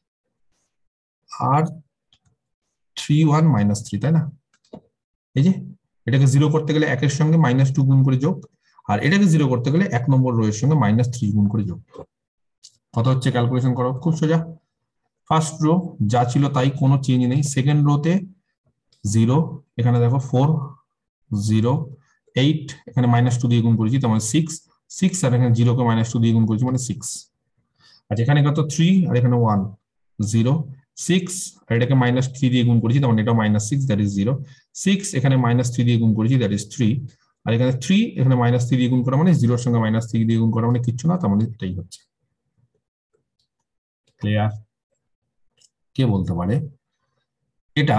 R three one minus three, তাই না? এই যে এটাকে জিরো করতে গেলে একের সঙ্গে মাইনাস টু গুণ করে যোগ, আর এটাকে জিরো করতে গেলে এক নম্বর রো এর সঙ্গে মাইনাস থ্রি গুণ করে যোগ। কত হচ্ছে ক্যালকুলেশন করো, খুব সোজা। ফার্স্ট রো যা ছিল তাই, কোনো চেঞ্জ নেই। সেকেন্ড রোতে জিরো, এখানে দেখো ফোর জিরো এইট, এখানে মাইনাস টু দিয়ে গুণ করেছি তার মানে সিক্স সিক্স, আর এখানে জিরো কে মাইনাস টু দিয়ে গুণ করেছি মানে সিক্স। আচ্ছা, এখানে কত থ্রি আর এখানে ওয়ান, জিরো সিক্স, আর এটাকে মাইনাস থ্রি দিয়ে গুণ করেছি তার মানে এটা minus six, that is zero. Six এখানে মাইনাস থ্রি দিয়ে গুণ করেছি, দ্যাট ইজ থ্রি। আর এখানে থ্রি এখানে মাইনাস থ্রি দিয়ে গুণ করা মানে জিরোর সঙ্গে মাইনাস থ্রি দিয়ে গুণ করা মানে কিচ্ছু না, তার মানে এটাই হচ্ছে। ক্লিয়ার? কে বলতে পারে এটা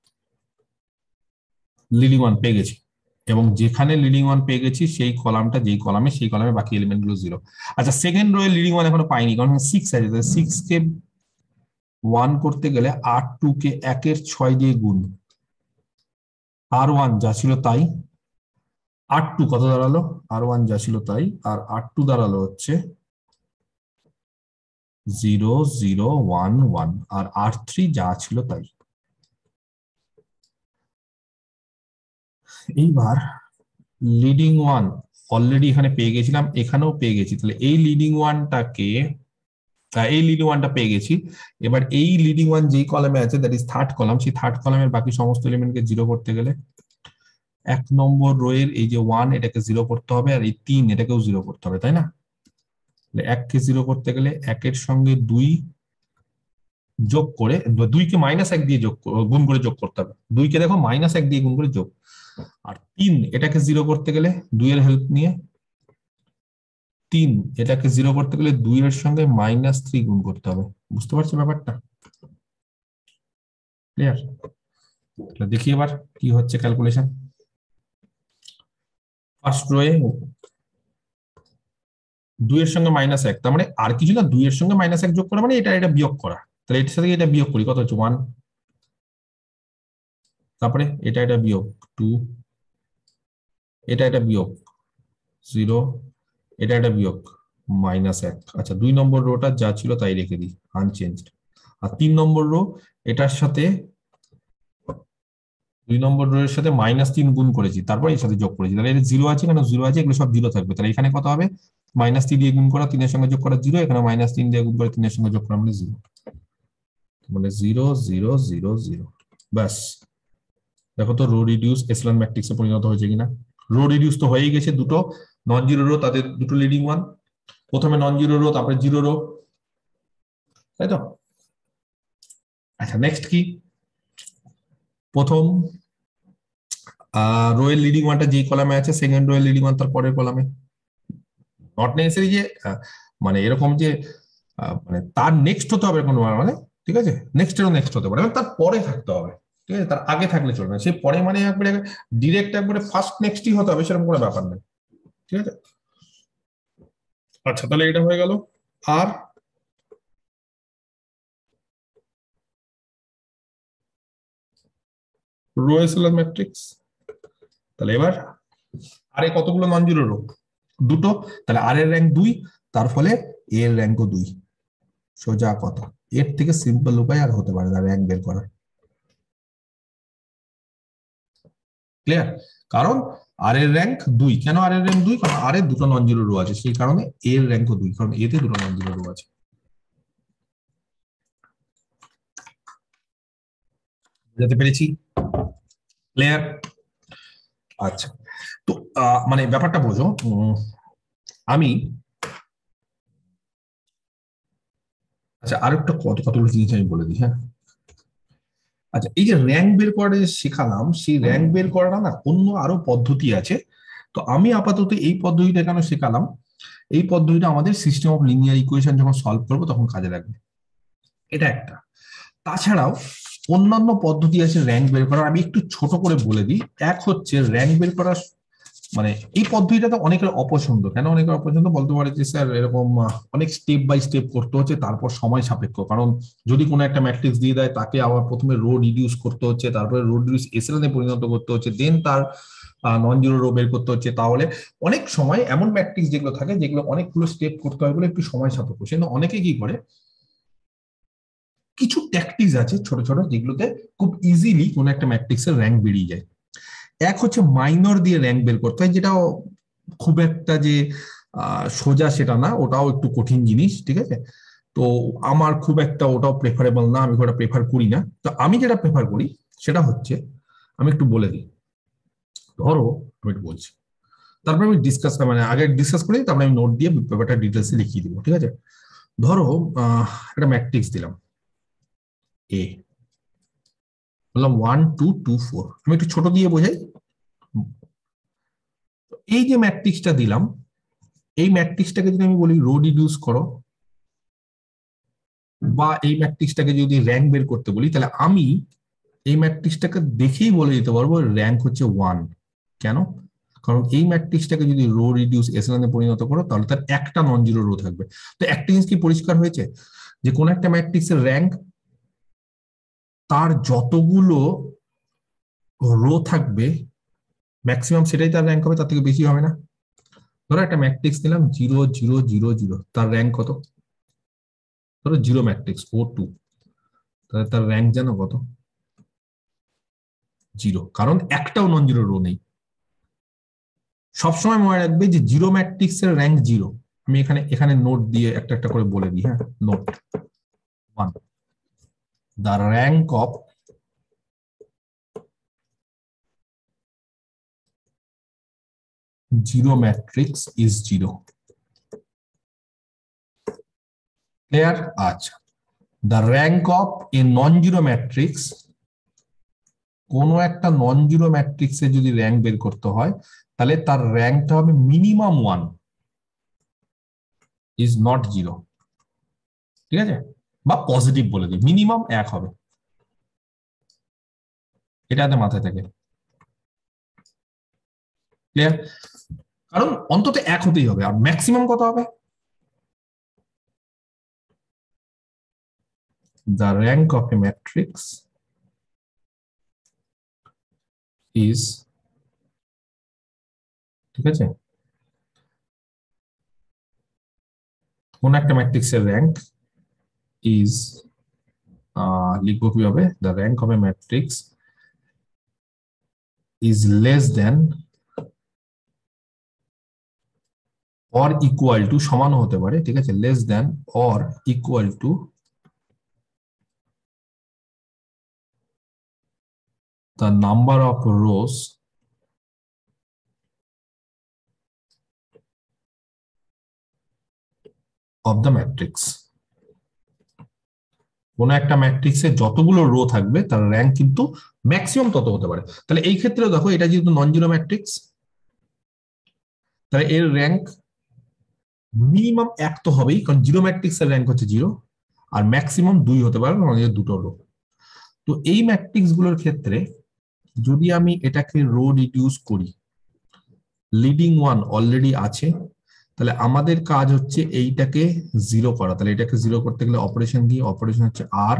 লিডিং ওয়ান পেয়ে গেছি, এবং যেখানে লিডিং ওয়ান পেয়ে গেছি সেই কলামটা, যেই কলামে সেই কলামে বাকি এলিমেন্ট গুলো জিরো। আচ্ছা, সেকেন্ড রো এ লিডিং ওয়ান এখনো পাইনি, কারণ সিক্স আছে। সিক্স কে ওয়ান করতে গেলে আর টু কে একের ছয় দিয়ে গুণ, আর ওয়ান যা ছিল তাই, আর টু কত দাঁড়ালো, আর ওয়ান যা ছিল তাই, আর আর টু দাঁড়ালো হচ্ছে জিরো জিরো ওয়ান ওয়ান, আর আর থ্রি যা ছিল তাই। এইবার লিডিং ওয়ান অলরেডি এখানে পেয়ে গেছিলাম, এখানেও পেয়ে গেছি, তাহলে এই লিডিং ওয়ানটাকে, এই লিডিং ওয়ানটা পেয়ে গেছি। এবার এই লিডিং ওয়ান যেই কলামে আছে, দ্যাট ইজ থার্ড কলাম, সেই থার্ড কলামের বাকি সমস্ত এলিমেন্টকে জিরো করতে গেলে এক নম্বর রো এর এই যে ওয়ান এটাকে জিরো করতে হবে, আর এই তিন এটাকেও জিরো করতে হবে, তাই না? এককে জিরো করতে গেলে একের সঙ্গে দুই যোগ করে, দুইকে মাইনাস এক দিয়ে যোগ গুণ করে যোগ করতে হবে। দুইকে দেখো মাইনাস এক দিয়ে গুণ করে যোগ, আর তিন এটাকে জিরো করতে গেলে দুইয়ের হেল্প নিয়ে, তিন এটাকে জিরো করতে গেলে দুই এর সঙ্গে মাইনাস থ্রি গুণ করতে হবে। বুঝতে পারছো ব্যাপারটা? ক্লিয়ার? দেখি এবার কি হচ্ছে ক্যালকুলেশন। ফার্স্ট রোয়ে দুই এর সঙ্গে মাইনাস এক, তার মানে আর কিছু না, দুই এর সঙ্গে মাইনাস এক যোগ করা মানে এটা এটা বিয়োগ করা। তাহলে এটার সাথে এটা বিয়োগ করি, কত হচ্ছে ওয়ান, তারপরে এটা এটা বিয়োগ টু, এটা এটা বিয়োগ জিরো, এটা এটা বিয়োগ মাইনাস এক। আচ্ছা, দুই নম্বর রোটা যা ছিল তাই রেখে দিই আনচেঞ্জড। আর তিন নম্বর রো এটার সাথে, দুই নম্বর রো এর সাথে মাইনাস তিন গুণ করেছি, তারপর এর সাথে যোগ করেছি, তাহলে এটা জিরো আছে, কেন জিরো আছে, এগুলো সব জিরো থাকবে। তাহলে এখানে কত হবে, মাইনাস থ্রি দিয়ে গুণ করা, তিনের সঙ্গে যোগ করা জিরো, এখানে মাইনাস তিন দিয়ে গুণ করে তিনের সঙ্গে যোগ করা মানে জিরো, মানে জিরো জিরো জিরো জিরো। ব্যাস, দেখো তো রো রিডিউস এসেলন ম্যাট্রিক্সে পরিণত হয়েছে কিনা। রো রিডিউস তো হয়েই গেছে, দুটো নন জিরো রো, তাদের দুটো লিডিং ওয়ান, প্রথমে নন জিরো রো তারপরে জিরো রো, তাই তো। আচ্ছা নেক্সট কি, প্রথম রো এর লিডিং ওয়ানটা যে কলামে আছে, সেকেন্ড রো এর লিডিং ওয়ান তার পরের কলামে। নট নেসেসারি যে মানে এরকম যে মানে তার নেক্সট হতে হবে কোনো মানে, ঠিক আছে, নেক্সট এরও নেক্সট হতে পারে, তার পরে থাকতে হবে, ঠিক আছে, তার আগে থাকলে চলবে না। সেই পরে মানে একবারে ডিরেক্ট একবারে ফার্স্ট নেক্সটই হতে হবে সেরকম কোনো ব্যাপার নেই, ঠিক আছে। আচ্ছা তাহলে এটা হয়ে গেল। আর রো এসেলন ম্যাট্রিক্স, তাহলে এবার আরে কতগুলো নন জিরো রো, দুটো, তাহলে আর এর র্যাঙ্ক দুই, তার ফলে এ এর র্যাঙ্কও দুই। সোজা কথা, এর থেকে সিম্পল উপায় আর হতে পারে না র্যাঙ্ক বের করার। ক্লিয়ার? কারণ আর এর র্যাঙ্ক দুই, কেন আর এর র্যাঙ্ক দুই? কারণ আর এর দুটো নন জিরো রো আছে, সেই কারণে এর র্যাঙ্কও দুই, কারণ এতে দুটো নন জিরো রো আছে। বুঝতে পেরেছি? ক্লিয়ার? আচ্ছা, তো মানে ব্যাপারটা বোঝো, আমি আচ্ছা আর একটা কত কতগুলো জিনিস আমি বলে দিই, হ্যাঁ। আচ্ছা এই যে র্যাঙ্ক বের করা যে শেখালাম, সেই র্যাঙ্ক বের করাটা না অন্য আরো পদ্ধতি আছে। তো আমি আপাতত এই পদ্ধতিটা কেন শেখালাম, এই পদ্ধতিটা আমাদের সিস্টেম অফ লিনিয়ার ইকুয়েশন যখন সলভ করবো তখন কাজে লাগবে, এটা একটা। তাছাড়াও অন্যান্য পদ্ধতি আছে র্যাঙ্ক বের করার, আমি একটু ছোট করে বলে দিই। এক হচ্ছে র্যাঙ্ক বের করার মানে এই পদ্ধতিটা তো অনেকের অপছন্দ, কেন অনেকের অপছন্দ বলতে পারে যে স্যার এরকম অনেক স্টেপ বাই স্টেপ করতে হচ্ছে, তারপর সময় সাপেক্ষ, কারণ যদি কোনো একটা ম্যাট্রিক্স দিয়ে দেয় তাকে আবার প্রথমে রো রিডিউস করতে হচ্ছে, তারপরে রো রিডিউস এসএলএন এ পরিণত করতে হচ্ছে, দেন তার নন জিরো রো বের করতে হচ্ছে, তাহলে অনেক সময় এমন ম্যাট্রিক্স যেগুলো থাকে যেগুলো অনেকগুলো স্টেপ করতে হয় বলে একটু সময় সাপেক্ষ। সেজন্য অনেকে কি করে, কিছু ট্যাকটিক্স আছে ছোট ছোট যেগুলোতে খুব ইজিলি কোনো একটা ম্যাট্রিক্সের র্যাঙ্ক বেরিয়ে যায়। এক হচ্ছে মাইনর দিয়ে র্যাঙ্ক বের করতে হয়, যেটা খুব একটা যে সোজা সেটা না, ওটাও একটু কঠিন জিনিস, ঠিক আছে। তো আমার খুব একটা ওটাও প্রেফারেবল না, আমি ওটা প্রেফার করি না। তো আমি যেটা প্রেফার করি সেটা হচ্ছে, আমি একটু বলে দিই। ধরো আমি একটু বলছি, তারপরে আমি ডিসকাস মানে আগে ডিসকাস করি, তারপরে আমি নোট দিয়ে ব্যাপারটা ডিটেলসে লিখিয়ে দিব, ঠিক আছে। ধরো আহ একটা ম্যাট্রিক্স দিলাম এ, বললাম ওয়ান টু টু ফোর, আমি একটু ছোট দিয়ে বোঝাই। এই যে ম্যাট্রিক্সটা দিলাম, এই ম্যাট্রিক্সটাকে যদি আমি বলি রো রিডিউস করো, বা এই ম্যাট্রিক্সটাকে যদি র্যাঙ্ক বের করতে বলি, তাহলে আমি এই ম্যাট্রিক্সটাকে দেখেই বলে দিতে পারবো র্যাঙ্ক হচ্ছে ওয়ান। কেন? কারণ এই ম্যাট্রিক্সটাকে যদি রো রিডিউস এসএলএন এ পরিণত করো তাহলে তার একটা নন জিরো রো থাকবে। তো একটা জিনিস কি পরিষ্কার হয়েছে, যে কোন একটা ম্যাট্রিক্সের র্যাঙ্ক তার যতগুলো রো থাকবে ম্যাক্সিমাম সেটাই তার র্যাঙ্ক হবে, তার থেকে বেশি হবে না। ধরো একটা ম্যাট্রিক্স দিলাম জিরো জিরো জিরো জিরো, তার র্যাঙ্ক কত? ধরো জিরো ম্যাট্রিক্স ও টু, তাহলে তার র্যাঙ্ক জানো কত? জিরো, কারণ একটাও নন জিরো রো নেই। সবসময় মনে রাখবে যে জিরো ম্যাট্রিক্স এর র্যাঙ্ক জিরো। আমি এখানে এখানে নোট দিয়ে একটা একটা করে বলে দিই, হ্যাঁ। Note one, the rank of zero matrix is zero. Clear? আচ্ছা, the rank of a non zero matrix, কোনো একটা নন জিরো ম্যাট্রিক্সে যদি র্যাঙ্ক বের করতে হয় তাহলে তার র্যাঙ্কটা হবে minimum one, is not zero, ঠিক আছে। বা পজিটিভ বলে দিই, মিনিমাম এক হবে, এটাতে মাথায় থাকে। ক্লিয়ার? কারণ অন্তত এক হতেই হবে, আর ম্যাক্সিমাম কত হবে? the rank of a matrix is, ঠিক আছে, কোন একটা ম্যাট্রিক্সের র্যাঙ্ক ইজ, লিখবো কিভাবে, the rank of a matrix is less than or equal to সমান হতে পারে, ঠিক আছে, less than or equal to the number of rows of the matrix. কোন একটা ম্যাট্রিক্সে যতগুলো রো থাকবে তার র্যাঙ্ক কিন্তু ম্যাক্সিমাম তত হতে পারে। তাহলে এই ক্ষেত্রে দেখো এটা যেহেতু নন জিরো ম্যাট্রিক্স, তাহলে এর র্যাঙ্ক মিনিমাম এক তো হবেই, কারণ জিরো ম্যাট্রিক্স এর র্যাঙ্ক হচ্ছে জিরো, আর ম্যাক্সিমাম দুই হতে পারে, কারণ এর দুটো রো। তো এই ম্যাট্রিক্স গুলোর ক্ষেত্রে যদি আমি এটাকে রো রিডিউস করি, লিডিং ওয়ান অলরেডি আছে, তাহলে আমাদের কাজ হচ্ছে এইটাকে জিরো করা। তাহলে এটাকে জিরো করতে গেলে অপারেশন কি? অপারেশন হচ্ছে আর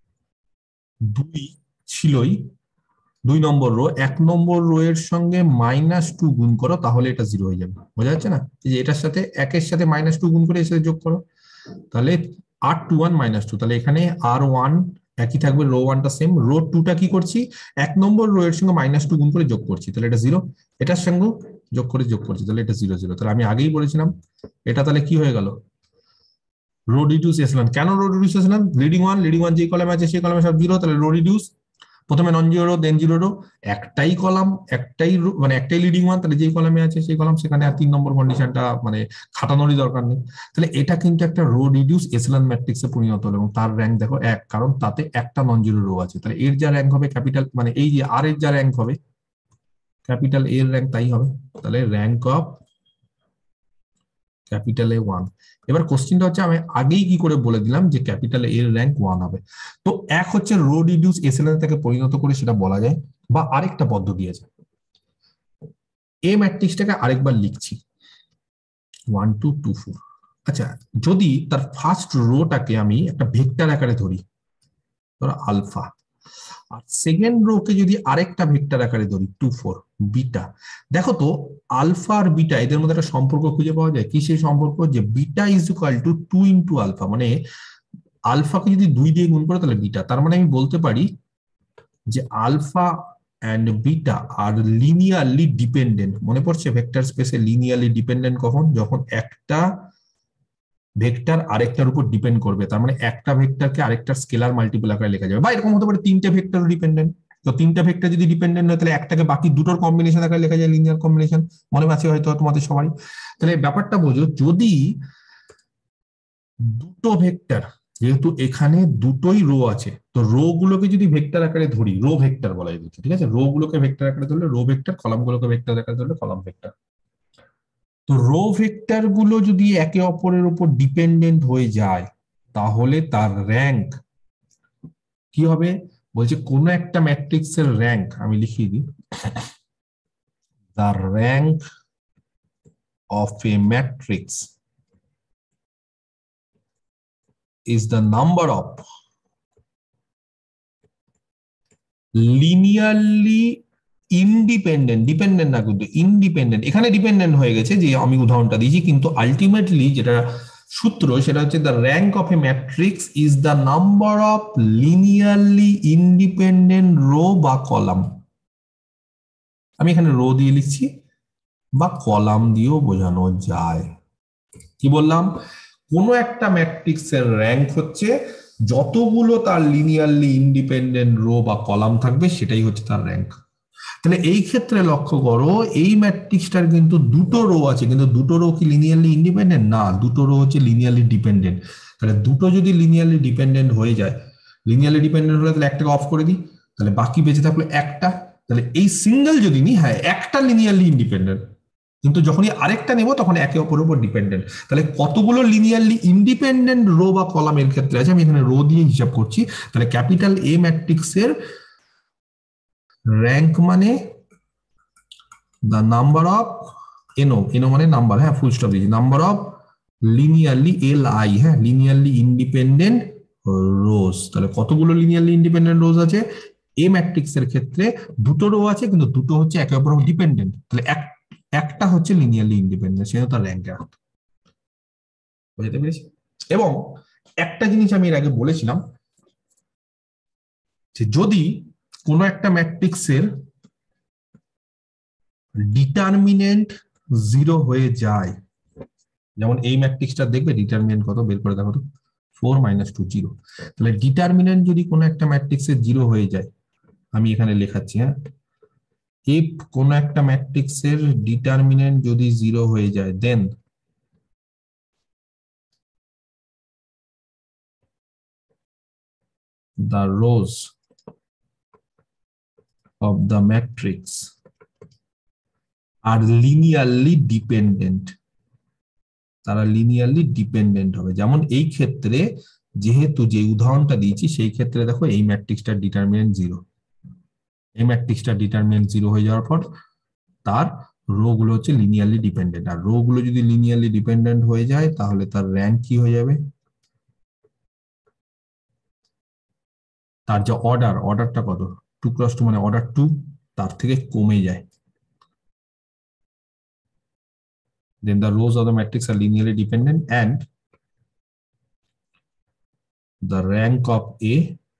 দুই ছিলই, দুই নম্বর রো, এক নম্বর রো এর সঙ্গে মাইনাস টু গুণ করো, তাহলে এটা জিরো হয়ে যাবে। বোঝা যাচ্ছে না? এই যে এটার সাথে একের সাথে মাইনাস টু গুণ করে এর সাথে যোগ করো, তাহলে R two one minus two, তাহলে এখানে আর ওয়ান একই থাকবে, রো ওয়ানটা সেম, রো টুটা কি করছি, এক নম্বর রো এর সঙ্গে মাইনাস টু গুণ করে যোগ করছি, তাহলে এটা জিরো, এটার সঙ্গে যোগ করে যোগ করছি, তাহলে এটা জিরো জিরো। তাহলে আমি আগেই বলেছিলাম এটা তাহলে কি হয়ে গেল, রো রিডিউস এসলাম। কেন row reduce echelon? Leading one, leading one যে কলামে আছে সেই কলামে সব জিরো, তাহলে রো রিডিউস। প্রথমে non zero row, then zero row, একটাই কলাম, একটাই মানে একটাই লিডিং ওয়ান, তাহলে যেই কলামে আছে সেই কলাম, সেখানে আর তিন নম্বর কন্ডিশনটা মানে খাটানোরই দরকার নেই। তাহলে এটা কিন্তু একটা রো রিডিউস এসেলান ম্যাট্রিক্সে পরিণত হলো, এবং তার র্যাঙ্ক দেখো এক, কারণ তাতে একটা নন জিরো রো আছে। তাহলে এর যা র্যাঙ্ক হবে ক্যাপিটাল, মানে এই যে আর এর যা র্যাঙ্ক হবে ক্যাপিটাল এর র্যাঙ্ক তাই হবে। তাহলে rank of capital A one. এবার কোশ্চেনটা হচ্ছে আমি আগেই কি করে বলে দিলাম যে ক্যাপিটাল এর র্যাঙ্ক ওয়ান হবে। তো এক হচ্ছে রো রিডিউস এসএলএন থেকে পরিণত করে সেটা বলা যায়, বা আরেকটা পদ্ধতি আছে, এ ম্যাট্রিক্সটাকে আরেকবার লিখছি ওয়ান টু টু ফোর। আচ্ছা, যদি তার ফার্স্ট রোটাকে আমি একটা ভেক্টর আকারে ধরি, ধরো আলফা, আর সেকেন্ড রোকে যদি আরেকটা ভেক্টর আকারে ধরি টু ফোর বিটা, দেখো তো আলফা আর বিটা এদের মধ্যে একটা সম্পর্ক খুঁজে পাওয়া যায়। কি সেই সম্পর্ক? যে beta is equal to two into alpha, মানে আলফাকে যদি দুই দিয়ে গুণ করো তাহলে বিটা। তার মানে আমি বলতে পারি যে alpha and beta are linearly dependent. মনে পড়ছে ভেক্টর স্পেসে লিনিয়ারলি ডিপেন্ডেন্ট কখন? যখন একটা ভেক্টর আরেকটার উপর ডিপেন্ড করবে, তার মানে একটা ভেক্টরকে আরেকটার স্কেলার মাল্টিপল আকারে লেখা যাবে, বা এরকম হতে পারে তিনটে ভেক্টর ডিপেন্ডেন্ট। তো তিনটা ভেক্টর যদি ডিপেন্ডেন্ট হয় তাহলে একটাকে বাকি দুটোর কম্বিনেশন আকারে লেখা যায়, লিনিয়ার কম্বিনেশন। মনে আছে হয়তো তোমাদের সবারই। তাহলে ব্যাপারটা বোঝো, যদি দুটো ভেক্টর, যেহেতু এখানে দুটোই রো আছে, তো রো গুলোকে যদি ভেক্টর আকারে ধরি, রো ভেক্টর বলা যাচ্ছে, ঠিক আছে, রো গুলোকে ভেক্টর আকারে ধরলে রো ভেক্টর, কলাম গুলোকে ভেক্টর আকারে ধরলে কলাম ভেক্টর। তো রো ভেক্টর গুলো যদি একে অপরের উপর ডিপেন্ডেন্ট হয়ে যায় তাহলে তার র্যাঙ্ক কি হবে? বলছে কোন একটা ম্যাট্রিক্সের র্যাঙ্ক, আমি লিখিয়ে দিই, the rank of a matrix is the number of linearly independent, dependent না কিন্তু ইন্ডিপেন্ডেন্ট, এখানে ডিপেন্ডেন্ট হয়ে গেছে যে আমি উদাহরণটা দিয়েছি, কিন্তু আলটিমেটলি যেটা সূত্র সেটা হচ্ছে the rank of a matrix is the number of linearly independent row বা কলাম। আমি এখানে রো দিয়ে লিখছি, বা কলাম দিয়েও বোঝানো যায়। কি বললাম? কোন একটা ম্যাট্রিক্সের র্যাঙ্ক হচ্ছে যতগুলো তার লিনিয়ারলি ইন্ডিপেন্ডেন্ট রো বা কলাম থাকবে সেটাই হচ্ছে তার র্যাঙ্ক। তাহলে এই ক্ষেত্রে লক্ষ্য করো, এই ম্যাট্রিক্সটার কিন্তু দুটো রো আছে, কিন্তু দুটো রো কি লিনিয়ারলি ইন্ডিপেন্ডেন্ট? না, দুটো রো হচ্ছে লিনিয়ারলি ডিপেন্ডেন্ট। তাহলে দুটো যদি লিনিয়ারলি ডিপেন্ডেন্ট হয়ে যায়, লিনিয়ারলি ডিপেন্ডেন্ট হলে তাহলে একটাকে অফ করে দিই, তাহলে বাকি বেঁচে থাকলো একটা। তাহলে এই সিঙ্গেল যদি নি, হ্যাঁ একটা লিনিয়ারলি ইন্ডিপেন্ডেন্ট, কিন্তু যখনই আরেকটা নেব তখন একে অপরের উপর ডিপেন্ডেন্ট। তাহলে কতগুলো লিনিয়ারলি ইন্ডিপেন্ডেন্ট রো বা কলামের ক্ষেত্রে আছে, আমি এখানে রো দিয়ে হিসাব করছি। তাহলে ক্যাপিটাল এ ম্যাট্রিক্সের র্যাঙ্ক মানে the number of এনো, এনো মানে নাম্বার, হ্যাঁ ফুল স্টপ দিয়েছি, number of linearly L I, হ্যাঁ লিনিয়ারলি ইন্ডিপেন্ডেন্ট রোজ। তাহলে কতগুলো লিনিয়ারলি ইন্ডিপেন্ডেন্ট রোজ আছে? এ ম্যাট্রিক্স এর ক্ষেত্রে দুটো রো আছে, কিন্তু দুটো হচ্ছে একে অপরের ডিপেন্ডেন্ট, তাহলে এক একটা হচ্ছে লিনিয়ারলি ইন্ডিপেন্ডেন্ট, সেটা তার র্যাঙ্কে আসতো। বুঝতে পেরেছি? এবং একটা জিনিস আমি এর আগে বলেছিলাম যে যদি কোনো একটা ম্যাট্রিক্সের ডিটারমিনেন্ট জিরো হয়ে যায়, যেমন এই ম্যাট্রিক্সটা দেখবে ডিটারমিনেন্ট কত বের করে দেখো তো, ফোর মাইনাস টু জিরো। তাহলে ডিটারমিনেন্ট যদি কোনো একটা ম্যাট্রিক্সের জিরো হয়ে যায়, আমি এখানে লেখাচ্ছি, হ্যাঁ, ইফ কোন একটা ম্যাট্রিক্সের ডিটারমিনেন্ট যদি জিরো হয়ে যায়, then the rows of the matrix are linearly dependent, তারা লিনিয়ারলি ডিপেন্ডেন্ট হবে। যেমন এই ক্ষেত্রে যেহেতু যে উদাহরণটা দিয়েছি সেই ক্ষেত্রে দেখো এই ম্যাট্রিক্সটার ডিটারমিনেন্ট জিরো, এই ম্যাট্রিক্সটার ডিটারমিনেন্ট জিরো হয়ে যাওয়ার পর তার রো গুলো হচ্ছে লিনিয়ারলি ডিপেন্ডেন্ট, আর রো গুলো যদি লিনিয়ারলি ডিপেন্ডেন্ট হয়ে যায় তাহলে তার র্যাঙ্ক কি হয়ে যাবে, তার যে অর্ডার, অর্ডারটা কত, টু ক্রস টু মানে অর্ডার টু, তার থেকে কমে যায়। Then the rows of the matrix are linearly dependent and the rank of A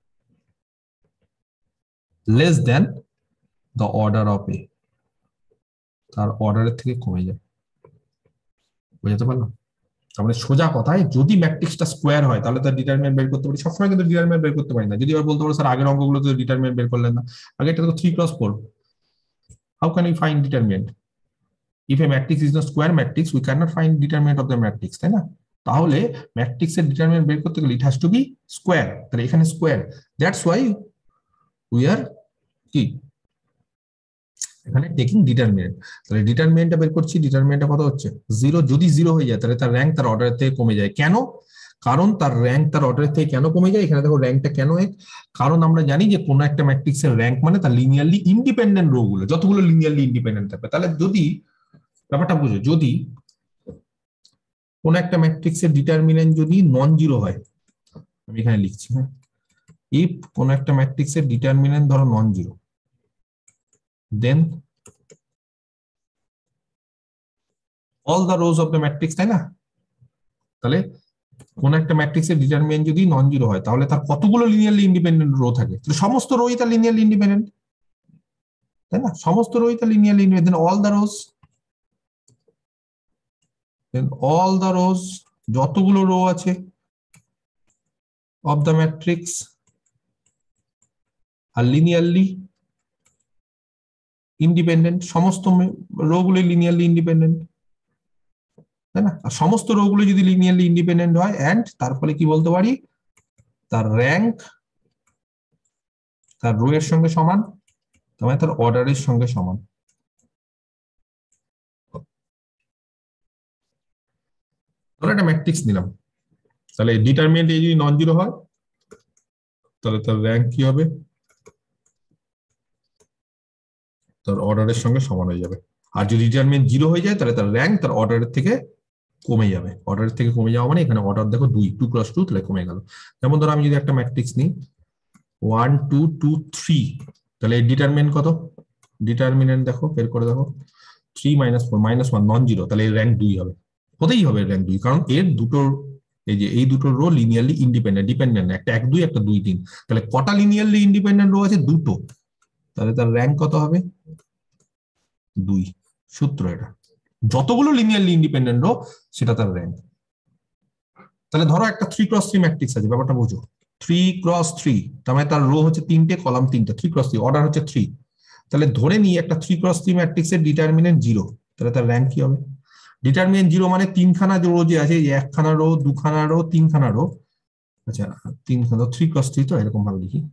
less than the order of A, তার অর্ডারের থেকে কমে যায়। বুঝতে পারলাম? তার মানে সোজা কথায় যদি ম্যাট্রিক্সটা স্কোয়ার হয় তাহলে তার ডিটারমিনেন্ট বের করতে পারি, সবসময় কিন্তু ডিটারমিনেন্ট বের করতে পারি না। যদি আবার বলতে পারো স্যার আগের অঙ্কগুলো তো ডিটারমিনেন্ট বের করলেন না, আগে এটা তো three cross four, how can you find determinant? If a matrix is not square matrix we can not find determinant of the matrix, তাই না? তাহলে ম্যাট্রিক্সের ডিটারমিনেন্ট বের করতে গেলে it has to be square, তাহলে এখানে square, that's why we are কি এখানে টেকিং ডিটারমিনেন্ট। তাহলে ডিটারমিনেন্টটা বের করছি, ডিটারমিনেন্টটা কত হচ্ছে জিরো। যদি জিরো হয়ে যায় তাহলে তার র্যাঙ্ক তার অর্ডারের থেকে কমে যায়। কেন? কারণ তার র্যাঙ্ক তার অর্ডারের থেকে কেন কমে যায়, এখানে দেখো র্যাঙ্কটা কেন এক, কারণ আমরা জানি যে কোনো একটা ম্যাট্রিক্সের র্যাঙ্ক মানে তার লিনিয়ারলি ইন্ডিপেন্ডেন্ট রো গুলো, যতগুলো লিনিয়ারলি ইন্ডিপেন্ডেন্ট থাকবে। তাহলে যদি ব্যাপারটা বুঝো, যদি কোন একটা ম্যাট্রিক্সের ডিটারমিনেন্ট যদি নন জিরো হয়, আমি এখানে লিখছি, হ্যাঁ, ইফ কোন একটা ম্যাট্রিক্সের ডিটারমিনেন্ট ধরো non zero, then all the rows of the matrix, তাই না? তাহলে কোন একটা ম্যাট্রিক্সের ডিটারমিনেন্ট যদি নন জিরো হয় তাহলে তার কতগুলো লিনিয়ারলি ইন্ডিপেন্ডেন্ট রো থাকে? সমস্ত রোই তার লিনিয়ারলি ইন্ডিপেন্ডেন্ট, তাই না? সমস্ত রোই তার linearly independent, all the rows, then all the rows, যতগুলো রো আছে of the matrix are linearly independent, সমস্ত রো গুলো লিনিয়ারলি ইন্ডিপেন্ডেন্ট, তাই না? আর সমস্ত রো গুলো যদি লিনিয়ারলি ইন্ডিপেন্ডেন্ট হয় এন্ড তার ফলে কি বলতে পারি, তার র্যাঙ্ক তার রো এর সঙ্গে সমান, তার মানে তার অর্ডারের সঙ্গে সমান। ধরো একটা ম্যাট্রিক্স নিলাম, তাহলে ডিটারমিনেন্ট যদি নন জিরো হয় তাহলে তার র্যাঙ্ক কি হবে, তার অর্ডারের সঙ্গে সমান হয়ে যাবে। আর যদি ডিটারমিনেন্ট জিরো হয়ে যায় তাহলে তার র্যাঙ্ক তার অর্ডারের থেকে কমে যাবে। অর্ডারের থেকে কমে যাওয়া মানে এখানে অর্ডার দেখো দুই, টু ক্রস টু, তাহলে কমে গেল। যেমন ধরো আমি যদি একটা ম্যাট্রিক্স নিই ওয়ান টু টু থ্রি, তাহলে এই ডিটারমিনেন্ট কত, ডিটারমিনেন্ট দেখো বের করে দেখো, three minus four minus one, non zero, তাহলে এর র্যাঙ্ক দুই হবে, হতেই হবে র্যাঙ্ক দুই, কারণ এর দুটো এই যে এই দুটো রো লিনিয়ারলি ইন্ডিপেন্ডেন্ট, ডিপেন্ডেন্ট, একটা এক দুই একটা দুই তিন, তাহলে কটা লিনিয়ারলি ইন্ডিপেন্ডেন্ট রো আছে, দুটো, তাহলে তার র্যাঙ্ক কত হবে, দুই। সূত্র এটা, যতগুলো লিনিয়ারলি ইন্ডিপেন্ডেন্ট রো সেটা তার র্যাঙ্ক। তাহলে ধরো একটা থ্রি ক্রস থ্রি ম্যাট্রিক্স আছে, ব্যাপারটা বুঝো, থ্রি ক্রস থ্রি, তার মানে তার রো হচ্ছে তিনটে, কলাম তিনটে, থ্রি ক্রস থ্রি, অর্ডার হচ্ছে থ্রি। তাহলে ধরে নিই একটা থ্রি ক্রস থ্রি ম্যাট্রিক্সের ডিটারমিনেন্ট জিরো, তাহলে তার র্যাঙ্ক কি হবে, ডিটারমিনেন্ট জিরো মানে তিনখানা রো যে আছে, একখানা রো, দুখানা রো, তিনখানা রো, আচ্ছা তিনখানা, থ্রি ক্রস থ্রি, তো এরকম ভাবে লিখি,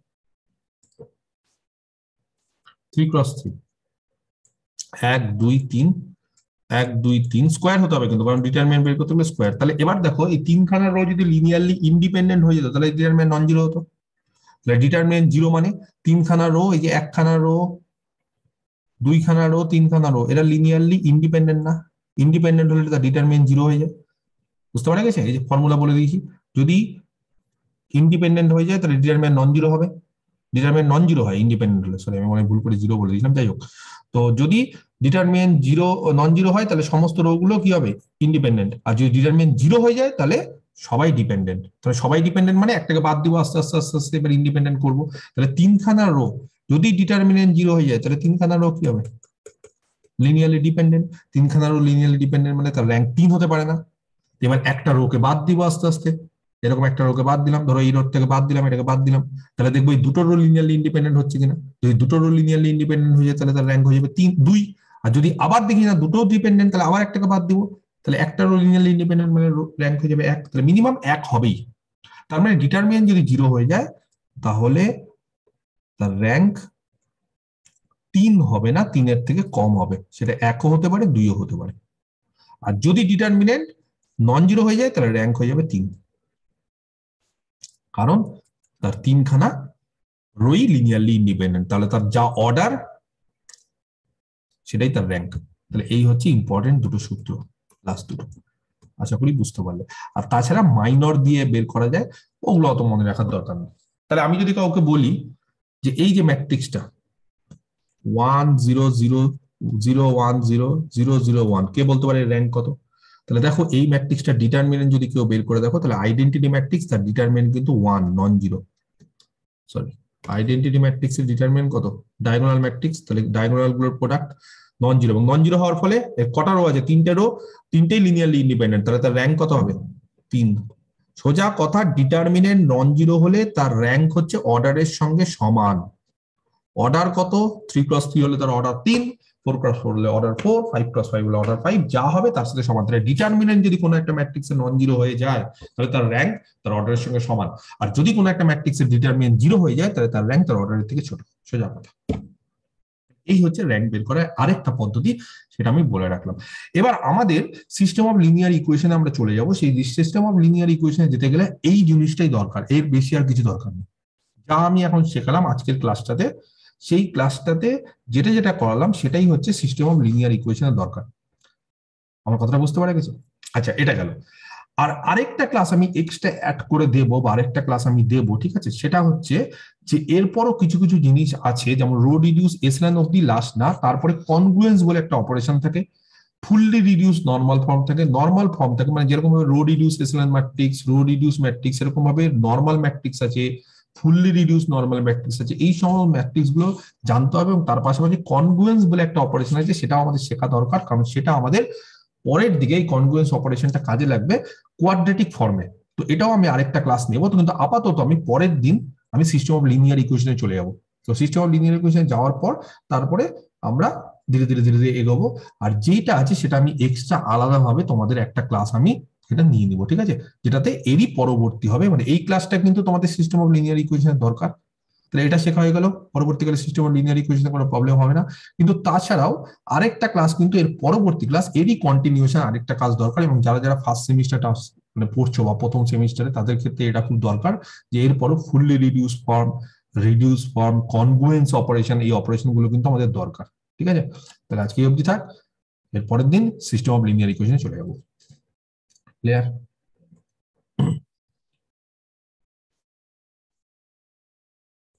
থ্রি ক্রস থ্রি, এক দুই তিন, এক দুই তিন স্কোয়ার হতে হবে কিন্তু, কারণ ডিটারমিনেন্ট বের করতে হলে স্কোয়ার। তাহলে এবার দেখো এই তিনখানা রো যদি লিনিয়ারলি ইন্ডিপেন্ডেন্ট হয়ে যেত তাহলে ডিটারমিনেন্ট নন জিরো হতো। তাহলে ডিটারমিনেন্ট জিরো মানে তিনখানা রো, এই যে একখানা রো, দুইখানা রো, তিনখানা রো, এরা লিনিয়ারলি ইন্ডিপেন্ডেন্ট না, ইন্ডিপেন্ডেন্ট হলে তার ডিটারমিনেন্ট জিরো হয়ে যায়। বুঝতে পারা গেছে? এই যে ফর্মুলা বলে দিয়েছি, যদি ইন্ডিপেন্ডেন্ট হয়ে যায় তাহলে ডিটারমিনেন্ট নন জিরো হবে, ডিটারমিনেন্ট নন জিরো হয় ইন্ডিপেন্ডেন্ট হলে, সরি আমি মনে ভুল করে জিরো বলে দিয়েছিলাম, যাই হোক। তো যদি ডিটারমিনেন্ট জিরো নন জিরো হয় তাহলে সমস্ত রো গুলো কি হবে, ইন্ডিপেন্ডেন্ট। আর যদি ডিটারমিনেন্ট জিরো হয়ে যায় তাহলে সবাই ডিপেন্ডেন্ট। তাহলে সবাই ডিপেন্ডেন্ট মানে একটাকে বাদ দিব, আস্তে আস্তে আস্তে আস্তে এবার ইন্ডিপেন্ডেন্ট করবো। তাহলে তিনখানা রো যদি ডিটারমিনেন্ট জিরো হয়ে যায় তাহলে তিনখানা রো কি হবে, লিনিয়ারলি ডিপেন্ডেন্ট। তিনখানা রো লিনিয়ারলি ডিপেন্ডেন্ট মানে তার র্যাঙ্ক তিন হতে পারে না, এবার একটা রোকে বাদ দিব আস্তে আস্তে, এরকম একটা রোকে বাদ দিলাম, ধরো এই রোড থেকে বাদ দিলাম, এটাকে বাদ দিলাম, তাহলে দেখবো এই দুটো রো লিনিয়ারলি ইন্ডিপেন্ডেন্ট হচ্ছে কিনা। যদি দুটো রো লিনিয়ারলি ইন্ডিপেন্ডেন্ট হয়ে যায় তাহলে তার র্যাঙ্ক হয়ে যাবে তিন দুই। আর যদি আবার দেখি না দুটো ডিপেন্ডেন্ট, তাহলে আবার একটাকে বাদ দিব, তাহলে একটা রো লিনিয়ারলি ইন্ডিপেন্ডেন্ট মানে র্যাঙ্ক হয়ে যাবে এক, তাহলে মিনিমাম এক হবেই। তার মানে ডিটারমিনেন্ট যদি জিরো হয়ে যায় তাহলে তার র্যাঙ্ক তিন হবে না, তিনের থেকে কম হবে, সেটা একও হতে পারে দুইও হতে পারে। আর যদি ডিটারমিনেন্ট নন জিরো হয়ে যায় তাহলে র্যাঙ্ক হয়ে যাবে তিন, কারণ তার তিনখানা রোই লিনিয়ারলি ইন্ডিপেন্ডেন্ট, তাহলে তার যা অর্ডার সেটাই তার র্যাঙ্ক। তাহলে এই হচ্ছে ইম্পর্টেন্ট দুটো সূত্র, লাস্ট দুটো, আশা করি বুঝতে পারলে। আর তাছাড়া মাইনর দিয়ে বের করা যায়, ওগুলো অত মনে রাখার দরকার নেই। তাহলে আমি যদি কাউকে বলি যে এই যে ম্যাট্রিক্সটা one zero zero zero one zero zero zero one, কে বলতে পারে র্যাঙ্ক কত? তাহলে দেখো এই ম্যাট্রিক্সটা ডিটারমিনেন্ট যদি কেউ বের করে দেখো, তাহলে আইডেন্টিটি ম্যাট্রিক্স তার ডিটারমিনেন্ট কিন্তু one, non zero. Sorry, identity matrix এর ডিটারমিনেন্ট কত? ডায়াগোনাল ম্যাট্রিক্স, তাহলে ডায়াগোনাল গুলোর প্রোডাক্ট নন জিরো, এবং নন জিরো হওয়ার ফলে কটা রো আছে? তিনটে রো, তিনটেই লিনিয়ারলি ইন্ডিপেন্ডেন্ট, তাহলে তার র্যাঙ্ক কত হবে? তিন। সোজা কথা, ডিটারমিনেন্ট নন জিরো হলে তার র্যাঙ্ক হচ্ছে অর্ডারের সঙ্গে সমান। অর্ডার কত? থ্রি ক্রস থ্রি হলে তার অর্ডার তিন, ফোর ক্রস ফোর হলে order four, five cross five হলে অর্ডার ফাইভ, যা হবে তার সাথে সমান। তাহলে ডিটারমিনেন্ট যদি কোনো একটা ম্যাট্রিক্সে নন জিরো হয়ে যায় তাহলে তার র্যাঙ্ক তার অর্ডারের সঙ্গে সমান। আর যদি কোনো একটা ম্যাট্রিক্সের ডিটারমিনেন্ট জিরো হয়ে যায় তাহলে তার র্যাঙ্ক তার অর্ডারের থেকে ছোট। সোজা কথা, এই হচ্ছে র্যাঙ্ক বের করার আরেকটা পদ্ধতি, সেটা আমি বলে রাখলাম। এবার আমাদের সিস্টেম অফ লিনিয়ার ইকুয়েশনে আমরা চলে যাব। সেই সিস্টেম অফ লিনিয়ার ইকুয়েশনে যেতে গেলে এই জিনিসটাই দরকার, এর বেশি আর কিছু দরকার নেই। যা আমি এখন শেখালাম আজকের ক্লাসটাতে, সেই ক্লাসটাতে যেটা যেটা করালাম সেটাই হচ্ছে সিস্টেম অফ লিনিয়ার ইকুয়েশনের দরকার। আমার কথাটা বুঝতে পারা গেছে? আচ্ছা, এটা গেল। আর আরেকটা ক্লাস আমি এক্সট্রা অ্যাড করে দেবো, বা আরেকটা ক্লাস আমি দেবো, ঠিক আছে? সেটা হচ্ছে যে এরপরও কিছু কিছু জিনিস আছে, যেমন row reduce echelon of the last না, তারপরে কনগ্রুয়েন্স বলে একটা অপারেশন থাকে, ফুললি রিডিউস নর্মাল ফর্ম থাকে, নর্মাল ফর্ম থাকে, মানে যেরকম ভাবে row reduce echelon matrix, row reduce matrix, এরকম ভাবে নর্মাল ম্যাট্রিক্স আছে, ফুললি রিডিউস নর্মাল ম্যাট্রিক্স আছে। এই সমস্ত ম্যাট্রিক্স গুলো জানতে হবে, এবং তার পাশাপাশি কনগ্রুয়েন্স বলে একটা অপারেশন আছে, সেটাও আমাদের শেখা দরকার, কারণ সেটা আমাদের পরের দিকে এই কনগ্রুয়েন্স অপারেশনটা কাজে লাগবে কোয়াড্রেটিক ফর্মে। তো এটাও আমি আরেকটা ক্লাস নেব। তো কিন্তু আপাতত আমি পরের দিন আমি সিস্টেম অফ লিনিয়ার ইকুয়েশনে চলে যাব। তো সিস্টেম অফ লিনিয়ার ইকুয়েশনে যাওয়ার পর তারপরে আমরা ধীরে ধীরে ধীরে ধীরে এগোবো। আর যেটা আছে সেটা আমি এক্সট্রা আলাদাভাবে তোমাদের একটা ক্লাস আমি এটা নিয়ে নিব, ঠিক আছে? যেটাতে এরই পরবর্তী হবে, মানে এই ক্লাসটা কিন্তু তোমাদের সিস্টেম অফ লিনিয়ার ইকুয়েশনের দরকার। তাহলে এটা শেখা হয়ে গেল, পরবর্তীকালে সিস্টেম অফ লিনিয়ার ইকুয়েশনে কোনো প্রবলেম হবে না। কিন্তু তাছাড়াও আরেকটা ক্লাস কিন্তু এর পরবর্তী ক্লাস, এরই কন্টিনিউশন আরেকটা ক্লাস দরকার, এবং যারা যারা ফার্স্ট সেমিস্টারটা মানে পড়ছো বা প্রথম সেমিস্টারে, তাদের ক্ষেত্রে এটা খুব দরকার যে এরপরও fully reduce form, reduce form, congruence operation, এই অপারেশন গুলো কিন্তু আমাদের দরকার, ঠিক আছে? তাহলে আজকে অবধি থাক, এর পরের দিন সিস্টেম অফ লিনিয়ার ইকুয়েশনে চলে যাবো। ক্লিয়ার?